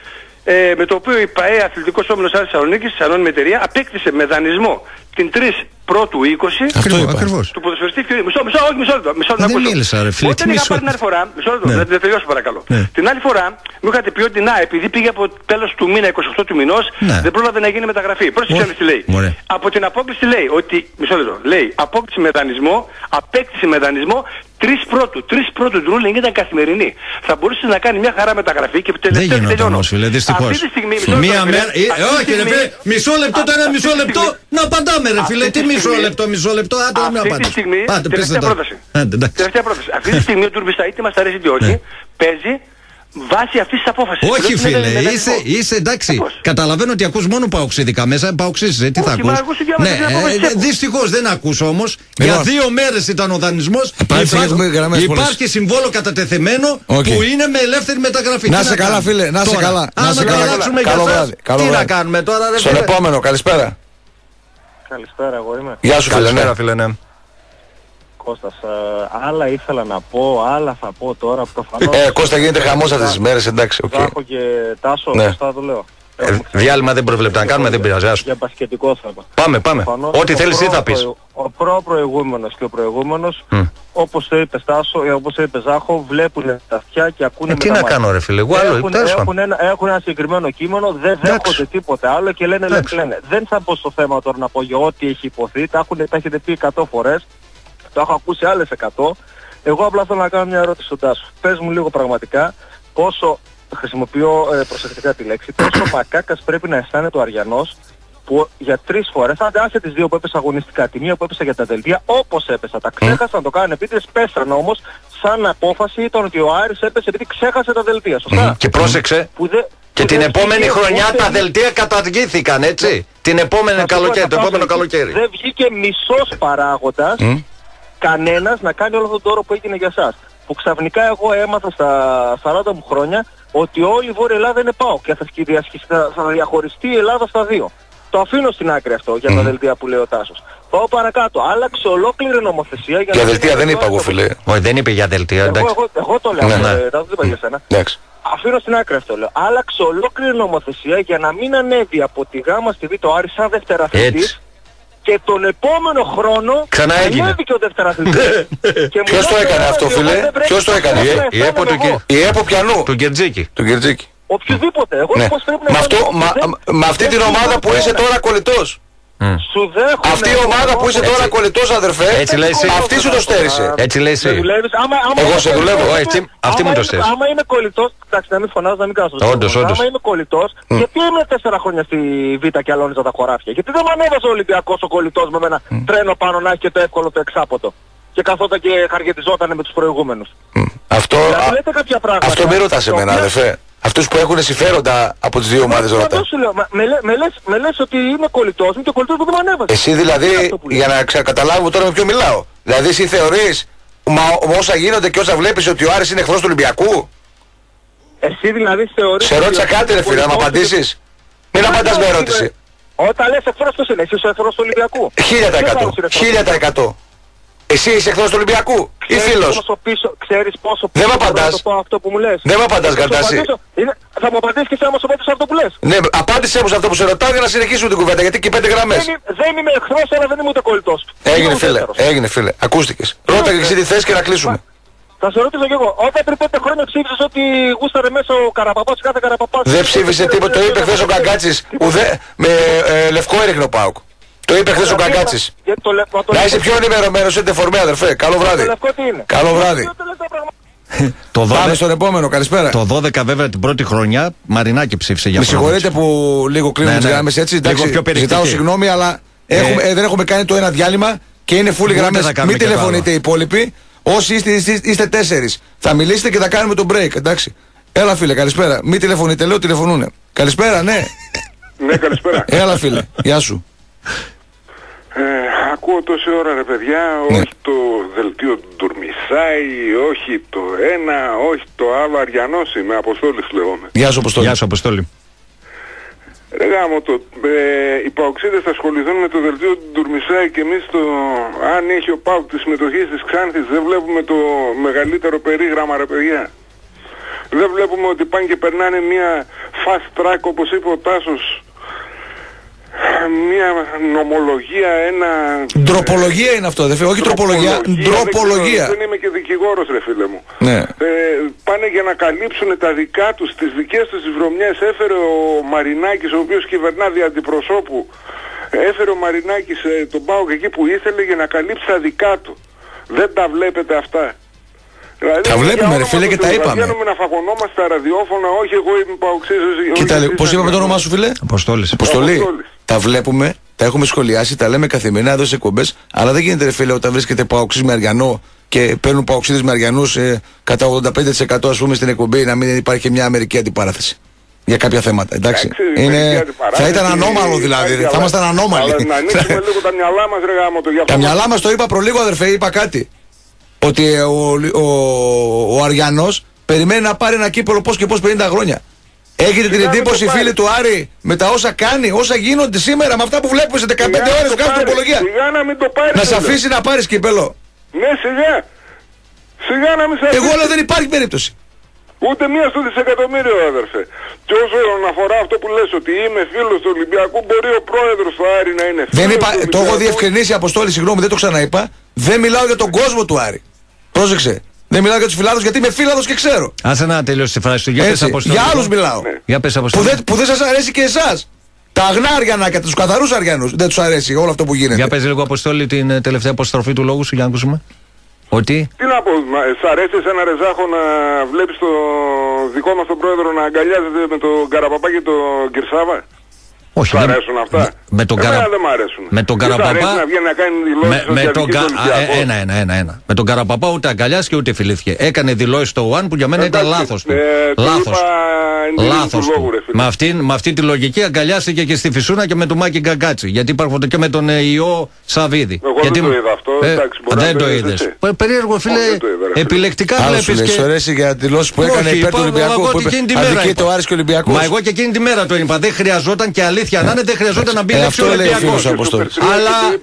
ε, με το οποίο η ΠΑΕ Αθλητικός Όμιλος Άρης Θεσσαλονίκης, της ανώνυμη εταιρεία, απέκτησε με δανεισμό την τρεις πρώτου είκοσι Ακριβώς. του ποδοσφαιριστή Φιωρίνη. Μισό, μισό, όχι μισό λεπτό. Μισό λεπτό. Δεν μίλησα, ρε φίλε. Όταν είχα πάρει την άλλη φορά, μισό λεπτό, Ναι. να να τελειώσω παρακαλώ. Ναι. Την άλλη φορά μου είχατε πει ότι να, επειδή πήγε από τέλος του μήνα, είκοσι οκτώ του μηνός, Ναι. δεν πρόλαβε να γίνει μεταγραφή. Πρόσεξε Ω, τι λέει. μωρέ. Από την απόκληση λέει ότι, μισό λεπτό, λέει απόκτηση με δανεισμό, απέκτηση με δανεισμό τρεις πρώτου. τρεις πρώτου ντρούλινγκ ήταν καθημερινή. Θα μπορούσε να κάνει μια χαρά μεταγραφή και Δεν τελευταίο γίνονται τελειώνω. όμως, φίλε, δυστυχώς. Αυτή τη στιγμή, μισό Μία λεπτό, μέρα. φίλε, ε, αυτή τη Όχι, ρε στιγμή- φίλε, μισό λεπτό, το ένα αυτή μισό τη λεπτό. στιγμή- Να απαντάμε, ρε φίλε. αυτή Τι τη μισό στιγμή- λεπτό, μισό λεπτό. Άντε να Αυτή τη απαντήσει. στιγμή, Άντε, πες τελευταία τα. πρόταση. Άντε, εντάξει. Τελευταία πρόταση. Αυτή τη στιγμή ο Τουρμπιστά, είτε μας αρέσει είτε όχι, Ναι. παίζει βάσει αυτής της απόφασης. Όχι, Λέω, φίλε, με δανεισμό. είσαι, είσαι εντάξει. Πώς? Καταλαβαίνω ότι ακούς μόνο παοξίδικα μέσα. Παοξίζεσαι, τι θα Όχι, μα ακούς. εγώ σου διάβασα Ναι, την απόφαση ε, έχω. δυστυχώς δεν ακούς όμως. Για Λοιπόν. δύο μέρες ήταν ο δανεισμός. Πάλι Υπά- έχουμε γραμμές Υπάρχει πολλές. συμβόλο κατατεθειμένο Οκ. που είναι με ελεύθερη μεταγραφή. Να Τι σε καλά, κάνουμε φίλε, να σε τώρα? καλά, να Άμα σε το καλά. αλλάξουμε για Καλό σας, βράδυ, καλό τι να βράδυ. κάνουμε τώρα, ρε Στον φίλε. επόμενο, καλησπέρα. Καλησπέρα, εγώ είμαι. Γεια σου, φίλε. Ναι. Καλησπέρα, φίλε, ναι. Κώστας, ε, άλλα ήθελα να πω, άλλα θα πω τώρα προφανώς. Ε, Κώστα, γίνεται χαμός αυτές τις μέρες, εντάξει, οκ. Ζάχο και Τάσο, Ναι. σωστά το λέω. Ε, διάλειμμα δεν προβλέπεται να κάνουμε, δεν πειράζει. άσου. Για μπασκετικό θέμα. Πάμε, πάμε. Προφανώς, Ό,τι ο θέλεις εσύ θα προ- πεις. Ο προ-προηγούμενος και ο προηγούμενος, Μμ. όπως το είπε Στάσο, ε, όπως το είπε Ζάχο, βλέπουν τα αυτιά και ακούνε Ε, με τι τα να μάτια. κάνω, ρε φίλε, εγώ άλλο, Έχουν, τέλος πάντων. έχουν, ένα, έχουν ένα συγκεκριμένο κείμενο, δεν Εντάξει. δέχονται τίποτε άλλο και λένε, λένε, Εντάξει. λένε. Δεν θα πω στο θέμα τώρα να πω για ό,τι έχει υποθεί, τα, έχουν, τα έχετε πει εκατό φορές, το έχω ακούσει άλλες εκατό. Εγώ απλά θέλω να κάνω μια ερώτηση στον Τάσο. Πες μου λίγο πραγματικά πόσο, χρησιμοποιώ ε, προσεκτικά τη λέξη, πόσο μακάκας πρέπει να αισθάνεται ο Αριανός που για τρεις φορές, άντε άσε τις δύο που έπεσα αγωνιστικά, τη μία που έπεσα για τα δελτία, όπως έπεσα, τα ξέχασαν να το κάνουν επίτηδες, πέσαν όμως, σαν απόφαση ήταν ότι ο Άρης έπεσε επειδή ξέχασε τα δελτία, σωστά. Και πρόσεξε. Που δε, Και που την δεν επόμενη βγήκε χρονιά ούτε τα μη- δελτία καταργήθηκαν, έτσι. Την επόμενη θα σου πω, καλοκαίρι, το θα επόμενο πάω εκεί. καλοκαίρι. Δεν βγήκε μισός παράγοντας, Μμ. κανένας να κάνει όλο τον τόρο που έγινε για σας. Που ξαφνικά εγώ έμαθα στα σαράντα μου χρόνια ότι όλη η Βόρεια Ελλάδα είναι ΠΑΟΚ και θα, διασχισ- θα- θα διαχωριστεί η Ελλάδα στα δύο. Το αφήνω στην άκρη αυτό για τα δελτία που λέει ο Τάσος. Πάω παρακάτω. Άλλαξε ολόκληρη νομοθεσία για, Για να δελτία δεν είπα εγώ, φίλε. Όχι, δεν είπε για δελτία, Εγώ, εντάξει. εγώ, εγώ το λέω, Ναι, ναι. ε, Τάσο, δεν είπα για σένα. Εντάξει. Αφήνω στην άκρη αυτό λέω. Άλλαξε ολόκληρη νομοθεσία για να μην ανέβει από τη γάμα στη Β' ο Άρης σαν δευτεραθλητής Έτσι. και τον επόμενο χρόνο Ξανά έγινε. ανέβηκε ο δευτεραθλητής. Και μου Ποιος το λέει, έκανε «Τώρα, αυτό, εγώ φίλε? δεν πρέπει Ποιος το να έκανε? αισθάνομαι Η- η ΕΠΟ του εγώ». και- Η ΕΠΟ πιανού. Του Γκερτζίκη. Του Κυρτζίκη. Οποιοδήποτε. Εγώ Ναι. πώς πρέπει να Με, αυτό, αισθάνομαι. μα, Δεν- με αυτή δεν την ομάδα συμφωνώ που είσαι κανένα. τώρα κολλητός. Σου δέχομαι. Αυτή η ομάδα που είσαι Εγώ- τώρα Έτσι. κολλητός, αδερφέ, Έτσι λέει εσύ. αυτή σου το στέρισε. Έτσι λέει Δεν εσύ. δουλεύεις. Άμα, άμα Εγώ είμαι σε δουλεύω. κολλητός, Ω, έτσι, αυτή άμα μου το είμαι- στέλνεις. Άμα είμαι κολλητός, εντάξει να μην φωνάζω, να μην κάνω στο Όντως, στόμα. όντως. Άμα είμαι κολλητός, γιατί ήμουν τέσσερα χρόνια στη Β' και αλώνιζα τα χωράφια. Γιατί δεν με ανέβαζε ο Ολυμπιακός ο κολλητός με ένα τρένο πάνω να έχει και το εύκολο το εξάποτο. Και καθόταν και χαργετιζόταν με τους προηγούμενους. Αυτό, Δηλαδή α, λέτε κάποια πράγματα. αυτό μην ρωτάς τα εμένα, οποία- αδερφέ. Αυτούς που έχουν συμφέροντα από τις δύο ομάδες Μα, ρωτά. αυτό σου λέω. Μα, με, λέ- με, λες, με λες ότι είμαι κολλητός μου και ο κολλητός μου δεν με ανέβασε. Εσύ Τι είναι δηλαδή, αυτό που λέω? για να ξεκαταλάβω τώρα με ποιο μιλάω. Δηλαδή εσύ θεωρείς, μα, με όσα γίνονται και όσα βλέπεις, ότι ο Άρης είναι εχθρός του Ολυμπιακού. Εσύ δηλαδή θεωρείς... Σε ρώτησα ότι ο κάτι ρε φίλε, να μου κολλητός- απαντήσεις. Μην Δεν απαντάς με λέω, ερώτηση. είπε, Όταν λες εχθρός ποιος είναι, εσύ είσαι ο εχθρός του Ολυμπιακού. Χίλια τα Ποιος εκατό. άλλος είναι εχθρός του Χίλια τα Ολυμπιακού? εκατό. Εσύ είσαι εχθρός του Ολυμπιακού ή Ξέρεις φίλος. πόσο πίσω, ξέρεις πόσο Δεν πίσω μ' μπορώ απαντάς. να το πω αυτό που μου λες. Δεν μ' απαντάς, Θα σου Γκαρτάση. απαντήσω. Είναι- Θα μου απαντήσεις και εσύ άμα σου απαντήσω αυτό που λες. Ναι, απάντησέ μου σε αυτό που σε ρωτάω για να συνεχίσουμε την κουβέντα, γιατί και πέντε Δεν, γραμμές. είμαι- δεν είμαι εχθρός, αλλά δεν είμαι ούτε κολλητός. Έγινε Είμαι φίλε, ουδέτερος. έγινε φίλε. Ακούστηκες. Ρώτα και εσύ τι θες και να κλείσουμε. Θα σε ρωτήσω κι εγώ, όταν πριν πέντε χρόνια ψήφισες ότι γούσταρε μέσα ο Καραπαπάς, κάθε Καραπαπάς... Δεν ψήφισε τίποτα, το είπε χθες ο Καγκάτσης. Ουδέ, με ε, λευκό έριχνε ο ΠΑΟΚ. Το είπε χθες ο Καγκάτσης. Γιατί το λε- μα το Να λευκό- είσαι πιο ενημερωμένος, είστε φορμέ αδερφέ. Καλό Το βράδυ. λευκό τι είναι. Καλό βράδυ. Γιατί το λες τα πράγματα. Το Πάμε δώδεκα, στον επόμενο, καλησπέρα. το δώδεκα βέβαια την πρώτη χρονιά Μαρινάκη ψήφισε για Με συγχωρείτε πρόεδρο. που λίγο κλείνουμε Ναι, τις ναι. γραμμές έτσι. Λίγο Εντάξει, πιο περιεκτική. ζητάω συγγνώμη, αλλά έχουμε, ε, δεν έχουμε κάνει το ένα διάλειμμα και είναι φούλοι Ούτε γραμμές. θα κάνουμε Μην και το τηλεφωνείτε οι υπόλοιποι. Όσοι είστε, είστε, είστε τέσσερις, θα μιλήσετε και θα κάνουμε το break, εντάξει. Έλα φίλε, καλησπέρα. Μην τηλεφωνείτε, λέω τηλεφωνούνε. Καλησπέρα, ναι. Ναι, καλησπέρα. Έλα φίλε, γεια σου. Ε, ακούω τόση ώρα ρε παιδιά, Ναι. όχι το δελτίο του Ντουρμισάη, όχι το ένα, όχι το άλλο. Αριανός είμαι, Αποστόλης λέγομαι. Γεια σου, Αποστόλη. Γεια σου Αποστόλη. Ρε γάμο το, ε, οι Παοξίδες θα ασχοληθούν με το δελτίο του Ντουρμισάη και εμείς το, αν έχει ο Πάουκ τη συμμετοχή της Ξάνθης, δεν βλέπουμε το μεγαλύτερο περίγραμμα ρε παιδιά. Δεν βλέπουμε ότι πάνε και περνάνε μια fast track, όπως είπε ο Τάσος, μια νομολογία, ένα... Ντροπολογία είναι αυτό, δεν όχι τροπολογία, ντροπολογία. Δεν είμαι και δικηγόρος, ρε φίλε μου. Ναι. Ε, πάνε για να καλύψουν τα δικά τους, τις δικές τους τις βρωμιές. Έφερε ο Μαρινάκης, ο οποίος κυβερνά δια αντιπροσώπου, έφερε ο Μαρινάκης ε, τον ΠΑΟΚ εκεί που ήθελε για να καλύψει τα δικά του. Δεν τα βλέπετε αυτά. Δηλαδή, τα βλέπουμε ρε φίλε και τα είπαμε. Βγαίνουμε να φαγωνόμαστε στα ραδιόφωνα, όχι εγώ είμαι παοξής. Κοίτα, πώς είπαμε το όνομά σου φίλε? Αποστόλης. Αποστολή. Τα βλέπουμε, τα έχουμε σχολιάσει, τα λέμε καθημερινά εδώ σε εκπομπές, αλλά δεν γίνεται ρε φίλε όταν βρίσκεται παοξής με Αριανό και παίρνουν παοξίδες με Αριανούς ε, κατά ογδόντα πέντε τοις εκατό ας πούμε στην εκπομπή, να μην υπάρχει μια αμερική αντιπαράθεση. Για κάποια θέματα, εντάξει. εντάξει είναι... Θα ήταν ανώμαλο δηλαδή, αλλά... θα ήμασταν ανώμαλοι. Αλλά να ανοίξουμε λίγο τα μυαλά μας ρε γάμο το διαφορά. Τα μυαλά μας το είπα προλίγο αδερφέ, είπα κάτι. Ότι ο, ο, ο, ο Αριανός περιμένει να πάρει ένα κύπελο πώς και πώς πενήντα χρόνια. Έχετε την εντύπωση φίλοι του Άρη με τα όσα κάνει, όσα γίνονται σήμερα με αυτά που βλέπουμε σε δεκαπέντε ώρες που κάνουν τροπολογία. Σιγά να μην το πάρει. Να σε αφήσει να πάρεις κύπελο. Ναι, σιγά. Σιγά να μην σε αφήσει. Εγώ λέω δεν υπάρχει περίπτωση. Ούτε μία στο δισεκατομμύριο αδερφέ. Και όσον αφορά αυτό που λες ότι είμαι φίλος του Ολυμπιακού, μπορεί ο πρόεδρος του Άρη να είναι φίλος. Δεν είπα, του το έχω διευκρινίσει Αποστόλη, συγγνώμη, δεν το ξαναείπα. Δεν μιλάω για τον κόσμο του Άρη. Πρόσεξε. Δεν μιλάω για τους φιλάδους γιατί είμαι φίλαδος και ξέρω. Άσε να τελειώσει τη φράση του. Για, πες, για άλλους μιλάω. Ναι. Για πες, που, δεν, που δεν σας αρέσει και εσάς. Τα αγνά Αριανάκια, τους καθαρούς Αριανούς. Δεν τους αρέσει όλο αυτό που γίνεται. Για πες λίγο Αποστόλη την τελευταία αποστροφή του λόγου σου για να ακούσουμε. Ότι. Τι να πω, σ' αρέσει εσένα Ρεζάχο να βλέπεις το δικό μας τον πρόεδρο να αγκαλιάζεται με τον Καραπαπά και τον Κυρσάβα? Όχι, Σου αρέσουν αυτά? Με τον Εμένα Καρα... δεν μ' αρέσουν. Με τον Καραπαπά. Να βγαίνει να κάνει δηλώσεις με, με τον κα... ε, ένα, ένα, ένα, ένα. Με τον Καραπαπά ούτε αγκαλιάστηκε ούτε φιλήθηκε. Έκανε δηλώσεις στο One που για μένα εντάξει, ήταν λάθος του. Ε, λάθος. Λάθος. Του. Με, αυτή, με αυτή τη λογική αγκαλιάστηκε και στη Φυσούνα και με τον Μάκη Γκαγκάτσι. Γιατί υπάρχουν και με τον ε, Ιώ Σαββίδη. Εγώ γιατί... δεν το είδα αυτό. Ε, εντάξει, δεν το είδες. Περίεργο φίλε. Επιλεκτικά βλέπεις. Και... σου αρέσει για δηλώσεις που έκανε υπέρ του Ολυμπιακού. Αδικείται ο Άρης και ο Ολυμπιακός. Μα εγώ και εκείνη τη μέρα το είπα. Δεν χρειαζόταν και αλήθεια να είναι, δεν χρειαζόταν να μπει ε, λέξη Ολυμπιακός. Αλλά,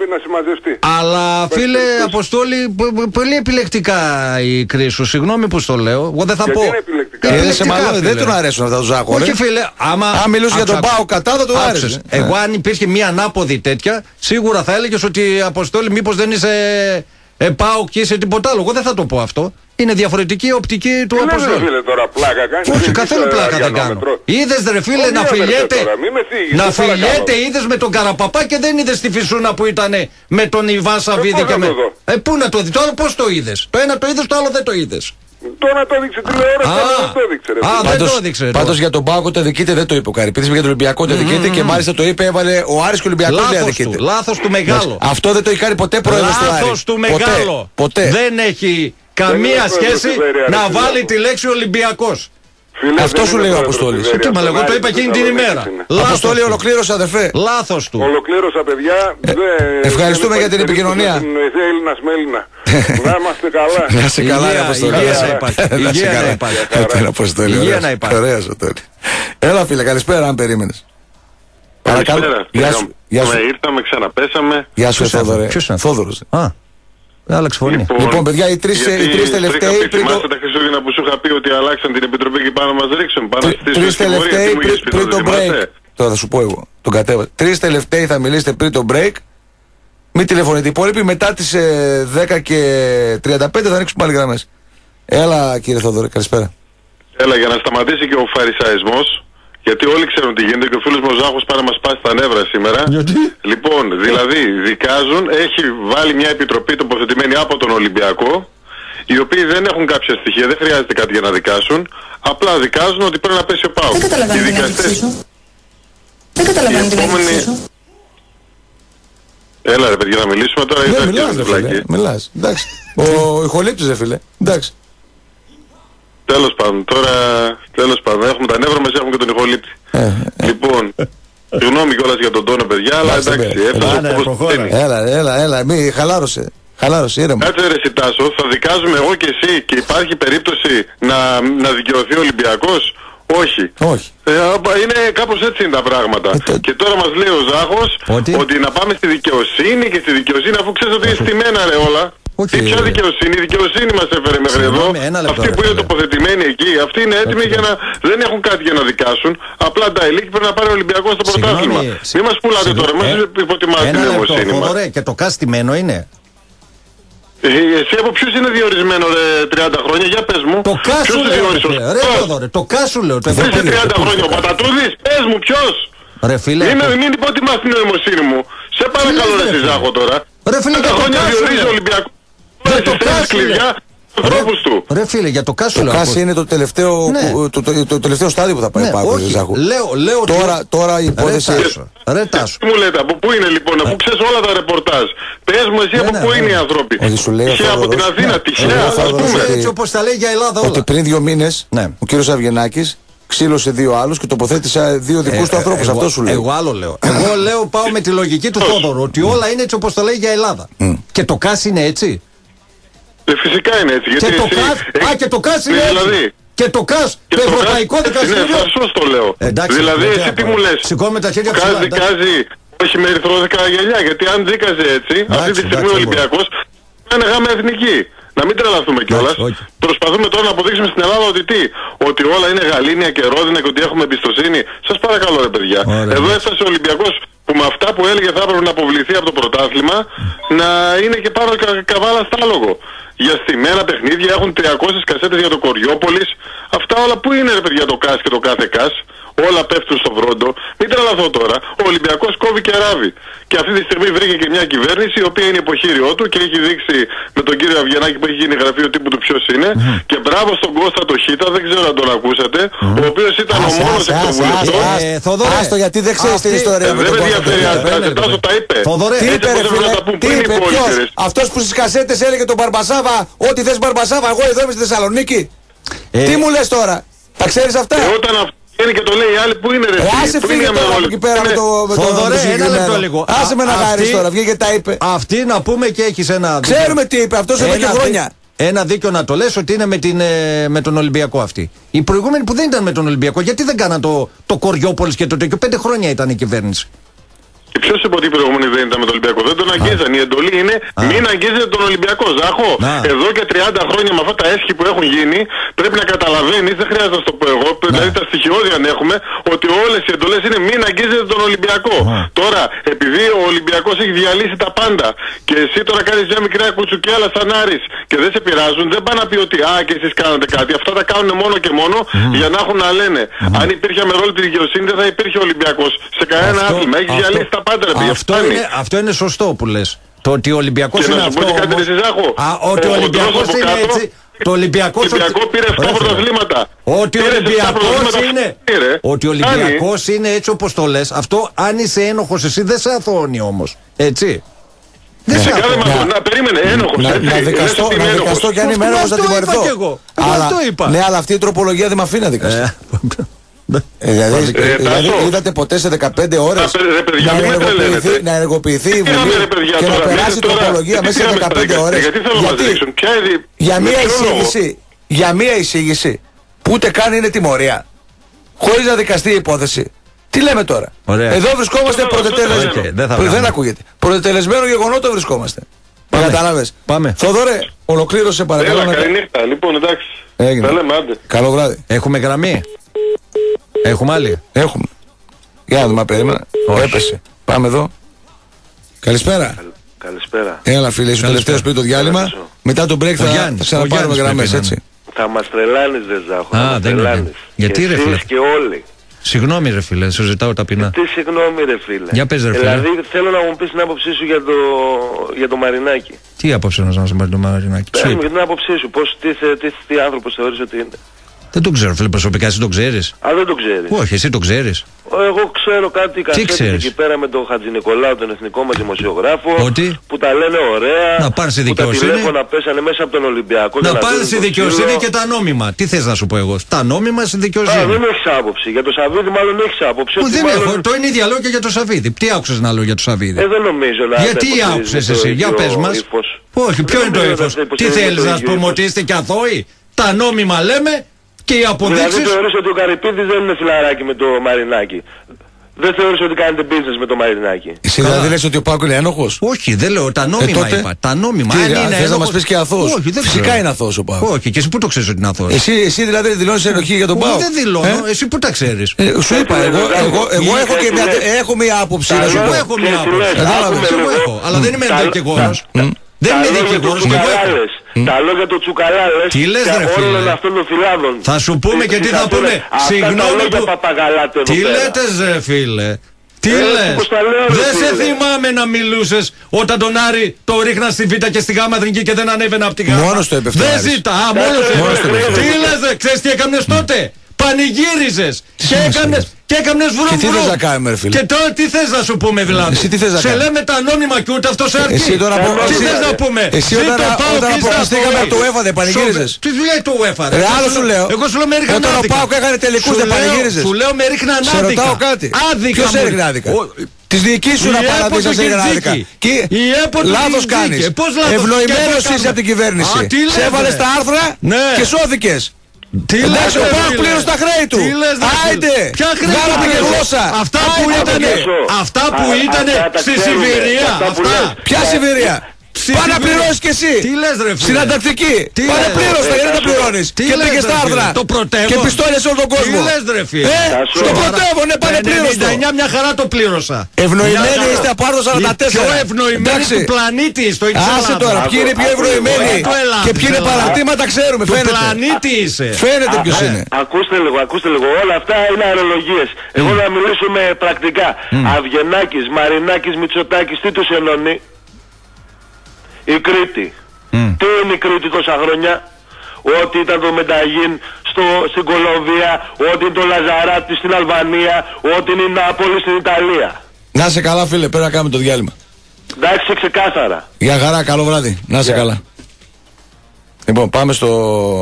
αλλά φίλε Αποστόλη, πολύ επιλεκτικά η κρίση σου. Συγγνώμη που στο λέω. Εγώ δεν θα γιατί πω. Είναι επιλεκτικά. Ε, δεν, σε μάλλον, δεν τον αρέσουν αυτά του Ζάχο. Όχι φίλε. Άμα αν μιλούσε για τον Πάο κατά θα του άρεσε. Εγώ αν υπήρχε μια ανάποδη τέτοια, σίγουρα θα έλεγε ότι Αποστόλη μήπως δεν είσαι ε, Πάο και είσαι τίποτα άλλο. Εγώ δεν θα το πω αυτό. Είναι διαφορετική η οπτική του Αποστόλη. Δεν φίλε τώρα πλάκα κάνει. Όχι, καθόλου πλάκα δεν κάνω. Είδες ρε φίλε να φιλιέται. Να φιλιέται, είδες με τον Καραπαπά και δεν είδες τη Φυσούνα που ήταν με τον Ιβάν Σαββίδη και με. Ε, πού να το δει, τώρα πώς το είδες? Το ένα το είδες, το άλλο δεν το είδες. Τώρα το έδειξε τηλεόραση, δεν το έδειξε. Α, δεν το έδειξε. Πάντως για τον Πάοκο το δικείται δεν το είπε ο Καρυπίδης, για τον Ολυμπιακό το δικείται και μάλιστα το είπε, έβαλε ο Άρης και ο Ολυμπιακός δεν δικείται. Λάθος του μεγάλο. Αυτό δεν το έχει κάνει ποτέ πρόεδρος του Άρη. Λάθος του μεγάλο. Ποτέ. Δεν έχει καμία σχέση να βάλει τη λέξη Ολυμπιακός. Φίλε, αυτό σου λέει ο Αποστόλης. Τι μα λέγω, το είπα εκείνη την ημέρα. Αποστόλη, ολοκλήρωσε αδερφέ. Λάθος του. Ολοκλήρωσα παιδιά. Ευχαριστούμε για την επικοινωνία. Έλληνας με Έλληνα. Να είμαστε καλά. Να είσαι καλά, Αποστόλη. Υγεία να υπάρχει. Υγεία να υπάρχει. Υγεία να υπάρχει. Ωραία, Αποστόλη. Έλα, φίλε, καλησπέρα, αν περίμενες. Καλησπέρα. Γεια σου. Ήρθαμε, ξαναπέσαμε. Γεια σου, Θόδωρε. Θόδωρος. Άλλαξε φωνή. Λοιπόν, λοιπόν, παιδιά, οι τρεις τελευταίοι. Θυμάστε τα Χριστούγεννα που σου είχα πει ότι αλλάξαν την επιτροπή και πάνω μας ρίξουν. Τρεις τελευταίοι πριν το break. Τώρα θα σου πω εγώ. Τον κατέβασα. Τρεις τελευταίοι θα μιλήσετε πριν το break. Μην τηλεφωνείτε. Οι υπόλοιποι μετά τις ε, δέκα και τριάντα πέντε θα ανοίξουν πάλι γραμμές. Έλα, κύριε Θόδωρε, καλησπέρα. Έλα, για να σταματήσει και ο φαρισαϊσμός. Γιατί όλοι ξέρουν τι γίνεται και ο φίλος μου ο Ζάχος πάρα να μας πάσει τα νεύρα σήμερα. Γιατί? Λοιπόν, δηλαδή δικάζουν, έχει βάλει μια επιτροπή τοποθετημένη από τον Ολυμπιακό, οι οποίοι δεν έχουν κάποια στοιχεία, δεν χρειάζεται κάτι για να δικάσουν, απλά δικάζουν ότι πρέπει να πέσει ο ΠΑΟΚ. Δεν καταλαβαίνω την ερώτησή σου. Δεν καταλαβαίνω την ερώτησή σου. Έλα ρε παιδιά να μιλήσουμε τώρα. Δεν μιλάς ρε φίλε, μιλάς, εντάξει. Ο ηχολήπτης ρε φίλε, εντάξει. Τέλος πάντων, τώρα τέλος πάντων, έχουμε τα νεύρα μας, έχουμε και τον ηχολήπτη. Ε, ε. Λοιπόν, συγγνώμη κιόλας για τον τόνο παιδιά, αλλά εντάξει, έφτασε όπως θέλει. Έλα, έλα, έλα, μη χαλάρωσε. Χαλάρωσε, ήρεμα. Κάτσε ρε Σιτάσο, θα δικάζουμε εγώ και εσύ και υπάρχει περίπτωση να, να δικαιωθεί ο Ολυμπιακός? Όχι. Όχι. Ε, είναι κάπως έτσι είναι τα πράγματα. Ε, και τώρα μας λέει ο Ζάχος ότι... ότι να πάμε στη δικαιοσύνη και στη δικαιοσύνη αφού ξέρεις ότι είναι στημένα ρε όλα. Okay. Τι ποια δικαιοσύνη, η δικαιοσύνη μας έφερε μέχρι εδώ. Αυτοί που είναι τοποθετημένοι εκεί, αυτοί είναι έτοιμοι okay. για να δεν έχουν κάτι για να δικάσουν. Απλά τα ελίκη πρέπει να πάρει ο Ολυμπιακός στο πρωτάθλημα. Μην μας πουλάτε τώρα, μην ε, υποτιμάτε την νοημοσύνη μας. Ωραία, και το κάστημένο είναι. Ε, εσύ από ποιους είναι διορισμένο ρε, τριάντα χρόνια, για πες μου. Το κάσου λέω, ρε Θόδωρε, το κάσου λέω. Δεν είσαι τριάντα χρόνια ο Πατατούδης, πες μου ποιος. Ρε φίλε. Μην, μην υποτιμάς την νοημοσύνη μου. Σε παρακαλώ ρε Ζάχο τώρα. Ρε φίλε, τριάντα χρόνια διορίζει ο Ολυμπιακός. Για το κάσου του. Ρε φίλε, για το κάσου λέω. Το κάσου είναι το τελευταίο, ναι. που, το, το, το τελευταίο στάδιο που θα πάει, ναι, πάει όχι, Ζάχο. Λέω, λέω τώρα, ότι... τώρα η υπόθεση... Ρε Τάσο. Τι μου λέτε, από πού είναι λοιπόν, αφού ξέρεις όλα τα ρεπορτάζ. Πες μου εσύ από πού είναι οι άνθρωποι. Τυχαία από την Αθήνα, τυχαία ας πούμε. Έτσι όπως τα λέει για Ελλάδα όλα. Ότι πριν δύο μήνες ο κύριος Αυγενάκης ξύλωσε δύο άλλους και τοποθέτησε δύο δικούς του ανθρώπους. Αυτό σου λέει. Εγώ άλλο λέω. Εγώ λέω, πάω με τη λογική του Θόδωρου, ότι όλα είναι έτσι όπως το λέει για Ελλάδα. Και το ΚΑΣ είναι έτσι. Ε, φυσικά είναι έτσι. Και το ΚΑΣ, α, και το ΚΑΣ είναι έτσι. Και το ΚΑΣ, το Ευρωπαϊκό Δικαστήριο. Ναι, σωστό το λέω. Δηλαδή εσύ τι μου λες. Σηκώνουμε τα χέρια ψηλά. Δικάζει, όχι με ερυθρόδικα γυαλιά, γιατί αν δίκαζε έτσι, αυτή τη στιγμή ο Ολυμπιακός θα είναι γάμα εθνική. Να μην τρελαθούμε κιόλας. Προσπαθούμε τώρα να αποδείξουμε στην Ελλάδα ότι τι, ότι όλα είναι γαλήνια και ρόδινα και ότι έχουμε εμπιστοσύνη. Σας παρακαλώ ρε παιδιά. Ωραία. Εδώ έφτασε ο Ολυμπιακός που με αυτά που έλεγε θα έπρεπε να αποβληθεί από το πρωτάθλημα να είναι και πάνω κα, καβάλα στάλογο. Για στημένα παιχνίδια έχουν τριακόσιες κασέτες για το Κοριόπολης. Αυτά όλα που είναι ρε παιδιά το ΚΑΣ και το κάθε ΚΑΣ. Όλα πέφτουν στο βρόντο. Μην τρελαθώ τώρα. Ο Ολυμπιακός κόβει και ράβει. Και αυτή τη στιγμή βρήκε και μια κυβέρνηση η οποία είναι υποχείριό του και έχει δείξει με τον κύριο Αυγενάκη που έχει γίνει γραφείο τύπου του ποιος είναι. Mm. Και μπράβο στον Κώστα το Χίτα, δεν ξέρω αν τον ακούσατε. Mm. Ο οποίος ήταν άσε, ο μόνος εκτοβουλευτός. Θοδωρέ, άστο γιατί δεν ξέρεις την ιστορία. Δεν με ενδιαφέρει, Αστάσο τα είπε. Θοδωρέ, τι είπε ρε φίλε, τι είπε ποιος. Αυτός που στις κασέτες έλεγε τον Μπαρμπασάβα, ό,τι θες Μπαρμπασάβα, εγώ εδώ είμαι στη Θεσσαλονίκη. Τι μου λες τώρα, τα ξέρεις αυτά. Είναι και το λέει οι άλλοι που είναι ρε. Άσε φύγε τώρα από εκεί πέρα με το Θοδωρέ, ένα λεπτό λίγο. Άσε με να γάρεις τώρα, βγήκε και τα είπε. Αυτή να πούμε και έχεις ένα δίκιο. Ξέρουμε τι είπε, αυτός εδώ και χρόνια. Ένα δίκιο να το λες ότι είναι με, την, με τον Ολυμπιακό αυτή. Οι προηγούμενοι που δεν ήταν με τον Ολυμπιακό, γιατί δεν κάναν το, το Κοριόπολης και το τέτοιο. Πέντε χρόνια ήταν η κυβέρνηση. Και ποιος είπε ότι οι προηγούμενοι δεν ήταν με τον Ολυμπιακό. Δεν τον αγγίζαν. Η εντολή είναι Α. μην αγγίζετε τον Ολυμπιακό. Ζάχο, Α. εδώ και τριάντα χρόνια με αυτά τα έσχη που έχουν γίνει, πρέπει να καταλαβαίνεις, δεν χρειάζεται να το πω εγώ, Α. δηλαδή τα στοιχειώδη αν έχουμε, ότι όλες οι εντολές είναι μην αγγίζετε τον Ολυμπιακό. Α. Τώρα, επειδή ο Ολυμπιακός έχει διαλύσει τα πάντα και εσύ τώρα κάνεις μια μικρά κουτσουκιάλα σαν Άρης και δεν σε πειράζουν, δεν πάνε να πει ότι α, και εσείς κάνετε κάτι. Αυτά τα κάνουν μόνο και μόνο Α. για να έχουν να λένε. Α. Αν υπήρχε αμερόληπτη δικαιοσύνη, δεν θα υπήρχε ο Ολυμπιακός σε κανένα άθλημα. Έχει διαλύσει τα πάντα, ρε, αυτό, είναι, αυτό είναι σωστό που λες. Το ότι ο Ολυμπιακός είναι αυτό. Όμως, α, ότι ο Ολυμπιακός είναι κάτω, έτσι. Το Ολυμπιακός Ολυμπιακό πήρε επτά πρωταθλήματα. Ότι ο Ολυμπιακός είναι. Ότι ο Ολυμπιακός είναι έτσι όπως το λες. Αυτό αν είσαι ένοχος εσύ δεν σε αθώνει όμως. Έτσι. Δεν σε κάθε μαθό. Να περίμενε ένοχος. Να δικαστώ κι αν είμαι ένοχος να τιμωρηθώ. Ναι, αλλά αυτή η τροπολογία δεν με αφήνει να δικαστώ. Ε, δηλαδή, ε, δηλαδή είδατε ποτέ σε δεκαπέντε ώρες να, να, ενεργοποιηθεί, να ενεργοποιηθεί η Βουλή και να περάσει τροπολογία μέσα σε δεκαπέντε ώρες. Γιατί, γιατί για, μία εισήγηση, για μία εισήγηση που ούτε καν είναι τιμωρία, χωρίς να δικαστεί η υπόθεση. Τι λέμε τώρα. Ωραία. Εδώ βρισκόμαστε πρωτετελεσμένο. Okay, δεν, δεν ακούγεται. Πρωτετελεσμένο γεγονότο βρισκόμαστε. Κατάλαβες. Πάμε. Θοδωρέ, ολοκλήρωσε παρακαλώ. Έλα, καλή νύχτα. Λοιπόν, εντάξει. Τα λέμε, άντε. Καλό βράδυ. Έχουμε γραμμή. Έχουμε άλλη. Έχουμε. Για να δούμε, περίμενα. Έπεσε. Πάμε εδώ. Καλησπέρα. Καλησπέρα. Έλα φίλε, είσαι ο τελευταίος πριν το διάλειμμα. Μετά το break θα ξαναπάρουμε γραμμές, έτσι. Θα μας τρελάνεις δε Ζάχο. Α, δεν είναι. Γιατί ρε φίλε. Και όλοι. Συγγνώμη ρε φίλε, σου ζητάω ταπεινά. Τι συγγνώμη ρε φίλε. Για πες ρε φίλε. Δηλαδή θέλω να μου πεις την άποψή σου για το, για το Μαρινάκι. Τι άποψη να σου πάρει το Μαρινάκι. Πες μου για την άποψή σου, πώς, τι, τι, τι άνθρωπος θεωρείς ότι είναι. Δεν τον ξέρω φίλε προσωπικά, εσύ τον ξέρεις. Α, δεν τον ξέρεις. Όχι, εσύ τον ξέρεις. Εγώ ξέρω κάτι κασέτες εκεί πέρα με τον Χατζηνικολάου, τον εθνικό μας δημοσιογράφο. Ότι? Που τα λένε ωραία. Να πάρεις τη δικαιοσύνη. Που τα τηλέφωνα πέσανε μέσα από τον Ολυμπιακό. Να πάρεις τη δικαιοσύνη και τα νόμιμα. Τι θες να σου πω εγώ. Τα νόμιμα στη δικαιοσύνη. Α, δεν έχεις άποψη. Για το Σαββίδι μάλλον έχεις άποψη. Που δεν μάλλον... έχω. Το είναι ίδια λόγια για το Σαββίδι. Τι άκουσες να λέω για το Σαββίδι. Ε, δεν νομίζω να. Γιατί άκουσες εσύ. Για πες μας. Όχι, ποιο είναι το ύφος. Τι θέλεις να πούμε ότι είστε και αθώοι. Τα νόμιμα λέμε. Και οι αποδείξεις... Δηλαδή θεωρείς ότι ο Καρυπίδης δεν είναι φιλαράκι με το Μαρινάκι. δεν θεώρησε ότι κάνετε business με το Μαρινάκη. Εσύ δηλαδή λες ότι ο Πάκου είναι ένοχος? Όχι, δεν λέω. Τα νόμιμα ε, είπα. Τα νόμιμα. Τι, αν είναι θες να μας πεις και αθώος? Όχι, δεν φυσικά είναι αθώος ο Πάκου. Όχι, και εσύ πού το ξέρεις ότι είναι αθώος? Εσύ, εσύ δηλαδή δηλώνεις ενοχή για τον Πάκου? Δεν δηλώνω. Ε? Εσύ πού τα ξέρεις? Ε, σου είπα, εγώ, εγώ, εγώ έχω και μια, έχω μια άποψη. Εγώ έχω μια άποψη. Αλλά δεν είμαι δικηγόρος. Δεν είμαι δικηγόρος και εγώ έχω. Τα λόγια του Τσουκαλάλες και όλων αυτών των φυλάδων. Θα σου πούμε και τι θα πούμε. Συγγνώμη που... Τι λέτε ρε φίλε? Τι λες? Δεν σε θυμάμαι να μιλούσες όταν τον Άρη το ρίχνα στη Β' και στη Γ' Εθνική και δεν ανέβαινα από τη Γ'. Μόνος το έπεφτε. Δεν ζητά, μόνος το έπεφτε. Τι λες ρε, ξέρεις τι έκαμνες τότε? Πανηγύριζες και έκαμνες και έκαμνες βρούμ. Και τι θες να κάνουμε ρε φίλε? Και τώρα τι θες να σου πούμε δηλαδή? Εσύ τι θες να σε κάνουμε? λέμε τα ανώνυμα και ούτε αυτό σε αρκεί. Εσύ τώρα τι θες να πούμε? Εσύ όταν αποκλειστήκαμε από το UEFA δεν πανηγύριζες? Τι λέει το UEFA? Ρε άλλο σου λέω. Εγώ σου λέω με ρίχναν άδικα. Όταν ο ΠΑΟΚ έκανε τελικούς δεν πανηγύριζες? Σου λέω με ρίχναν άδικα. Σε ρωτάω κάτι. Ποιος έριχνε άδικα? Της δικής σου να παραδείς να σε ρίχναν άδικα. Λάθος κάνεις. Ευνοημένος είσαι από την κυβέρνηση. Σε έβαλες τα άρθρα και σώθηκες. Τι λες, ο Πάκου πλήρωσε τα χρέη του. Άιντε, βγάλαμε και γλώσσα. Αυτά που ήτανε, αυτά που ήτανε στη Σιβηρία. Ποια Σιβηρία? Πάνε να πληρώσεις και εσύ. Τι λες ρε φίλε? Στην Ανταρκτική. Πάνε πλήρωστα, γιατί δεν τα πληρώνεις? Και πήγες στα άρθρα. Το πρωτεύω. Και πιστόλιες όλο τον κόσμο. Τι λες ρε φίλε? Στο πρωτεύω, ναι, πάνε πλήρωστο. ενενήντα εννιά μια χαρά το πλήρωσα. Ευνοημένοι είστε από άρθρο σαράντα τέσσερα. Πιο ευνοημένοι του πλανήτη στο Ιντερνετ. Άσε τώρα, ποιοι είναι πιο ευνοημένοι και ποιοι είναι παραρτήματα ξέρουμε. Του πλανήτη είσαι. Φαίνεται ποιος είναι. Ακούστε λίγο, ακούστε λίγο. Όλα αυτά είναι αερολογίες. Εγώ να μιλήσουμε πρακτικά. Αυγενάκης, Μαρινάκης, Μητσοτάκης, τι τους ενώνει? Η Κρήτη. Mm. Τι είναι η Κρήτη τόσα χρόνια? Ότι ήταν το Μενταγίν στο, στην Κολομβία, ότι είναι το Λαζαράτη στην Αλβανία, ότι είναι η Νάπολη στην Ιταλία. Να σε καλά φίλε, πρέπει να κάνουμε το διάλειμμα. Εντάξει, ξεκάθαρα. Για χαρά, καλό βράδυ. Να σε yeah. καλά. Λοιπόν, πάμε στο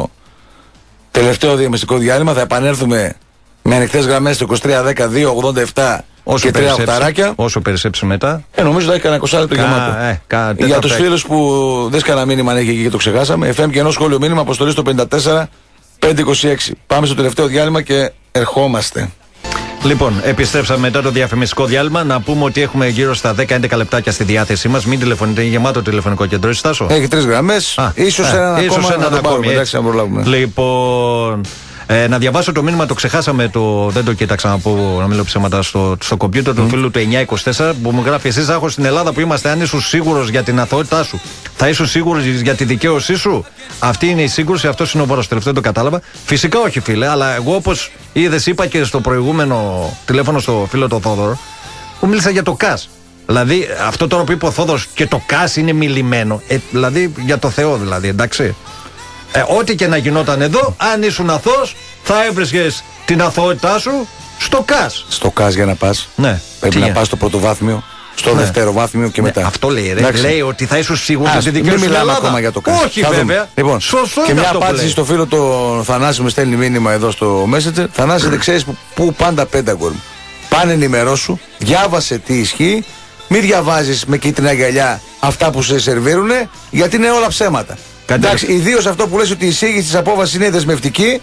τελευταίο διαμεστικό διάλειμμα. Θα επανέλθουμε με ανοιχτές γραμμές στο είκοσι τρία δέκα δύο ογδόντα επτά όσο και τρία οχταράκια. Όσο περισσέψει μετά. Ε, νομίζω ότι έχει κανένα είκοσι λεπτό γεμάτο. Ε, κα, για τους φίλους που δεν σκάνα μήνυμα αν έχει εκεί και το ξεχάσαμε. εφ εμ και ενό σχόλιο μήνυμα αποστολή στο πενήντα τέσσερα πεντακόσια είκοσι έξι. Πάμε στο τελευταίο διάλειμμα και ερχόμαστε. Λοιπόν, επιστρέψαμε μετά το διαφημιστικό διάλειμμα. Να πούμε ότι έχουμε γύρω στα δέκα με έντεκα λεπτάκια στη διάθεσή μας. Μην τηλεφωνείτε, είναι γεμάτο τηλεφωνικό κέντρο. Στάσο. Έχει τρεις γραμμές. Ίσως ένα ακόμα να το πάρουμε. Εντάξει, να προλάβουμε. Λοιπόν. Ε, να διαβάσω το μήνυμα, το ξεχάσαμε, το, δεν το κοίταξα να πω, να μην λέω ψέματα, στο, στο κομπιούτερ του mm. φίλου του εννιά είκοσι τέσσερα που μου γράφει: εσύ Ζάχο, στην Ελλάδα που είμαστε, αν ήσουν σίγουρος για την αθωότητά σου, θα ήσουν σίγουρος για τη δικαίωσή σου? Αυτή είναι η σύγκρουση, αυτό είναι ο βάρος. Τελευταίο το κατάλαβα. Φυσικά όχι, φίλε, αλλά εγώ όπως είδες, είπα και στο προηγούμενο τηλέφωνο στο φίλο του Θόδωρο, που μίλησα για το ΚΑΣ. Δηλαδή αυτό τώρα που είπε ο Θόδωρος και το ΚΑΣ είναι μιλημένο. Ε, δηλαδή για το Θεό, δηλαδή, εντάξει. Ε, ό,τι και να γινόταν εδώ, αν ήσουν αθώος, θα έβρισκες την αθωότητά σου στο ΚΑΣ. Στο ΚΑΣ για να πας. Ναι. Πρέπει να πας στο πρώτο βάθμιο, στο ναι. δεύτερο βάθμιο και ναι, μετά. Αυτό λέει, ρε. Λέει ότι θα ήσουν σίγουρος ότι δικαιώσαι. Δεν μιλάμε ακόμα για το ΚΑΣ. Όχι, βέβαια. Λοιπόν, σωστό και μια απάντηση στο φίλο του Θανάση, μου στέλνει μήνυμα εδώ στο Messenger. Θανάση, δεν ξέρεις που, που πάντα Πένταγκον. Πάνε ενημερώσου, διάβασε τι ισχύει. Μην διαβάζεις με κίτρινα γυαλιά αυτά που σε σερβίρουνε, γιατί είναι όλα ψέματα. Εντάξει, ιδίως αυτό που λες ότι η εισήγηση της απόφασης είναι δεσμευτική.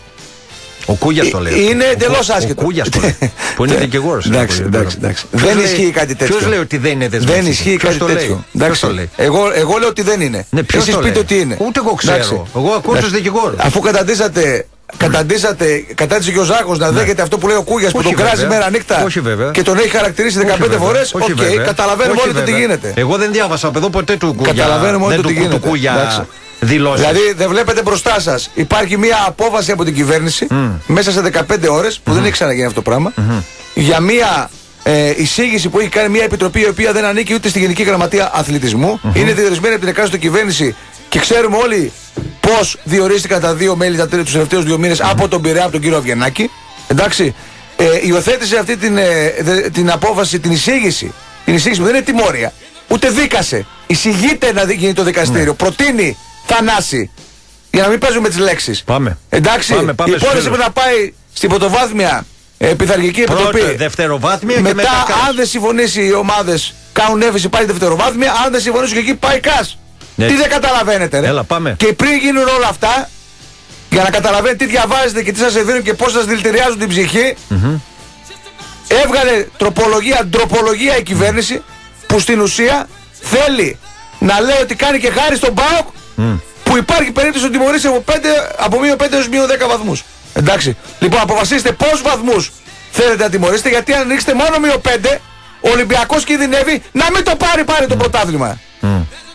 Ο Κούγιας το λέει. Είναι εντελώς άσχετο. Ο Κούγιας το λέει. Που είναι δικηγόρος. Εντάξει, εντάξει, εντάξει. Δεν ισχύει κάτι τέτοιο. Ποιος λέει ότι δεν είναι δεσμευτική? Δεν ισχύει κάτι τέτοιο. Εγώ, εγώ λέω ότι δεν είναι. Ναι, εσείς πείτε ότι είναι. Ούτε εγώ ξέρω. Εγώ ακούω τους δικηγόρους. Αφού καταντήσατε. Καταντήσατε, κατάντησε και ο Ζάχος να δέχεται αυτό που λέει ο Κούγιας που τον κράζει μέρα νύχτα και τον έχει χαρακτηρίσει δεκαπέντε φορές. Οκ, καταλαβαίνουμε όλοι το τι γίνεται. Εγώ δεν διάβασα από εδώ ποτέ του Κούγια. Καταλαβαίνουμε όλοι το τι γίνεται. Δηλώσεις. Δηλαδή δεν βλέπετε μπροστά σας. Υπάρχει μια απόφαση από την κυβέρνηση mm. μέσα σε δεκαπέντε ώρες που mm. δεν έχει ξαναγίνει αυτό το πράγμα mm-hmm. για μια ε, εισήγηση που έχει κάνει μια επιτροπή η οποία δεν ανήκει ούτε στη Γενική Γραμματεία Αθλητισμού. Mm-hmm. Είναι διορισμένη από την εκάστοτε κυβέρνηση και ξέρουμε όλοι πώς διορίστηκαν τα δύο μέλη τα τους τελευταίους δύο μήνες mm-hmm. από τον Πειραιά, από τον κύριο Αυγενάκη. Εντάξει. Ε, υιοθέτησε αυτή την, ε, δε, την απόφαση, την εισήγηση. Την εισήγηση που δεν είναι τιμώρια. Ούτε δίκασε. Εισηγείται να γίνει το δικαστήριο. Mm. Προτείνει Θανάση. Για να μην παίζουμε τις λέξεις. Πάμε. Εντάξει, πάμε, πάμε, η υπόθεση πρέπει να πάει στην πρωτοβάθμια ε, πειθαρχική επιτροπή. Πρώτη, δευτεροβάθμια μετά, και μετά αν δεν συμφωνήσει οι ομάδες, κάνουν έφεση, πάει δευτεροβάθμια. Αν δεν συμφωνήσουν και εκεί, πάει ΚΑΣ. Ναι. Τι δεν καταλαβαίνετε, ρε. Έλα, πάμε. Και πριν γίνουν όλα αυτά, για να καταλαβαίνετε τι διαβάζετε και τι σας δίνουν και πώς σας δηλητηριάζουν την ψυχή, mm-hmm. έβγαλε τροπολογία, ντροπολογία η κυβέρνηση που στην ουσία θέλει να λέει ότι κάνει και χάρη στον ΠΑΟΚ mm. που υπάρχει περίπτωση να τιμωρήσει από, από μείον πέντε έως μείον δέκα βαθμούς. Εντάξει. Λοιπόν, αποφασίστε πόσους βαθμούς θέλετε να τιμωρήσετε, γιατί αν ρίξετε μόνο μείον πέντε, ο Ολυμπιακός κινδυνεύει να μην το πάρει πάρει mm. το πρωτάθλημα. Mm.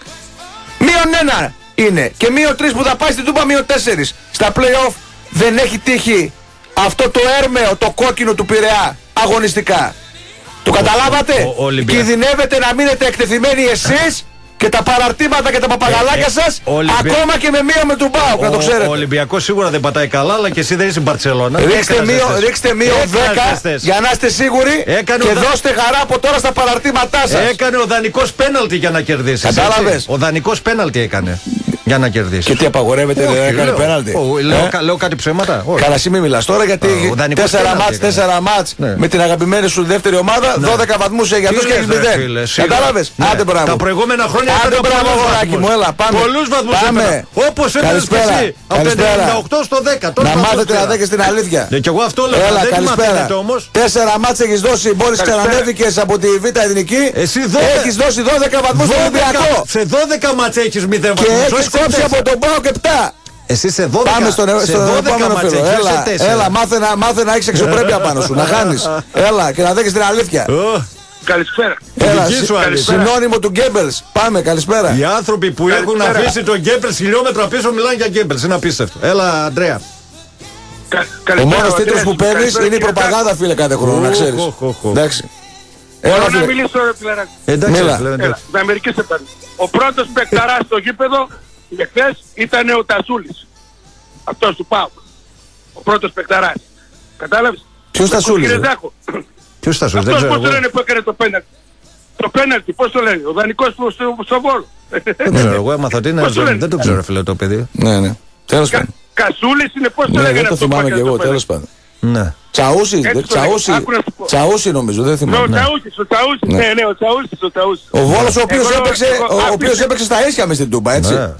Μείον ένα είναι και μείον τρεις που θα πάει στην Τούμπα, μείον τέσσερις. Στα play-off δεν έχει τύχει αυτό το έρμεο, το κόκκινο του Πειραιά αγωνιστικά. Το καταλάβατε? Ο, ο, ο Κινδυνεύετε να μείνετε εκτεθειμένοι εσείς και τα παραρτήματα και τα παπαγαλάκια σας, ε, ε, Ολυμπια... ακόμα και με μία με τον ΠΑΟΚ, να το ξέρετε. Ο Ολυμπιακός σίγουρα δεν πατάει καλά, αλλά και εσύ δεν είσαι Μπαρτσελώνα. Ρίξτε μείον δέκα για να είστε σίγουροι έκανε και ο... δώστε χαρά από τώρα στα παραρτήματά σας. Έκανε ο δανεικός πέναλτι για να κερδίσει. Κατάλαβες? Ο δανεικός πέναλτι έκανε για να κερδίσει. Και τι απαγορεύεται, δεν έκανε πέναλτι? Λέω κάτι ψέματα? Καλά, εσύ μη μιλάς τώρα, γιατί τέσσερα μάτς με την αγαπημένη σου δεύτερη ομάδα, δώδεκα βαθμούς για αυτούς και μηδέν. Κατάλαβες? Άντε μπράβο. Τα προηγούμενα χρόνια άντε μπράβο, αγοράκι μου, έλα, πάμε. Πολλούς βαθμούς έπαιρνα. Όπως έπαιρνες και εσύ. Από το ενενήντα οκτώ στο δέκα. Να μάθετε να δέτε την αλήθεια. Και εγώ αυτό λέω. Έλα, καλησπέρα. Τέσσερα μάτς έχεις δώσει, μόλις ξανανέβηκες από τη Β' Εθνική. Έχεις δώσει δώδεκα βαθμούς στο Ολυμπιακό. Σε δώδεκα μάτς έχεις μηδέν βαθμούς. Και έχεις κόψει από τον ΠΑΟΚ επτά. Εσύ σε δώδεκα. Πάμε στον επόμενο φίλο. Έλα, έλα, μάθε να, μάθε να έχεις αξιοπρέπεια πάνω σου, να χάνεις. Έλα και να δέχεις την αλήθεια. Καλησπέρα. Έλα, συνώνυμο του Γκέμπελς. Πάμε, καλησπέρα. Οι άνθρωποι που καλησπέρα. Έχουν αφήσει τον Γκέμπελς χιλιόμετρα πίσω μιλάνε για Γκέμπελς. Είναι απίστευτο. Έλα, Αντρέα. Κα, ο μόνος τίτλος που παίρνεις είναι η προπαγάνδα, φίλε, κάθε χρόνο, να ξέρεις. Εντάξει. Έλα, να μιλήσω, ρε φιλαράκι. Εντάξει, με μερικές σε παίρνει. Ο πρώτος παικταράς στο γήπεδο εχθές ήταν ο Τασούλης. Αυτός του ΠΑΟΚ. Ο πρώτος παικταράς. Κατάλαβες? Ποιος Τασούλης? Ποιος θα σου αυτός πώς το λένε που έκανε το πέναλτι? Το πέναλτι, πώς το λένε? Ο δανεικός στο, στο Βόλο. Δεν ξέρω, εγώ έμαθα ότι είναι, δεν το ξέρω, φίλε, το παιδί. Ναι, ναι. Τέλος πάντων. Κασούλης είναι, πώς το λέγανε? Δεν το θυμάμαι κι εγώ, τέλος πάντων. Ναι. Τσαούσι, Τσαούσι, Τσαούσι νομίζω, δεν θυμάμαι. Ο Τσαούσις, ο Τσαούσις, ναι, ναι, ο Τσαούσις, ο Τσαούσις. Ο Βόλος ο οποίος έπαιξε στα ίσια μες στην Τούμπα, έτσι.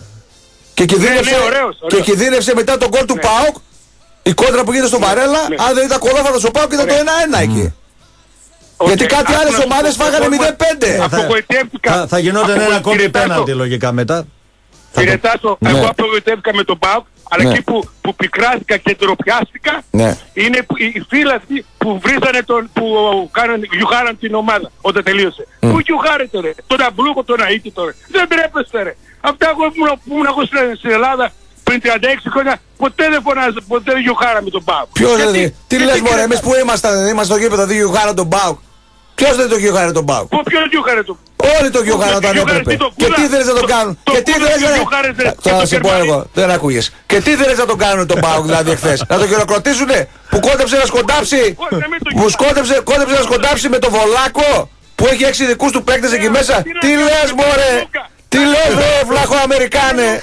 Και κινδύνευσε μετά τον γκολ του ΠΑΟΚ. Η κόντρα που γίνεται στον Βαρέλα, αν δεν ήταν κολόφαρδος ο ΠΑΟΚ, ήταν το ένα ένα εκεί. Γιατί κάτι άλλες ομάδες φάγανε μηδέν πέντε. Απογοητεύτηκα. Θα γινόταν ένα ακόμη πέναλτι λογικά μετά. Κύριε Τάσο, εγώ απογοητεύτηκα με τον ΠΑΟΚ, αλλά εκεί που πικράστηκα και ντροπιάστηκα είναι οι φίλοι αυτοί που βρίζανε, που γιουχάραν την ομάδα όταν τελείωσε. Πού γιουχάρετε ρε, τον Αμπλούκο, τον Αΐτη τώρα. Δεν τρέπεστε ρε. Αυτά εγώ που ήμουν εγώ στην Ελλάδα πριν τριάντα έξι χρόνια, ποτέ δεν φωνάζω, ποτέ δεν γιουχάραμε τον ΠΑΟΚ. Ποιος δεν, τι λες μωρέ, εμείς που ήμασταν, είμαστε στο γήπεδο, δεν γιουχάραν τον ΠΑΟΚ. Ποιος δεν το γιουχάρε τον ΠΑΟΚ? Ποιος γιουχάρε τον ΠΑΟΚ? Όλοι το γιουχάραν όταν έπρεπε. Και τι θέλεις να τον κάνουν? Και τι θέλεις να... Τώρα να σε πω εγώ, δεν ακούγες. Και τι θέλεις να τον κάνουν τον ΠΑΟΚ δηλαδή εχθές? Να τον χειροκροτήσουνε που κόντεψε να σκοντάψει, που σκόντεψε, κόντεψε να σκοντάψει με τον Βολάκο που έχει έξι δικούς του παίκτες εκεί μέσα. Τι λες μωρέ? Τι λες ρε βλαχοαμερικάνε?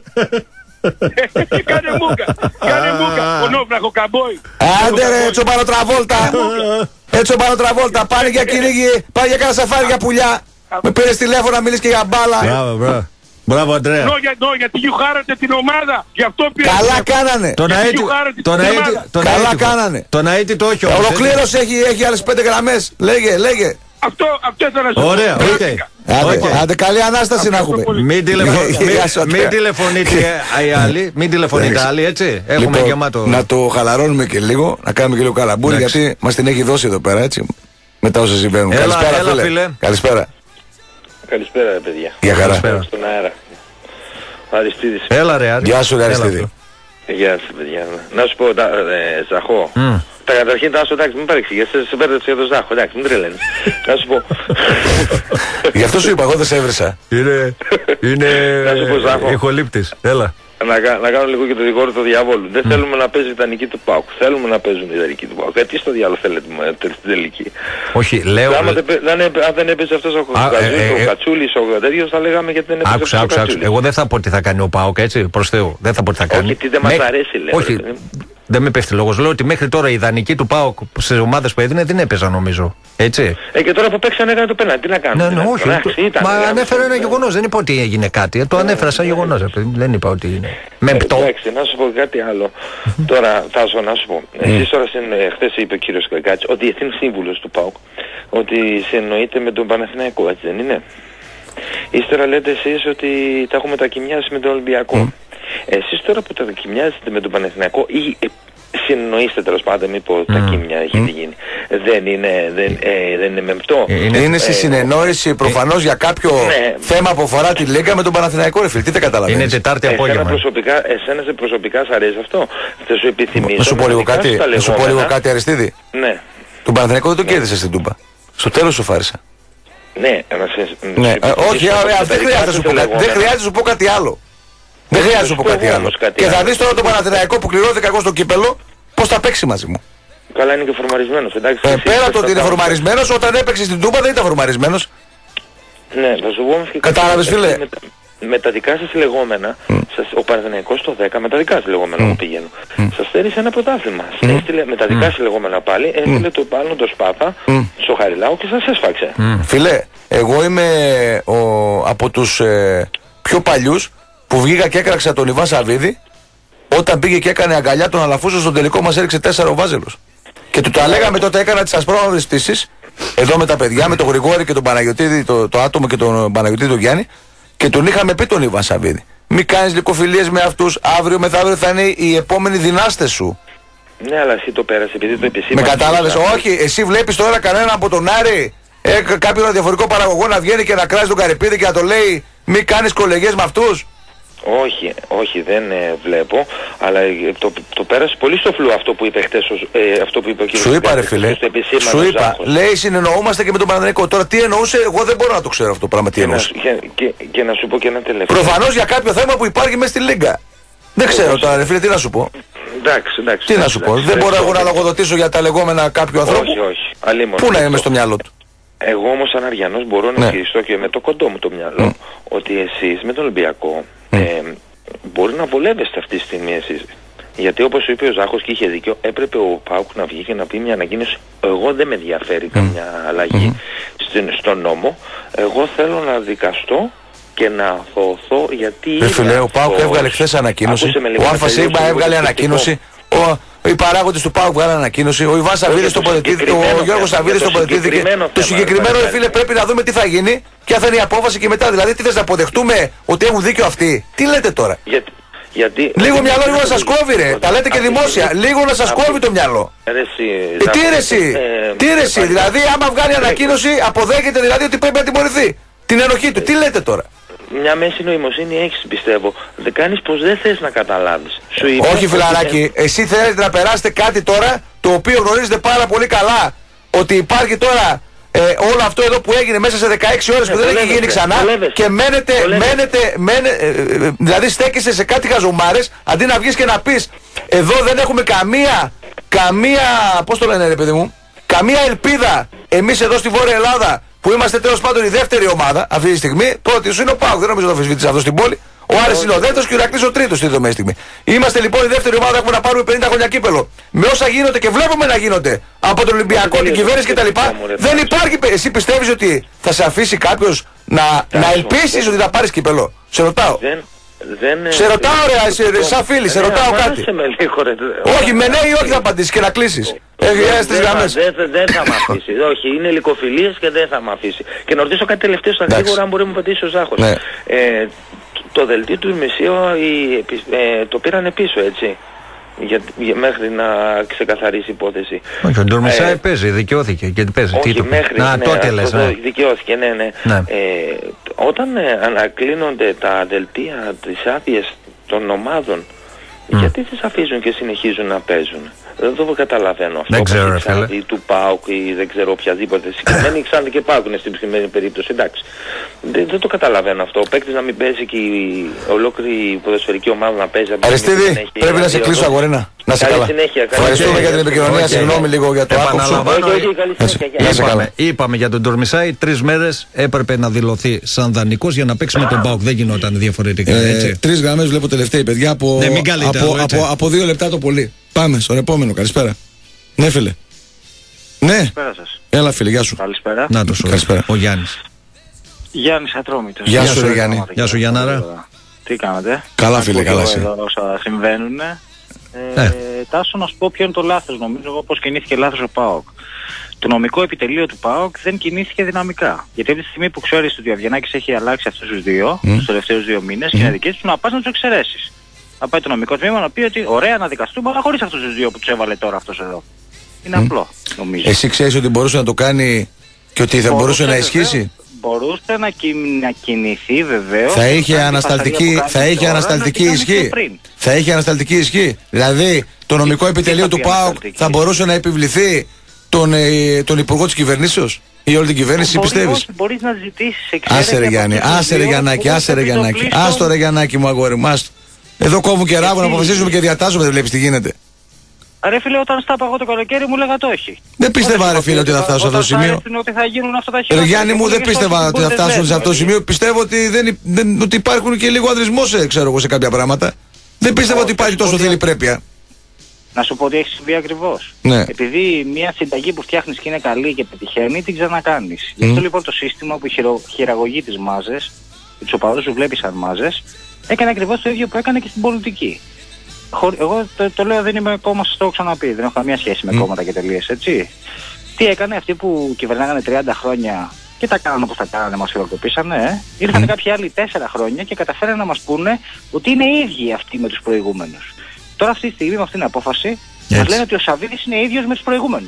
Κάνε μούκα, κάνε μούκα, ο Νόβραχο Καμπόη. Άντε ρε Τσομπανοτραβόλτα. Έτσι ο Πανοτραβόλτα, πάνε για κυνήγι, πάνε για κάνα σαφάρι για πουλιά. Με πήρες τηλέφωνο να μιλήσεις και για μπάλα. Μπράβο, μπράβο. Μπράβο, Αντρέα. No, για, no, γιατί γιουχάρατε την ομάδα. Γι' αυτό πήρε. Καλά κάνανε. Τον Αΐτη. Καλά κάνανε. Τον Αΐτη το όχι. Ολοκλήρωσε, έχει, έχει άλλες πέντε γραμμές. Λέγε, λέγε. Αυτό, αυτό ήταν να σου πω. Ωραία, οκ. Άντε, άντε, καλή Ανάσταση να έχουμε. Μην τηλεφωνείτε οι άλλοι, μην τηλεφωνείτε άλλοι, έτσι. Έχουμε γεμάτο. Να το χαλαρώνουμε και λίγο, να κάνουμε και λίγο καλαμπούρι, γιατί μας την έχει δώσει εδώ πέρα, έτσι. Μετά όσα συμβαίνουν. Καλησπέρα, φίλε. Καλησπέρα. Καλησπέρα, παιδιά. Γεια χαρά. Στον αέρα. Αριστίδης. Έλα ρε, Γεια σου, Αριστίδη. Γεια σας, παιδιά. Να σου πω, Ζαχώ. Τα καταρχήν Τάσο, εντάξει, μην παρεξηγείς, σε μπέρδεψε για τον Ζάχο, εντάξει, μην τρελαίνεις. Να σου πω. Γι' αυτό σου είπα, εγώ δεν σε έβρισα. Είναι, είναι ηχολήπτης, έλα. Να, να κάνω λίγο και το δικόρυ του διαβόλου. Δεν mm. θέλουμε να παίζει η ιδανική του ΠΑΟΚ. Θέλουμε να παίζουν η ιδανική του ΠΑΟΚ. Γιατί στο διάλογο θέλετε στην τελική? Όχι, λέω. Αν δεν έπαιζε αυτός ο Κατσούλης, ο τέτοιος, θα λέγαμε γιατί δεν έπαιζε αυτός ο Κατσούλης. Εγώ δεν θα πω τι θα κάνει ο ΠΑΟΚ, έτσι, προς Θεού. Δεν θα πω τι θα κάνει. Όχι, τι δεν μας αρέσει, λέω. Όχι. Δεν με πέφτει λόγος. Λέω ότι μέχρι τώρα οι ιδανικοί του ΠΑΟΚ στις ομάδες που έδινε δεν έπαιζαν νομίζω. Έτσι. Ε, και τώρα που παίξαν έκανε το πέναλτι. Τι να κάνουμε. Ναι, ναι, όχι. Άξι, ήταν, μα δηλαδή, ανέφερα ένα γεγονός. Δεν είπα ότι έγινε κάτι. Ε, το ανέφερα σαν γεγονός. Δεν είπα ότι είναι. Μεμπτό. Εντάξει, να σου πω κάτι άλλο. Τώρα, Τάσο, να σου πω. Εσείς τώρα, χθες είπε ο κύριος Κακάτσης, ο Διεθνής Σύμβουλος του ΠΑΟΚ, ότι συνεννοείται με τον Παναθηναϊκό, έτσι δεν είναι? Ύστερα λέτε εσείς ότι τα έχουμε τα κοιμιάσει με τον Ολυμπιακό. Εσείς τώρα που τα κοιμιάζετε με τον Παναθηναϊκό ή ε, συνεννοείστε τέλος πάντων, μήπως τα κίμια έχετε γίνει, δεν είναι, δεν, ε, δεν είναι μεμπτό? Είναι, είναι στη συνεννόηση προφανώς για κάποιο ναι. θέμα που αφορά τη Λίγκα με τον Παναθηναϊκό, ρε φίλε. Τι δεν καταλαβαίνεις? Είναι Τετάρτη απόγευμα. Εσένα προσωπικά, εσένα σε προσωπικά σ' αρέσει αυτό? Θα σου επιθυμίσω. Να σου πω λίγο κάτι, να σου πω λίγο κάτι, Αριστίδη. Ναι. Τον Παναθηναϊκό δεν τον κέρδισε στην Τούμπα. Στο τέλος σου φάρισα. Ναι, να σε, ναι. Ε, όχι, ωραία, δεν χρειάζεται να σου πω κάτι, δεν χρειάζεται να σου πω κάτι άλλο. Δεν χρειάζεται να σου πω κάτι άλλο. Και θα δεις τώρα τον Παναθηναϊκό που κληρώθηκε εγώ στο κύπελο, πώς θα παίξει μαζί μου. Καλά, είναι και φορμαρισμένος, εντάξει. Ε, πέρα το ότι είναι φορμαρισμένος, όταν έπαιξε στην Τούμπα δεν ήταν φορμαρισμένος. Ναι, θα σου πω. Κατάλαβες, φίλε. Με, με τα δικά σας λεγόμενα, mm. σας, ο Παναθηναϊκός στο δέκα, με τα δικά σας λεγόμενα mm. που πηγαίνω, mm. σας στέρισε ένα πρωτάθλημα. Mm. Έστειλε, με τα δικά σας λεγόμενα πάλι, έστειλε mm. το πάνω το Σπάθα mm. στο Χαριλάου και σας έσφαξε. Mm. Φίλε, εγώ είμαι ο, από τους ε, πιο παλιούς που βγήκα και έκραξα τον Ιβάν Σαββίδη όταν πήγε και έκανε αγκαλιά τον Αλαφούσο, στον τελικό μας έριξε τέσσερα ο Βάζελος. Και του τα λέγαμε τότε, έκανα τις ασπρόμαυρες πτήσεις εδώ με τα παιδιά, με τον Γρηγόρη και τον Παναγιωτίδη, το, το άτομο και τον Παναγιωτίδη τον Γιάννη, και τον είχαμε πει τον Ιβάν Σαββίδη. Μη κάνεις λυκοφιλίες με αυτούς, αύριο μεθαύριο θα είναι οι επόμενοι δυνάστες σου. Ναι, αλλά εσύ το πέρασε επειδή το επισήμανες. Με κατάλαβες? Όχι, εσύ βλέπεις τώρα κανένα από τον Άρη, ε, κάποιον διαφορετικό παραγωγό να βγαίνει και να κράζει τον Καρυπίδη και να το λέει μη κάνεις κολεγιές με αυτούς. Όχι, όχι, δεν ε, βλέπω, αλλά ε, το, το πέρασε πολύ στο φλου αυτό που είπε χτες, ε, αυτό που είπε ο κύριος. Σου είπα, ρε φίλε, σου είπα, Ζάχος. Λέει συνεννοούμαστε και με τον Παναθηναϊκό. Τώρα τι εννοούσε, εγώ δεν μπορώ να το ξέρω αυτό το πράγμα, τι εννοούσε. Και, και, και, και να σου πω και ένα τελευταίο. Προφανώς για κάποιο θέμα που υπάρχει μέσα στη Λίγκα. Δεν ξέρω τώρα, ρε φίλε, τι να σου πω. Εντάξει, εντάξει. Τι να σου πω, δεν μπορώ εγώ να λογοδοτήσω για τα λεγόμενα κάποιου ανθρώπου. Όχι, όχι. Αλίμονο. Πού να είμαι στο μυαλό του. Εγώ όμως σαν Αριανός μπορώ να ισχυριστώ και με το κοντό μου το μυαλό ότι εσείς με τον Ολυμπιακό μπορεί να βολεύεστε αυτή τη στιγμή εσείς. Γιατί όπως είπε ο Ζάχος και είχε δίκιο, έπρεπε ο ΠΑΟΚ να βγει και να πει μια ανακοίνωση. Εγώ δεν με ενδιαφέρει καμιά αλλαγή στον νόμο. Εγώ θέλω να δικαστώ και να αθωωωθώ γιατί... Ρε φίλε, ο ΠΑΟΚ έβγαλε χθες ανακοίνωση, ο ΑΦΣ έβγαλε ανακοίνωση, ο... Οι παράγοντες του ΠΑΟΚ βγάλαν ανακοίνωση, ο Ιβάν Σαββίδης τον πολιτήθηκε, ο Γιώργος Σαββίδης τον πολιτήθηκε. Το συγκεκριμένο, ρε φίλε, πρέπει να δούμε τι θα γίνει, ποια θα είναι η απόφαση και μετά. Δηλαδή, τι θες να αποδεχτούμε ότι έχουν δίκιο αυτοί? Τι λέτε τώρα? Γιατί, γιατί, λίγο μυαλό, λίγο να σας κόβει, ρε. Τα λέτε και δημόσια. Λίγο να σας κόβει το μυαλό. Τι ρε εσύ, τι ρε εσύ. Δηλαδή, άμα βγάλει ανακοίνωση, αποδέχεται δηλαδή ότι πρέπει να τιμωρηθεί. Την ενοχή του. Τι λέτε τώρα? Μια μέση νοημοσύνη έχεις, πιστεύω. Δεν κάνεις πως δεν θες να καταλάβεις. Σου όχι φιλαράκι, εσύ θέλετε να περάσετε κάτι τώρα το οποίο γνωρίζετε πάρα πολύ καλά ότι υπάρχει τώρα ε, όλο αυτό εδώ που έγινε μέσα σε δεκαέξι ώρες που δεν έχει γίνει ξανά και μένετε, μένετε, μένετε ε, ε, δηλαδή στέκεσαι σε κάτι χαζομάρες αντί να βγεις και να πεις εδώ δεν έχουμε καμία, καμία, πώς το λένε ρε παιδί μου, καμία ελπίδα εμείς εδώ στη Βόρεια Ελλάδα που είμαστε τέλος πάντων η δεύτερη ομάδα αυτή τη στιγμή. Πρώτη σου είναι ο ΠΑΟΚ, δεν νομίζω να το αμφισβητήσει αυτό στην πόλη. Ο Άρης είναι ο δεύτερος και ο Ηρακλής ο τρίτος στη δεδομένη στιγμή. Είμαστε λοιπόν η δεύτερη ομάδα, έχουμε να πάρουμε πενήντα χρόνια κύπελο. Με όσα γίνονται και βλέπουμε να γίνονται από τον Ολυμπιακό, την κυβέρνηση κτλ. Δεν υπάρχει. Εσύ πιστεύεις ότι θα σε αφήσει κάποιος να, να ελπίσεις ότι θα πάρεις κύπελο? Σε ρωτάω. Δεν, σε ρωτάω ρε, σε, σαν φίλη, σε ρωτάω κάτι. Όχι, με ναι ή όχι θα απαντήσεις και να κλείσεις. Έχεις τις γραμμές. Δεν θα μ' αφήσει. Όχι, είναι λυκοφιλίες και δεν θα μ' αφήσει. Και να ρωτήσω κάτι τελευταίο στα γρήγορα, αν μπορεί να μου απαντήσει ο Ζάχος. Το δελτίο του Μεσίου το πήρανε πίσω, έτσι. Για, για, μέχρι να ξεκαθαρίσει η υπόθεση. Όχι, ο Ντορμισάη ε, παίζει, δικαιώθηκε και παίζει. Όχι, τι μέχρι, να, ναι, τότε λες, ναι. Δικαιώθηκε, ναι, ναι. ναι. Ε, όταν ε, ανακλίνονται τα δελτία της άδειας των ομάδων, mm. γιατί τις αφήσουν και συνεχίζουν να παίζουν? Δεν το καταλαβαίνω αυτό. Δεν ξέρω, ρε φίλε. Ή του ΠΑΟΚ ή δεν ξέρω οποιαδήποτε. Συγκεκριμένοι Ξάνθη και ΠΑΟΚ είναι στην συγκεκριμένη περίπτωση. Εντάξει. Δεν, δεν το καταλαβαίνω αυτό. Ο παίκτης να μην παίζει και η ολόκληρη ποδοσφαιρική ομάδα να παίζει. Αριστίδη, πρέπει να σε κλείσω αγορίνα. Να σε καλά. Ευχαριστούμε για την επικοινωνία. Συγγνώμη λίγο για το άκουσα. Είπαμε για τον Ντορμισάη, τρεις μέρες έπρεπε να δηλωθεί σαν δανεικός για να παίξει με τον ΠΑΟΚ. Δεν γινόταν διαφορετικά. Τρεις γραμμές βλέπω τελευταίοι παιδιά από δύο λεπτά το πολύ. Πάμε στον επόμενο. Καλησπέρα. Ναι, φίλε. Ναι. Καλησπέρα σας. Έλα, φίλε, γεια σου. Καλησπέρα. Να το σου. Καλησπέρα. Ο Γιάννης. Γιάννης Ατρόμητος. Γεια σου, Γιάννη. Γεια σου, Γιάνναρα. Τι κάνετε? Καλά, φίλε, καλά εσύ. Εδώ όσα συμβαίνουν. Ε, Ε. Τάσο, να σου πω ποιο είναι το λάθος. Νομίζω εγώ πως κινήθηκε λάθος ο ΠΑΟΚ. Το νομικό επιτελείο του ΠΑΟΚ δεν κινήθηκε δυναμικά. Γιατί από τη στιγμή που ξέρεις ότι ο Αβγενάκης έχει αλλάξει αυτούς τους δύο, mm. τους τελευταίους δύο μήνες, mm. και είναι δικές του να πας να τους εξαιρέσεις. Να πάει το νομικό τμήμα να πει ότι ωραία να δικαστούμε, αλλά χωρίς αυτούς τους δύο που τους έβαλε τώρα αυτός εδώ. Είναι mm. απλό, νομίζω. Εσύ ξέρεις ότι μπορούσε να το κάνει και ότι θα μπορούσε, μπορούσε να ισχύσει. Βεβαίως, μπορούσε να, κι, να κινηθεί βεβαίως. Θα είχε ανασταλτική, θα είχε ανασταλτική ισχύ. Θα είχε ανασταλτική ισχύ. Δηλαδή το νομικό επιτελείο του ΠΑΟΚ θα μπορούσε να επιβληθεί τον, ε, τον υπουργό της κυβερνήσεως ή όλη την κυβέρνηση, πιστεύεις? Μπορείς να ζητήσεις εξαίρεση. Άσε ρε Γιάννη, άσε ρε Γιαννάκη, άσε ρε Γιαννάκη. Άστο ρε Γιαννάκη μου, αγόρι μου, άστο. Εδώ κόβουν και ράβουν, αποφασίζουμε και διατάζουμε, δεν βλέπεις τι γίνεται. Ρε φίλε, όταν στάπα εγώ το καλοκαίρι μου λέγα το όχι. Δεν πίστευα ρε φίλε ότι θα φτάσω σε αυτό το σημείο. Ότι θα γίνουν αυτά τα χειρότερα. Ρε Γιάννη μου, δεν πίστευα ότι θα φτάσουν σε αυτό το σημείο. Πιστεύω ότι, δεν, δεν, ότι υπάρχουν και λίγο ανδρισμός, ξέρω εγώ, σε κάποια πράγματα. Δεν πίστευα ότι υπάρχει τόσο θηλή πρέπεια. Να σου πω ότι έχει συμβεί ακριβώς. Ναι. Επειδή μια συνταγή που φτιάχνεις και είναι καλή και πετυχαίνει, την ξανακάνεις. Mm. Γι' αυτό λοιπόν το σύστημα που χειρο, χειραγωγεί τις μάζες, τους οπαδούς που βλέπεις σαν μάζες, έκανε ακριβώς το ίδιο που έκανε και στην πολιτική. Εγώ το, το λέω, δεν είμαι κόμμα, σας το έχω ξαναπεί, δεν έχω καμία σχέση με mm. κόμματα και τελείες, έτσι. Τι έκανε αυτοί που κυβερνάγανε τριάντα χρόνια και τα κάνανε όπως τα κάνανε, μας χειροκοπήσανε, ε. Ήρθαν mm. κάποιοι άλλοι τέσσερα χρόνια και καταφέρανε να μας πούνε ότι είναι ίδιοι αυτοί με τους προηγούμενους. Τώρα αυτή τη στιγμή με αυτήν την απόφαση μας λένε ότι ο Σαββίδης είναι ίδιος με τους προηγούμενους.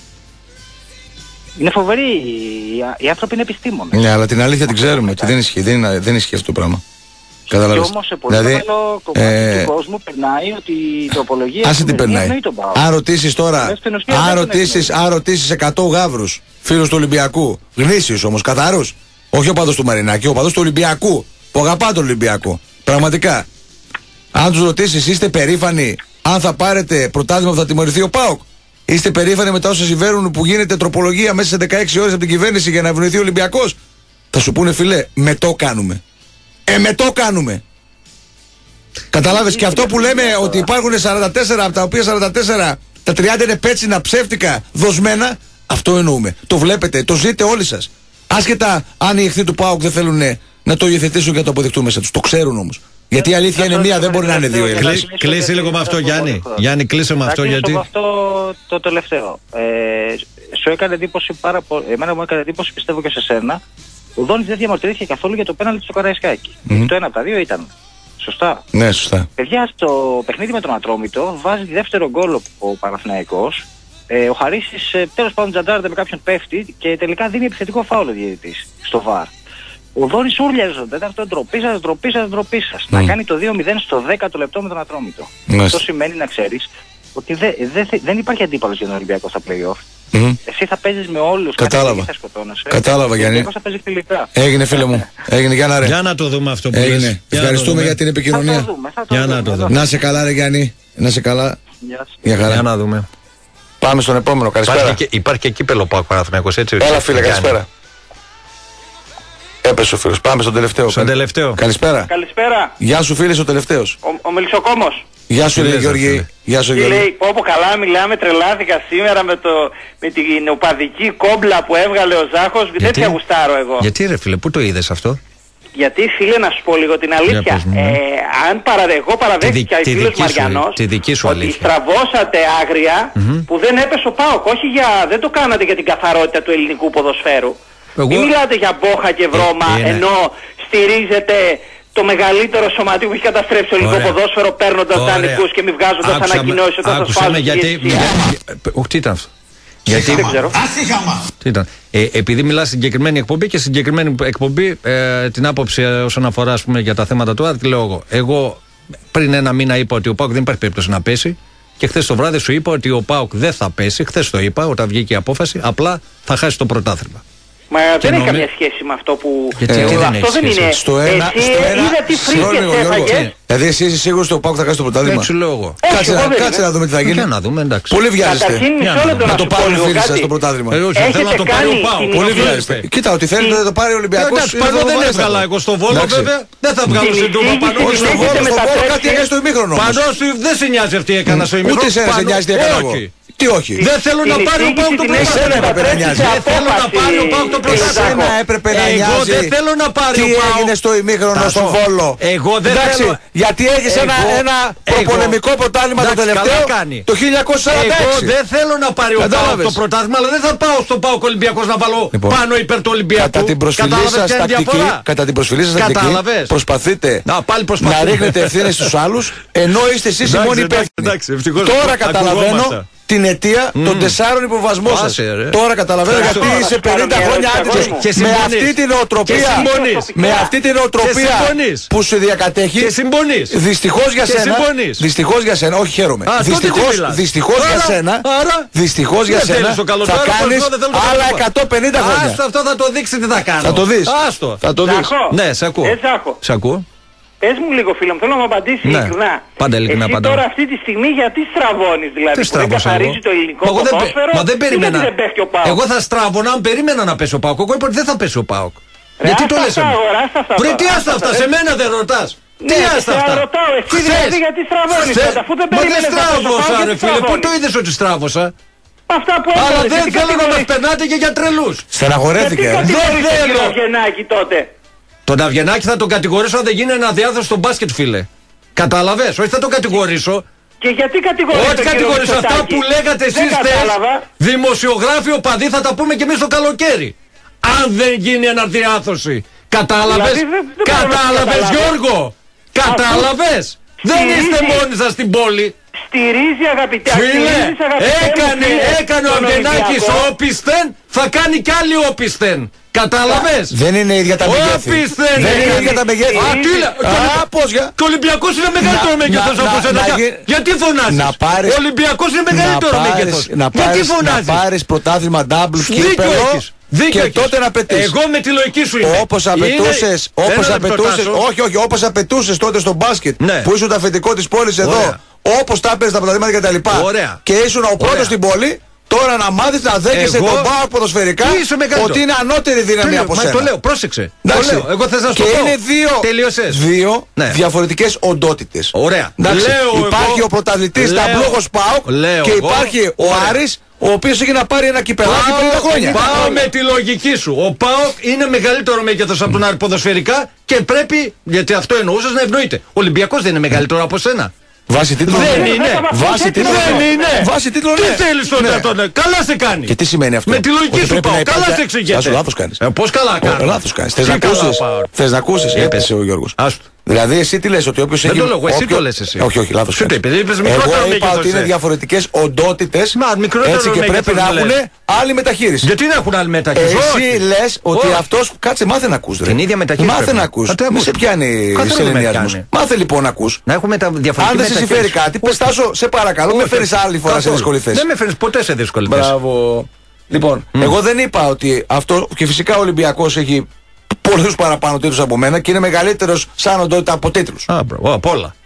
Είναι φοβερή, οι άνθρωποι είναι επιστήμονες. Ναι, αλλά την αλήθεια την ξέρουμε ότι δεν ισχύει, δεν, δεν ισχύει αυτό το πράγμα. Καταλάβεις. Και όμως σε πολύ δηλαδή, μεγάλο κομμάτι ε... του κόσμου περνάει ότι η τροπολογία άσε τι περνάει. Αν ρωτήσεις τώρα, αν ρωτήσεις, αν ρωτήσεις εκατό γάβρους, φίλους του Ολυμπιακού, γνήσιους όμως, καθαρούς, όχι ο παδός του Μαρινάκη, ο παδός του Ολυμπιακού, που αγαπά τον Ολυμπιακό, πραγματικά. Αν τους ρωτήσεις, είστε περήφανοι αν θα πάρετε πρωτάθλημα που θα τιμωρηθεί ο ΠΑΟΚ? Είστε περήφανοι μετά όσα συμβαίνουν που γίνεται τροπολογία μέσα σε δεκαέξι ώρες από την κυβέρνηση για να ευνοηθεί ο Ολυμπιακός? Θα σου πούνε, φιλέ, με το κάνουμε. Ε, με το κάνουμε. Καταλάβες, και αυτό που λέμε ότι υπάρχουν σαράντα τέσσερα, από τα οποία σαράντα τέσσερα τα τριάντα είναι πέτσινα, ψεύτικα, δοσμένα, αυτό εννοούμε. Το βλέπετε, το ζείτε όλοι σας. Άσχετα αν οι εχθροί του ΠΑΟΚ δεν θέλουν να το υιοθετήσουν και να το αποδεχτούν μέσα τους. Το ξέρουν όμως. Γιατί η αλήθεια είναι μία, δεν μπορεί να είναι δύο. Κλείσε λίγο με αυτό, Γιάννη. Γιάννη, κλείσε με αυτό, γιατί. Με αυτό το τελευταίο. Ε, σου έκανε εντύπωση πάρα πολύ. Εμένα μου έκανε εντύπωση, πιστεύω και σε σένα. Ο Δόνης δεν διαμαρτυρήθηκε καθόλου για το πέναλτι στο Καραϊσκάκη. Mm-hmm. Το ένα από τα δύο ήταν. Σωστά. Ναι, σωστά. Παιδιά, στο παιχνίδι με τον Ατρόμητο βάζει δεύτερο γκολ ο Παναθηναϊκός. Ε, ο Χαρίσης ε, τέλος πάντων τζαντάρεται με κάποιον πέφτει και τελικά δίνει επιθετικό φάουλ ο διαιτητής στο βαρ. Ο Δόνης ούρλιαζε στον τέταρτο, ντροπή σας, ντροπή σας, ντροπή σας. Mm. Να κάνει το δύο μηδέν στο δέκατο λεπτό με τον Ατρόμητο. Mm. Αυτό σημαίνει, να ξέρεις, ότι δε, δε, δεν υπάρχει αντίπαλος για τον Ολυμπιακό στα play-off. Mm. Εσύ θα παίζεις με όλους. Κατάλαβα. Θα σκοτώνεσαι. Κατάλαβα, Γιάννη. Θα παίζει φιλικά. Έγινε, φίλε μου. Έγινε, Γιάννα, ρε. Για να το δούμε αυτό που Έγινε. λες. Ευχαριστούμε για την επικοινωνία. Θα το δούμε, θα το για δούμε. να το δούμε. Να σε καλά, ρε Γιάννη. Να σε καλά. Γεια, για, χαρά. Για να δούμε. Πάμε στον επόμενο. Καλησπέρα. Υπάρχει και, υπάρχει και κύπελο ΠΑΟΚ Παναθηναϊκός, έτσι. Έλα, φίλε, καλησπέρα. Έπεσε ο φίλος. Πάμε στον τελευταίο. Στον τελευταίο. Καλησπέρα. Καλησπέρα. Γεια σου, φίλε, ο τελευταίος. Ο, ο Μελισσοκόμος. Γεια σου, λέει Γιώργη. Γεια σου, Γιώργη. Λέει, πω πω καλά μιλάμε, τρελάθηκα σήμερα με, το, με την οπαδική κόμπλα που έβγαλε ο Ζάχος. Δεν πια γουστάρω εγώ. Γιατί ρε φίλε, πού το είδες αυτό? Γιατί φίλε, να σου πω λίγο την αλήθεια. Πες, ναι. ε, αν παρα, εγώ παραδέχτηκα η φίλος Μαριανός ότι στραβώσατε άγρια mm-hmm. που δεν έπεσε ο ΠΑΟΚ. Όχι για, δεν το κάνατε για την καθαρότητα του ελληνικού ποδοσφαίρου. Εγώ... Μην μιλάτε για μπόχα και βρώμα ε, ενώ στηρίζετε το μεγαλύτερο σωματείο που έχει καταστρέψει το ελληνικό ποδόσφαιρο παίρνοντας δανεικούς και μη βγάζοντας ανακοινώσεις όταν σας φάζουν γιατί... Όχι, τι ήταν αυτό? Γιατί δεν ξέρω. Τι ήταν. Ε, επειδή μιλάς στην συγκεκριμένη εκπομπή και στην συγκεκριμένη εκπομπή ε, την άποψη ε, όσον αφορά ας πούμε, για τα θέματα του ΑΔ, λέω εγώ. Εγώ πριν ένα μήνα είπα ότι ο ΠΑΟΚ δεν υπάρχει περίπτωση να πέσει και χθες το βράδυ σου είπα ότι ο ΠΑΟΚ δεν θα πέσει. Χθες το είπα όταν βγήκε η απόφαση, απλά θα χάσει το πρωτάθλημα. Μα δεν νομι... έχει καμία σχέση με αυτό που... Γιατί, ε, δεν αυτό δεν είναι... Στο ένα, εσύ στο ένα, είδα τι φρίκες έφαγες. Δηλαδή εσύ είσαι σίγουρος ότι ο ΠΑΟΚ θα κάνει το πρωτάθλημα? Έτσι λέω εγώ. Κάτσε, να, κάτσε να δούμε τι θα γίνει. Για να δούμε, εντάξει. Πολύ βιάζεστε. Καταρχήν μισό λεπτό να το πάρουν οι φίλοι σας στο πρωτάθλημα. Έχετε κάνει την Πολύ βιάζεστε. Κοίτα, ότι θέλετε να το πάρει ο Ολυμπιακός. Πάνω δεν έβγαλα εγώ στο Βόλο βέβαια. Δεν θα βγάλω στην Τούμπα πάνω. Όχι στο Βόλο, στο Βόλο κάτι έκανε στο ημίχρονο. Πάνω δεν σε νοιάζει αυτή έκανα στο ημίχρονο. Ούτε σε νοιάζει τι έκανα εγώ. Τι όχι. Δεν θέλω να πάρει ο ΠΑΟΚ το πρωτάθλημα. έπρεπε να νοιάζει. Δεν θέλω να πάρει ο ΠΑΟΚ το πρωτάθλημα. έπρεπε να νοιάζει. Εγώ δεν θέλω να πάρει ο Τι ΠΑΟΚ. έγινε στο ημίχρονο στο Βόλο. Εγώ δεν θέλω. Γιατί έχεις ένα προπολεμικό πρωτάθλημα το τελευταίο το χίλια εννιακόσια σαράντα έξι. Εγώ δεν θέλω να πάρει ο ΠΑΟΚ το πρωτάθλημα, αλλά δεν θα πάω στο ΠΑΟΚ Ολυμπιακός να βάλω πάνω υπέρ του Ολυμπιακού. Κατά την προσφυλή σας τακτική, κατά την προσφυλή σας τακτική, προσπαθείτε να ρίχνετε ευθύνες στους άλλους, ενώ είστε εσείς οι μόνοι υπεύθυνοι. Τώρα καταλαβαίνω την αιτία mm. των τεσσάρων υποβασμών σας. Τώρα καταλαβαίνω γιατί είσαι πενήντα χρόνια άτυπος με αυτή την οτροπία, με αυτή την οτροπία που σου διακατέχει. Και συμπονείς. Δυστυχώς για σένα, δυστυχώς για σένα, όχι χαίρομαι. Δυστυχώς, δυστυχώς για σένα, δυστυχώς για σένα θα κάνεις άλλα εκατόν πενήντα χρόνια. Άστο, αυτό θα το δείξει τι θα κάνω. Θα το δεις. Άστο. Θα το δεις. Ναι, σε ακούω. Σε ακούω. Πες μου λίγο φίλε μου, θέλω να μου απαντήσεις ναι. ειλικρινά. Πάντα ειλικρινά εσύ απαντάω. Τώρα αυτή τη στιγμή γιατί στραβώνεις δηλαδή, τι που δεν καθαρίζει το ελληνικό ποδόσφαιρο, μα δεν περίμενα. δεν πέφτει ο ΠΑΟΚ. Εγώ θα στραβωνά αν περίμενα να πέσει ο ΠΑΟΚ. Εγώ είπα ότι δεν θα πέσει ο ΠΑΟΚ. Ρε, γιατί το λες εμένα. Βρε τι άστα αυτά, σε μένα δεν ρωτάς. Τι άστα αυτά. Ναι, ρωτάω εσύ δηλαδή γιατί στραβώνεις τότε, αφού δεν περίμενες να πέσει ο ΠΑΟΚ. Ρε φίλε, πού το είδες ότι στράβωσα. Αυτά που αλλά δεν θέλω να μας περνάτε και για τρελούς. Στεναχωρέθηκε. Δεν θέλω. τότε. Τον Αβγενάκη θα τον κατηγορήσω αν δεν γίνει ένα διάδοση στο μπάσκετ, φίλε. Κατάλαβες, όχι θα τον κατηγορήσω. Και γιατί κατηγορήσω? Όχι κατηγορήσω, αυτά που λέγατε εσείς χθες, δημοσιογράφοι οπαδοί θα τα πούμε και εμείς το καλοκαίρι. Αν δεν γίνει αναδιάθρωση. Κατάλαβες, δηλαδή, κατάλαβες Γιώργο, κατάλαβες. Δεν είστε μόνοι σας στην πόλη. Στηρίζει αγαπητέ. Φίλε, έκανε, έκανε ο Αβγενάκης όπισθεν, θα κάνει κι άλλοι όπισθεν. Κατάλαβες. Δεν είναι ίδια τα μεγέθη. Όπισθεν. Δεν είναι ίδια τα μεγέθη. Α, τι λέει. Α, πώς για. Και ο Ολυμπιακός είναι μεγαλύτερο μέγεθος από σένα. Γιατί φωνάζεις. Ο Ολυμπιακός είναι μεγαλύτερο μέγεθος. Γιατί φωνάζεις. Να πάρεις πρωτάθλημα double κύπελλο. Και τότε να πετύχεις. Εγώ με τη λογική σου είμαι. Όπως απαιτούσες, όπως απαιτούσες, όχι, όχι, όπως απαιτούσες τότε στο μπάσκετ που ήσουν το αφεντικό της πόλης εδώ, όπως τα έπαιζες τα πρωταθλήματα και τα λοιπά. Και ήσουν ο πρώτος στην πόλη. Τώρα να μάθεις να δέχεσαι τον ΠΑΟΚ ποδοσφαιρικά ότι είναι ανώτερη δύναμη από σένα. Το λέω, πρόσεξε. Το λέω. Εγώ θες να σου και το πω. είναι δύο, δύο ναι. διαφορετικές οντότητες. Ωραία. Λέω υπάρχει εγώ, ο πρωταθλητής ταμπλούχος ΠΑΟΚ και εγώ, υπάρχει ο ωραία. Άρης, ο οποίος έχει να πάρει ένα κυπελάκι πενήντα χρόνια. Πάω με τη λογική σου. Ο ΠΑΟΚ είναι μεγαλύτερο μέγεθος από τον Άρη ποδοσφαιρικά και πρέπει, γιατί αυτό εννοούσες, να ευνοείται. Ο Ολυμπιακός δεν είναι μεγαλύτερο από σένα. Βάσει τίτλο δεν είναι. Βάσει τίτλο δεν είναι. Βάσει τίτλο τι θέλεις τότε τότε. Καλά σε κάνει. Και τι σημαίνει αυτό. Με τη λογική σου πάω. Καλά σε εξηγείται. Άσου λάθος κάνεις. Πώς καλά κάνεις. Λάθος κάνεις. Θες να ακούσεις. Θες να ακούσεις. Έπεσε ο Γιώργος. Δηλαδή εσύ τι λες, ότι όποιος έχει... Δεν το λέω, εσύ το λες εσύ. Όχι, όχι, λάθος κάνεις. Εγώ είπα ότι είναι διαφορετικές οντότητες έτσι και πρέπει να έχουν άλλη μεταχείριση. Γιατί να έχουν άλλη μεταχείριση. Εσύ λες ότι αυτός... Κάτσε, μάθε να ακούς. Την ίδια μεταχείριση. Μάθε να ακούς. Μη σε πιάνει συνενιασμός. Μάθε λοιπόν να ακούς. Να έχουμε τα διαφορετικά. Αν δεν σε συμφέρει κάτι, πες Τάσο, σε παρακαλώ, με φέρεις άλλη φορά σε δύσκολη θέση. Δεν με φέρεις ποτέ σε δύσκολη θέση. Μπράβο. Λοιπόν, εγώ δεν είπα ότι αυτό, και φυσικά ο Ολυμπιακός έχει πολλούς παραπάνω τίτλους από μένα και είναι μεγαλύτερος σαν οντότητα από τίτλους. Α, μπράβο, από όλα.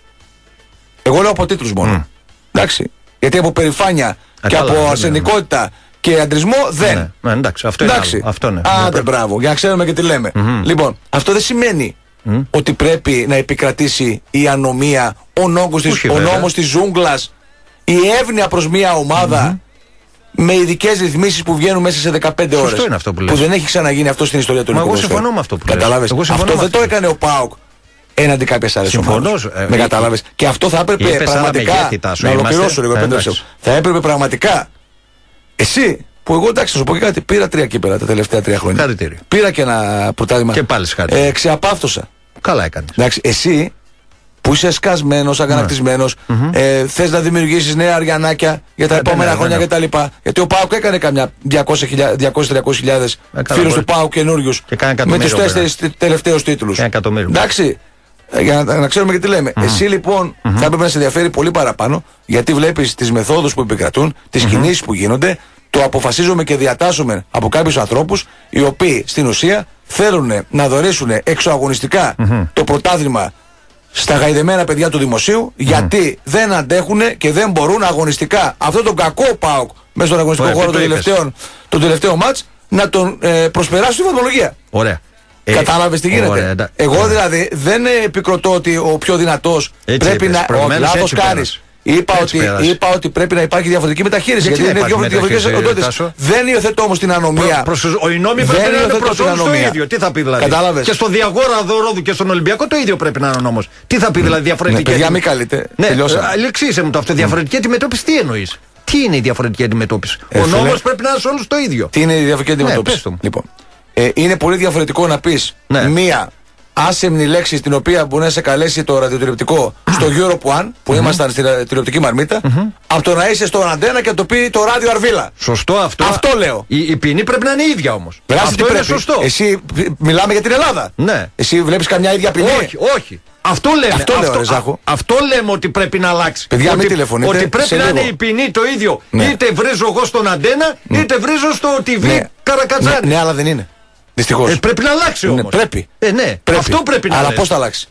Εγώ λέω από τίτλους μόνο. Mm. Εντάξει. Γιατί από περηφάνεια Α, και καλά, από αρσενικότητα ναι. και αντρισμό δεν. Ναι, ναι, εντάξει, αυτό εντάξει. είναι. Αυτό είναι. Άντε, μπράβο, για να ξέρουμε και τι λέμε. Mm-hmm. Λοιπόν, αυτό δεν σημαίνει mm. ότι πρέπει να επικρατήσει η ανομία, ο νόμος της, ο νόμος της ζούγκλας, η εύνοια προς μια ομάδα. Mm-hmm. Με ειδικές ρυθμίσεις που βγαίνουν μέσα σε δεκαπέντε ώρες. Αυτό είναι αυτό που λες. Που δεν έχει ξαναγίνει αυτό στην ιστορία του ελληνικού ποδοσφαίρου. Εγώ συμφωνώ με αυτό που λες. Καταλάβες. Αυτό δεν το έκανε ο ΠΑΟΚ έναντι κάποιες άλλες ομάδες. Ε, με κατάλαβες. Και αυτό θα έπρεπε πραγματικά. Να ολοκληρώσω λίγο. Θα έπρεπε πραγματικά. Εσύ που εγώ εντάξει θα σου πω και κάτι. Πήρα τρία κύπελα τα τελευταία τρία χρόνια. Πήρα και ένα πρωτάθλημα. Και πάλι σχάρι. Ε, ξεαπάφτωσα. Καλά έκανες. Εντάξει, εσύ που είσαι σκασμένος, αγανακτισμένος, mm-hmm. ε, θες να δημιουργήσεις νέα αριανάκια για τα ε, επόμενα ναι, χρόνια ναι, ναι. κτλ. Γιατί ο ΠΑΟΚ έκανε καμιά διακόσιες με τριακόσιες χιλιάδες φίλους του ΠΑΟΚ καινούριους με τους τέσσερις τελευταίους τίτλους. Εντάξει, για να, να ξέρουμε και τι λέμε. Mm-hmm. Εσύ λοιπόν mm-hmm. θα έπρεπε να σε ενδιαφέρει πολύ παραπάνω γιατί βλέπεις τις μεθόδους που επικρατούν, τις mm-hmm. κινήσεις που γίνονται, το αποφασίζουμε και διατάσσουμε από κάποιους ανθρώπους οι οποίοι στην ουσία θέλουν να δωρήσουν εξωαγωνιστικά mm-hmm. το πρωτάθλημα στα γαϊδεμένα παιδιά του δημοσίου, mm. γιατί δεν αντέχουν και δεν μπορούν αγωνιστικά αυτόν τον κακό ΠΑΟΚ μέσα στον αγωνιστικό χώρο των τελευταίων, τον τελευταίο μάτς να τον ε, προσπεράσουν στη βαθμολογία. Ωραία. Κατάλαβες τι γίνεται. Ωραία, εντά, Εγώ ωραία. δηλαδή δεν επικροτώ ότι ο πιο δυνατός έτσι πρέπει είπες, να. Όχι, λάθος κάνεις. Είπα ότι, είπα ότι πρέπει να υπάρχει διαφορετική μεταχείριση. Γιατί, γιατί είναι δύο διαφορετικές οντότητες. Δεν υιοθετώ όμως την ανομία. Προ, προς, οι νόμοι πρέπει να είναι προς όλους το ίδιο. Τι θα πει δηλαδή. Κατάλαβες. Και στο Διαγόρα Ρόδου και στον Ολυμπιακό το ίδιο πρέπει να είναι ο νόμος. Τι θα πει δηλαδή διαφορετική. Ναι, παιδιά, μην καλείτε. Ναι, εξήγησε μου το αυτό. Διαφορετική αντιμετώπιση τι εννοείς. Τι είναι η διαφορετική αντιμετώπιση. Ο νόμος πρέπει να είναι σε όλους το ίδιο. Τι είναι η διαφορετική αντιμετώπιση. Ε, είναι πολύ διαφορετικό να πεις ναι. μία άσεμνη λέξη την οποία μπορεί να σε καλέσει το ραδιοτηλεοπτικό στο Europe One που mm-hmm. ήμασταν στη τηλεοπτική μαρμίτα mm-hmm. από το να είσαι στον αντένα και να το πει το ράδιο Αρβίλα. Σωστό αυτό. Αυτό λέω. Η, η ποινή πρέπει να είναι ίδια όμως. Αυτό είναι πρέπει. Σωστό. Εσύ μιλάμε για την Ελλάδα. Ναι. Εσύ βλέπεις καμιά ίδια ποινή. Όχι, όχι. Αυτό λέμε. Αυτό, αυτό, λέω, ρε, Ζάχο. αυτό λέμε ότι πρέπει να αλλάξει. Παιδιά, ότι, μην τηλεφωνείτε. Ότι πρέπει να λίγο. είναι η ποινή το ίδιο. Ναι. Είτε βρίζω εγώ στον αντένα, ναι. είτε βρίζω στο τι βι ναι. Καρακατζάνη. Ναι, ναι, αλλά δεν είναι. Δυστυχώς. Ε, πρέπει να αλλάξει όμως. Ναι, πρέπει. Ε, ναι. πρέπει. Αυτό πρέπει να αλλά λες. πώς θα αλλάξει.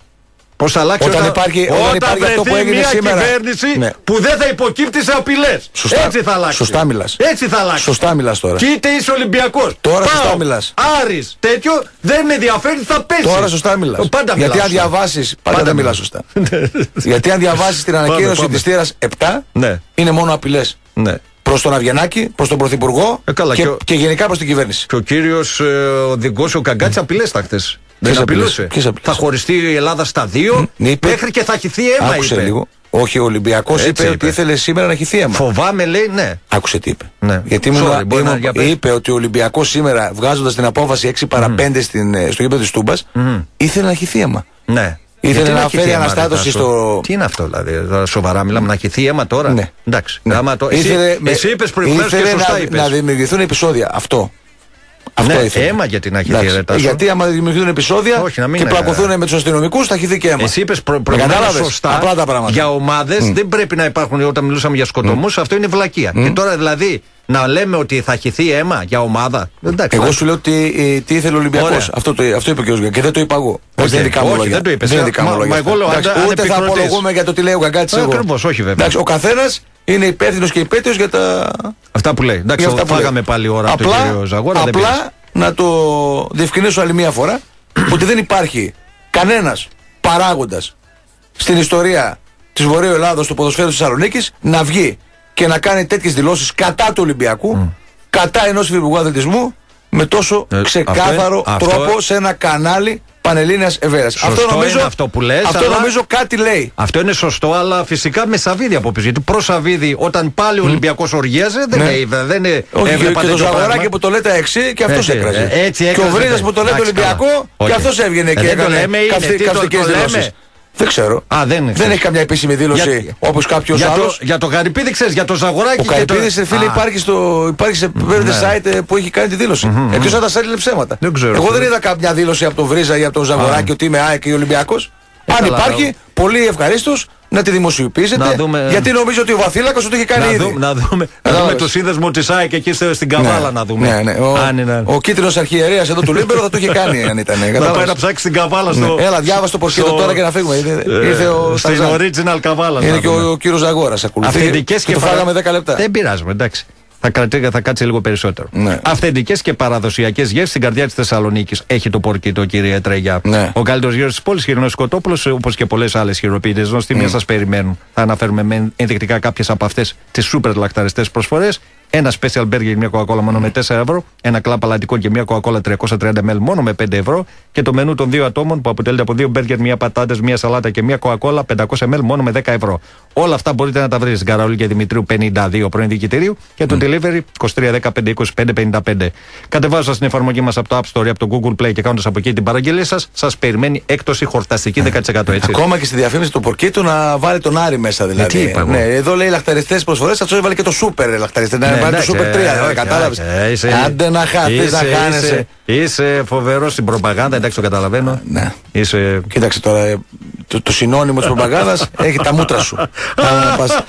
Πώς θα αλλάξει όταν, όταν υπάρχει, όταν υπάρχει αυτό που έγινε μια σήμερα. Κυβέρνηση ναι. που δεν θα υποκύπτει σε απειλές. Σωστά. Έτσι θα αλλάξει. Σωστά μιλάς. Έτσι θα αλλάξει. Σωστά μιλάς τώρα. Και είτε είσαι Ολυμπιακός. Τώρα Πάω, σωστά μιλάς. Άρης, τέτοιο δεν με ενδιαφέρει, θα πέσει. Τώρα σωστά μιλάς. Πάντα Γιατί μιλάς αν διαβάσεις. Πάντα δεν μιλάς σωστά. Γιατί αν διαβάσεις την ανακοίνωση της θύρας επτά είναι μόνο απειλές. Προς τον Αβγενάκη, προς τον Πρωθυπουργό ε, και, και, και γενικά προς την κυβέρνηση. Και ο κύριος ε, οδηγός ο Καγκάτης απειλές τα χτες. Δεν απειλούσε. Θα χωριστεί η Ελλάδα στα δύο μέχρι και θα χυθεί αίμα. Άκουσε είπε. λίγο. Όχι, ο Ολυμπιακός είπε, είπε ότι ήθελε σήμερα να χυθεί αίμα. Φοβάμαι, λέει, ναι. Άκουσε τι είπε. Ναι. Γιατί Sorry, μου να, είπε ότι ο Ολυμπιακός σήμερα, βγάζοντας την απόφαση έξι παρά πέντε mm. στο γήπεδο της Τούμπας, mm. ήθελε να χυθεί αίμα. Ναι. Ήθελε να φέρει αναστάτωση στο. Τι είναι αυτό δηλαδή, σοβαρά μιλάμε, να χυθεί αίμα τώρα. Ναι. Εντάξει. Ναι. Το... Ήθελε, εσύ, με... εσύ είπες προηγουμένως και σωστά να, είπες. να δημιουργηθούν επεισόδια. Αυτό. Αυτό ναι, ήθελε. Αίμα γιατί να χυθεί ρε Τάσο. Γιατί άμα δημιουργηθούν επεισόδια Όχι, και πλακωθούν με τους αστυνομικούς θα χυθεί και αίμα. Εσύ είπες προ, προηγουμένως σωστά. Απλά τα πράγματα. Για ομάδες mm. δεν πρέπει να υπάρχουν όταν μιλούσαμε για σκοτωμούς. Mm. Αυτό είναι βλακεία. Mm. Και τώρα δηλαδή να λέμε ότι θα χυθεί αίμα για ομάδα. Εντάξει, εγώ σου λέω ότι ε, τι ήθελε ο Ολυμπιακός. Αυτό, το, αυτό είπε ο κ. Γκαγκάτης και δεν το είπα εγώ. Όχι, δεν δικά μου λόγια. Δεν το είπες. Δεν δικά μου λόγια. Ούτε θα απολογούμε για το τι λέει ο Γκαγκάτης. Ακριβώς, όχι βέβαια. Ο καθένας είναι υπεύθυνος και υπέτειος για τα. Αυτά που λέει. Εντάξει, φάγαμε πάλι ώρα από τον κύριο Ζαγόρα. Απλά να το διευκρινίσω άλλη μία φορά ότι δεν υπάρχει κανένας παράγοντας στην ιστορία της Βορείου Ελλάδος του ποδοσφαίρου της Θεσσαλονίκης να βγει και να κάνει τέτοιες δηλώσεις κατά του Ολυμπιακού, mm. κατά ενός υφυπουργού αθλητισμού με τόσο ε, ξεκάθαρο αυτό, τρόπο αυτό... σε ένα κανάλι πανελλήνιας ευέρειας. Αυτό νομίζω, αυτό που λες, αυτό αλλά... νομίζω κάτι λέει. Αυτό είναι σωστό, αλλά φυσικά με Σαββίδι από πίσω. Γιατί προ Σαββίδι, όταν πάλι ο Ολυμπιακός οργίαζε, δεν ναι. είναι. Δεν είναι όχι, και, και το Ζαγοράκι που το λέτε εξή και αυτός έκραζε. Και ο Βρίδας που το λέτε Ολυμπιακό και αυτός έβγαινε και έκανε καυστικές δηλώσεις. Δεν ξέρω. Α, δεν, δεν έχει καμιά επίσημη δήλωση όπως κάποιος για άλλος. Το, για το Γαριπίδη ξέρεις, για το Ζαγοράκι. Ο Γαριπίδης το... φίλε υπάρχει, στο, υπάρχει σε πέντε site που έχει κάνει τη δήλωση. Mm-hmm. Εκτός αν τα σάρει ψέματα. Δεν ξέρω, Εγώ δεν είδα κάποια δήλωση από τον Βρίζα ή από τον Ζαγοράκι ότι είμαι ΑΕΚ ή Ολυμπιακός. Αν υπάρχει, πολύ ευχαρίστως να τη δημοσιοποιήσετε. Δούμε... Γιατί νομίζω ότι ο Βαθύλακας το είχε κάνει να ήδη. Δούμε, να δούμε, να δούμε το σύνδεσμο της ΑΕΚ εκεί στην Καβάλα ναι, να δούμε. Ναι, ναι. Ο, είναι... ο κίτρινος αρχιερέας εδώ του Λίμπερο θα το είχε κάνει αν ήταν. Να πάει να ψάξει στην Καβάλα στο. Ναι. Έλα, διάβασε το πορκίτο τώρα και να φύγουμε. Ήρθε ο στην original Καβάλα. Είναι και ο κύριος Ζαγόρας ακολουθεί. Και το φάγαμε δέκα λεπτά. Δεν πειράζουμε, εντάξει. Θα, κρατή, θα κάτσει λίγο περισσότερο. Ναι. Αυθεντικές και παραδοσιακές γεύσεις στην καρδιά της Θεσσαλονίκης. Έχει το πορκίτο, κύριε Τρέγια. Ναι. Ο καλύτερος γύρος της πόλης, Χοιρινός Σκοτόπουλος, όπως και πολλές άλλες χειροποίητες νοστιμίες mm. σας περιμένουν. Θα αναφέρουμε με ενδεικτικά κάποιες από αυτές τις σούπερ λαχταριστές προσφορές. Ένα special burger και μια κοκακόλα μόνο με τέσσερα ευρώ. Ένα κλαμπ αλατικό και μια κοκακόλα τριακόσια τριάντα μιλιλίτρα μόνο με πέντε ευρώ. Και το μενού των δύο ατόμων που αποτελείται από δύο μπέργκερ, μια πατάτες, μια σαλάτα και μια κοκακόλα πεντακόσια μιλιλίτρα μόνο με δέκα ευρώ. Όλα αυτά μπορείτε να τα βρείτε στην Καραολή και Δημητρίου πενήντα δύο πρώην διοικητηρίου και το mm. delivery είκοσι τρία δέκα πεντακόσια είκοσι πέντε πενήντα πέντε. Κατεβάζοντας την εφαρμογή μας από το App Store ή από το Google Play και κάνοντας από εκεί την παραγγελία σας, σας περιμένει έκπτωση χορταστική δέκα τοις εκατό έτσι. Ακόμα και στη διαφήμιση του πορκίτου να βάλει τον Άρη μέσα δηλαδή. Ε, τι είπα, ναι, εδώ λέει λαχταριστές προσφορές, αυτό έβαλε και το σούπερ λαχταριστές. Να βάλει το σούπερ τρία. Κατάλαβες. Άντε να χαθείς να χάνεσαι. Είσαι φοβερός στην προπαγάνδα, εντάξει το καταλαβαίνω. Ναι. Είσαι... Κοίταξε τώρα, το, το συνώνυμο της προπαγάνδας έχει τα μούτρα σου.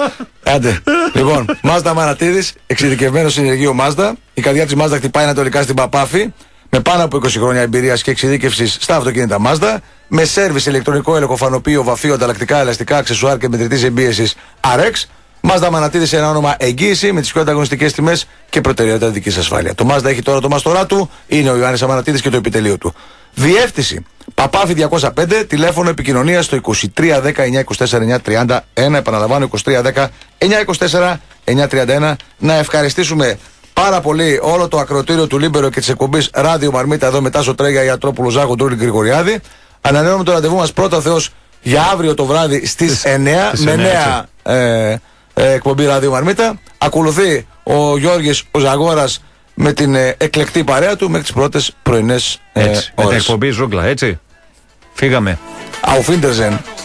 Άντε. Λοιπόν, Μάζδα Μανατίδης, εξειδικευμένο συνεργείο Μάζδα. Η καρδιά της Μάζδα χτυπάει ανατολικά στην Παπάφη. Με πάνω από είκοσι χρόνια εμπειρίας και εξειδίκευσης στα αυτοκίνητα Μάζδα. Με σέρβις, ηλεκτρονικό έλεγχο, φανοπείο, βαφείο, ανταλλακτικά, ελαστικά, αξεσουάρ και μετρητής εμπίεσης Αρέξ. Μάζδα Μανατίδης, ένα όνομα εγγύηση με τις πιο ανταγωνιστικές τιμές και προτεραιότητα δικής ασφάλεια. Το Μάζδα έχει τώρα το μαστορά του, είναι ο Ιωάννης Αμανατίδης και το επιτελείο του. Διεύθυνση Παπάφη διακόσια πέντε, τηλέφωνο επικοινωνία στο είκοσι τρία δέκα εννιακόσια είκοσι τέσσερα εννιακόσια τριάντα ένα. Επαναλαμβάνω, είκοσι τρία δέκα εννιακόσια είκοσι τέσσερα εννιακόσια τριάντα ένα. Να ευχαριστήσουμε πάρα πολύ όλο το ακροτήριο του Λίμπερο και της εκπομπής Ράδιο Μαρμίτα εδώ μετά στο Τρέγια, Ιατρόπουλο, Ζάχο, Ντούρι, Γρηγοριάδη. Ανανεώνουμε το ραντεβού μας πρώτα Θεός για αύριο το βράδυ στις εννιά με νέα ε, ε, εκπομπή Ράδιο Μαρμίτα. Ακολουθεί ο Γιώργης ο Ζαγόρας με την ε, εκλεκτή παρέα του μέχρι τις πρώτες πρωινές ε, ώρες. Με την εκπομπή Ζούγκλα, έτσι. Φύγαμε. Auf Wiedersehen.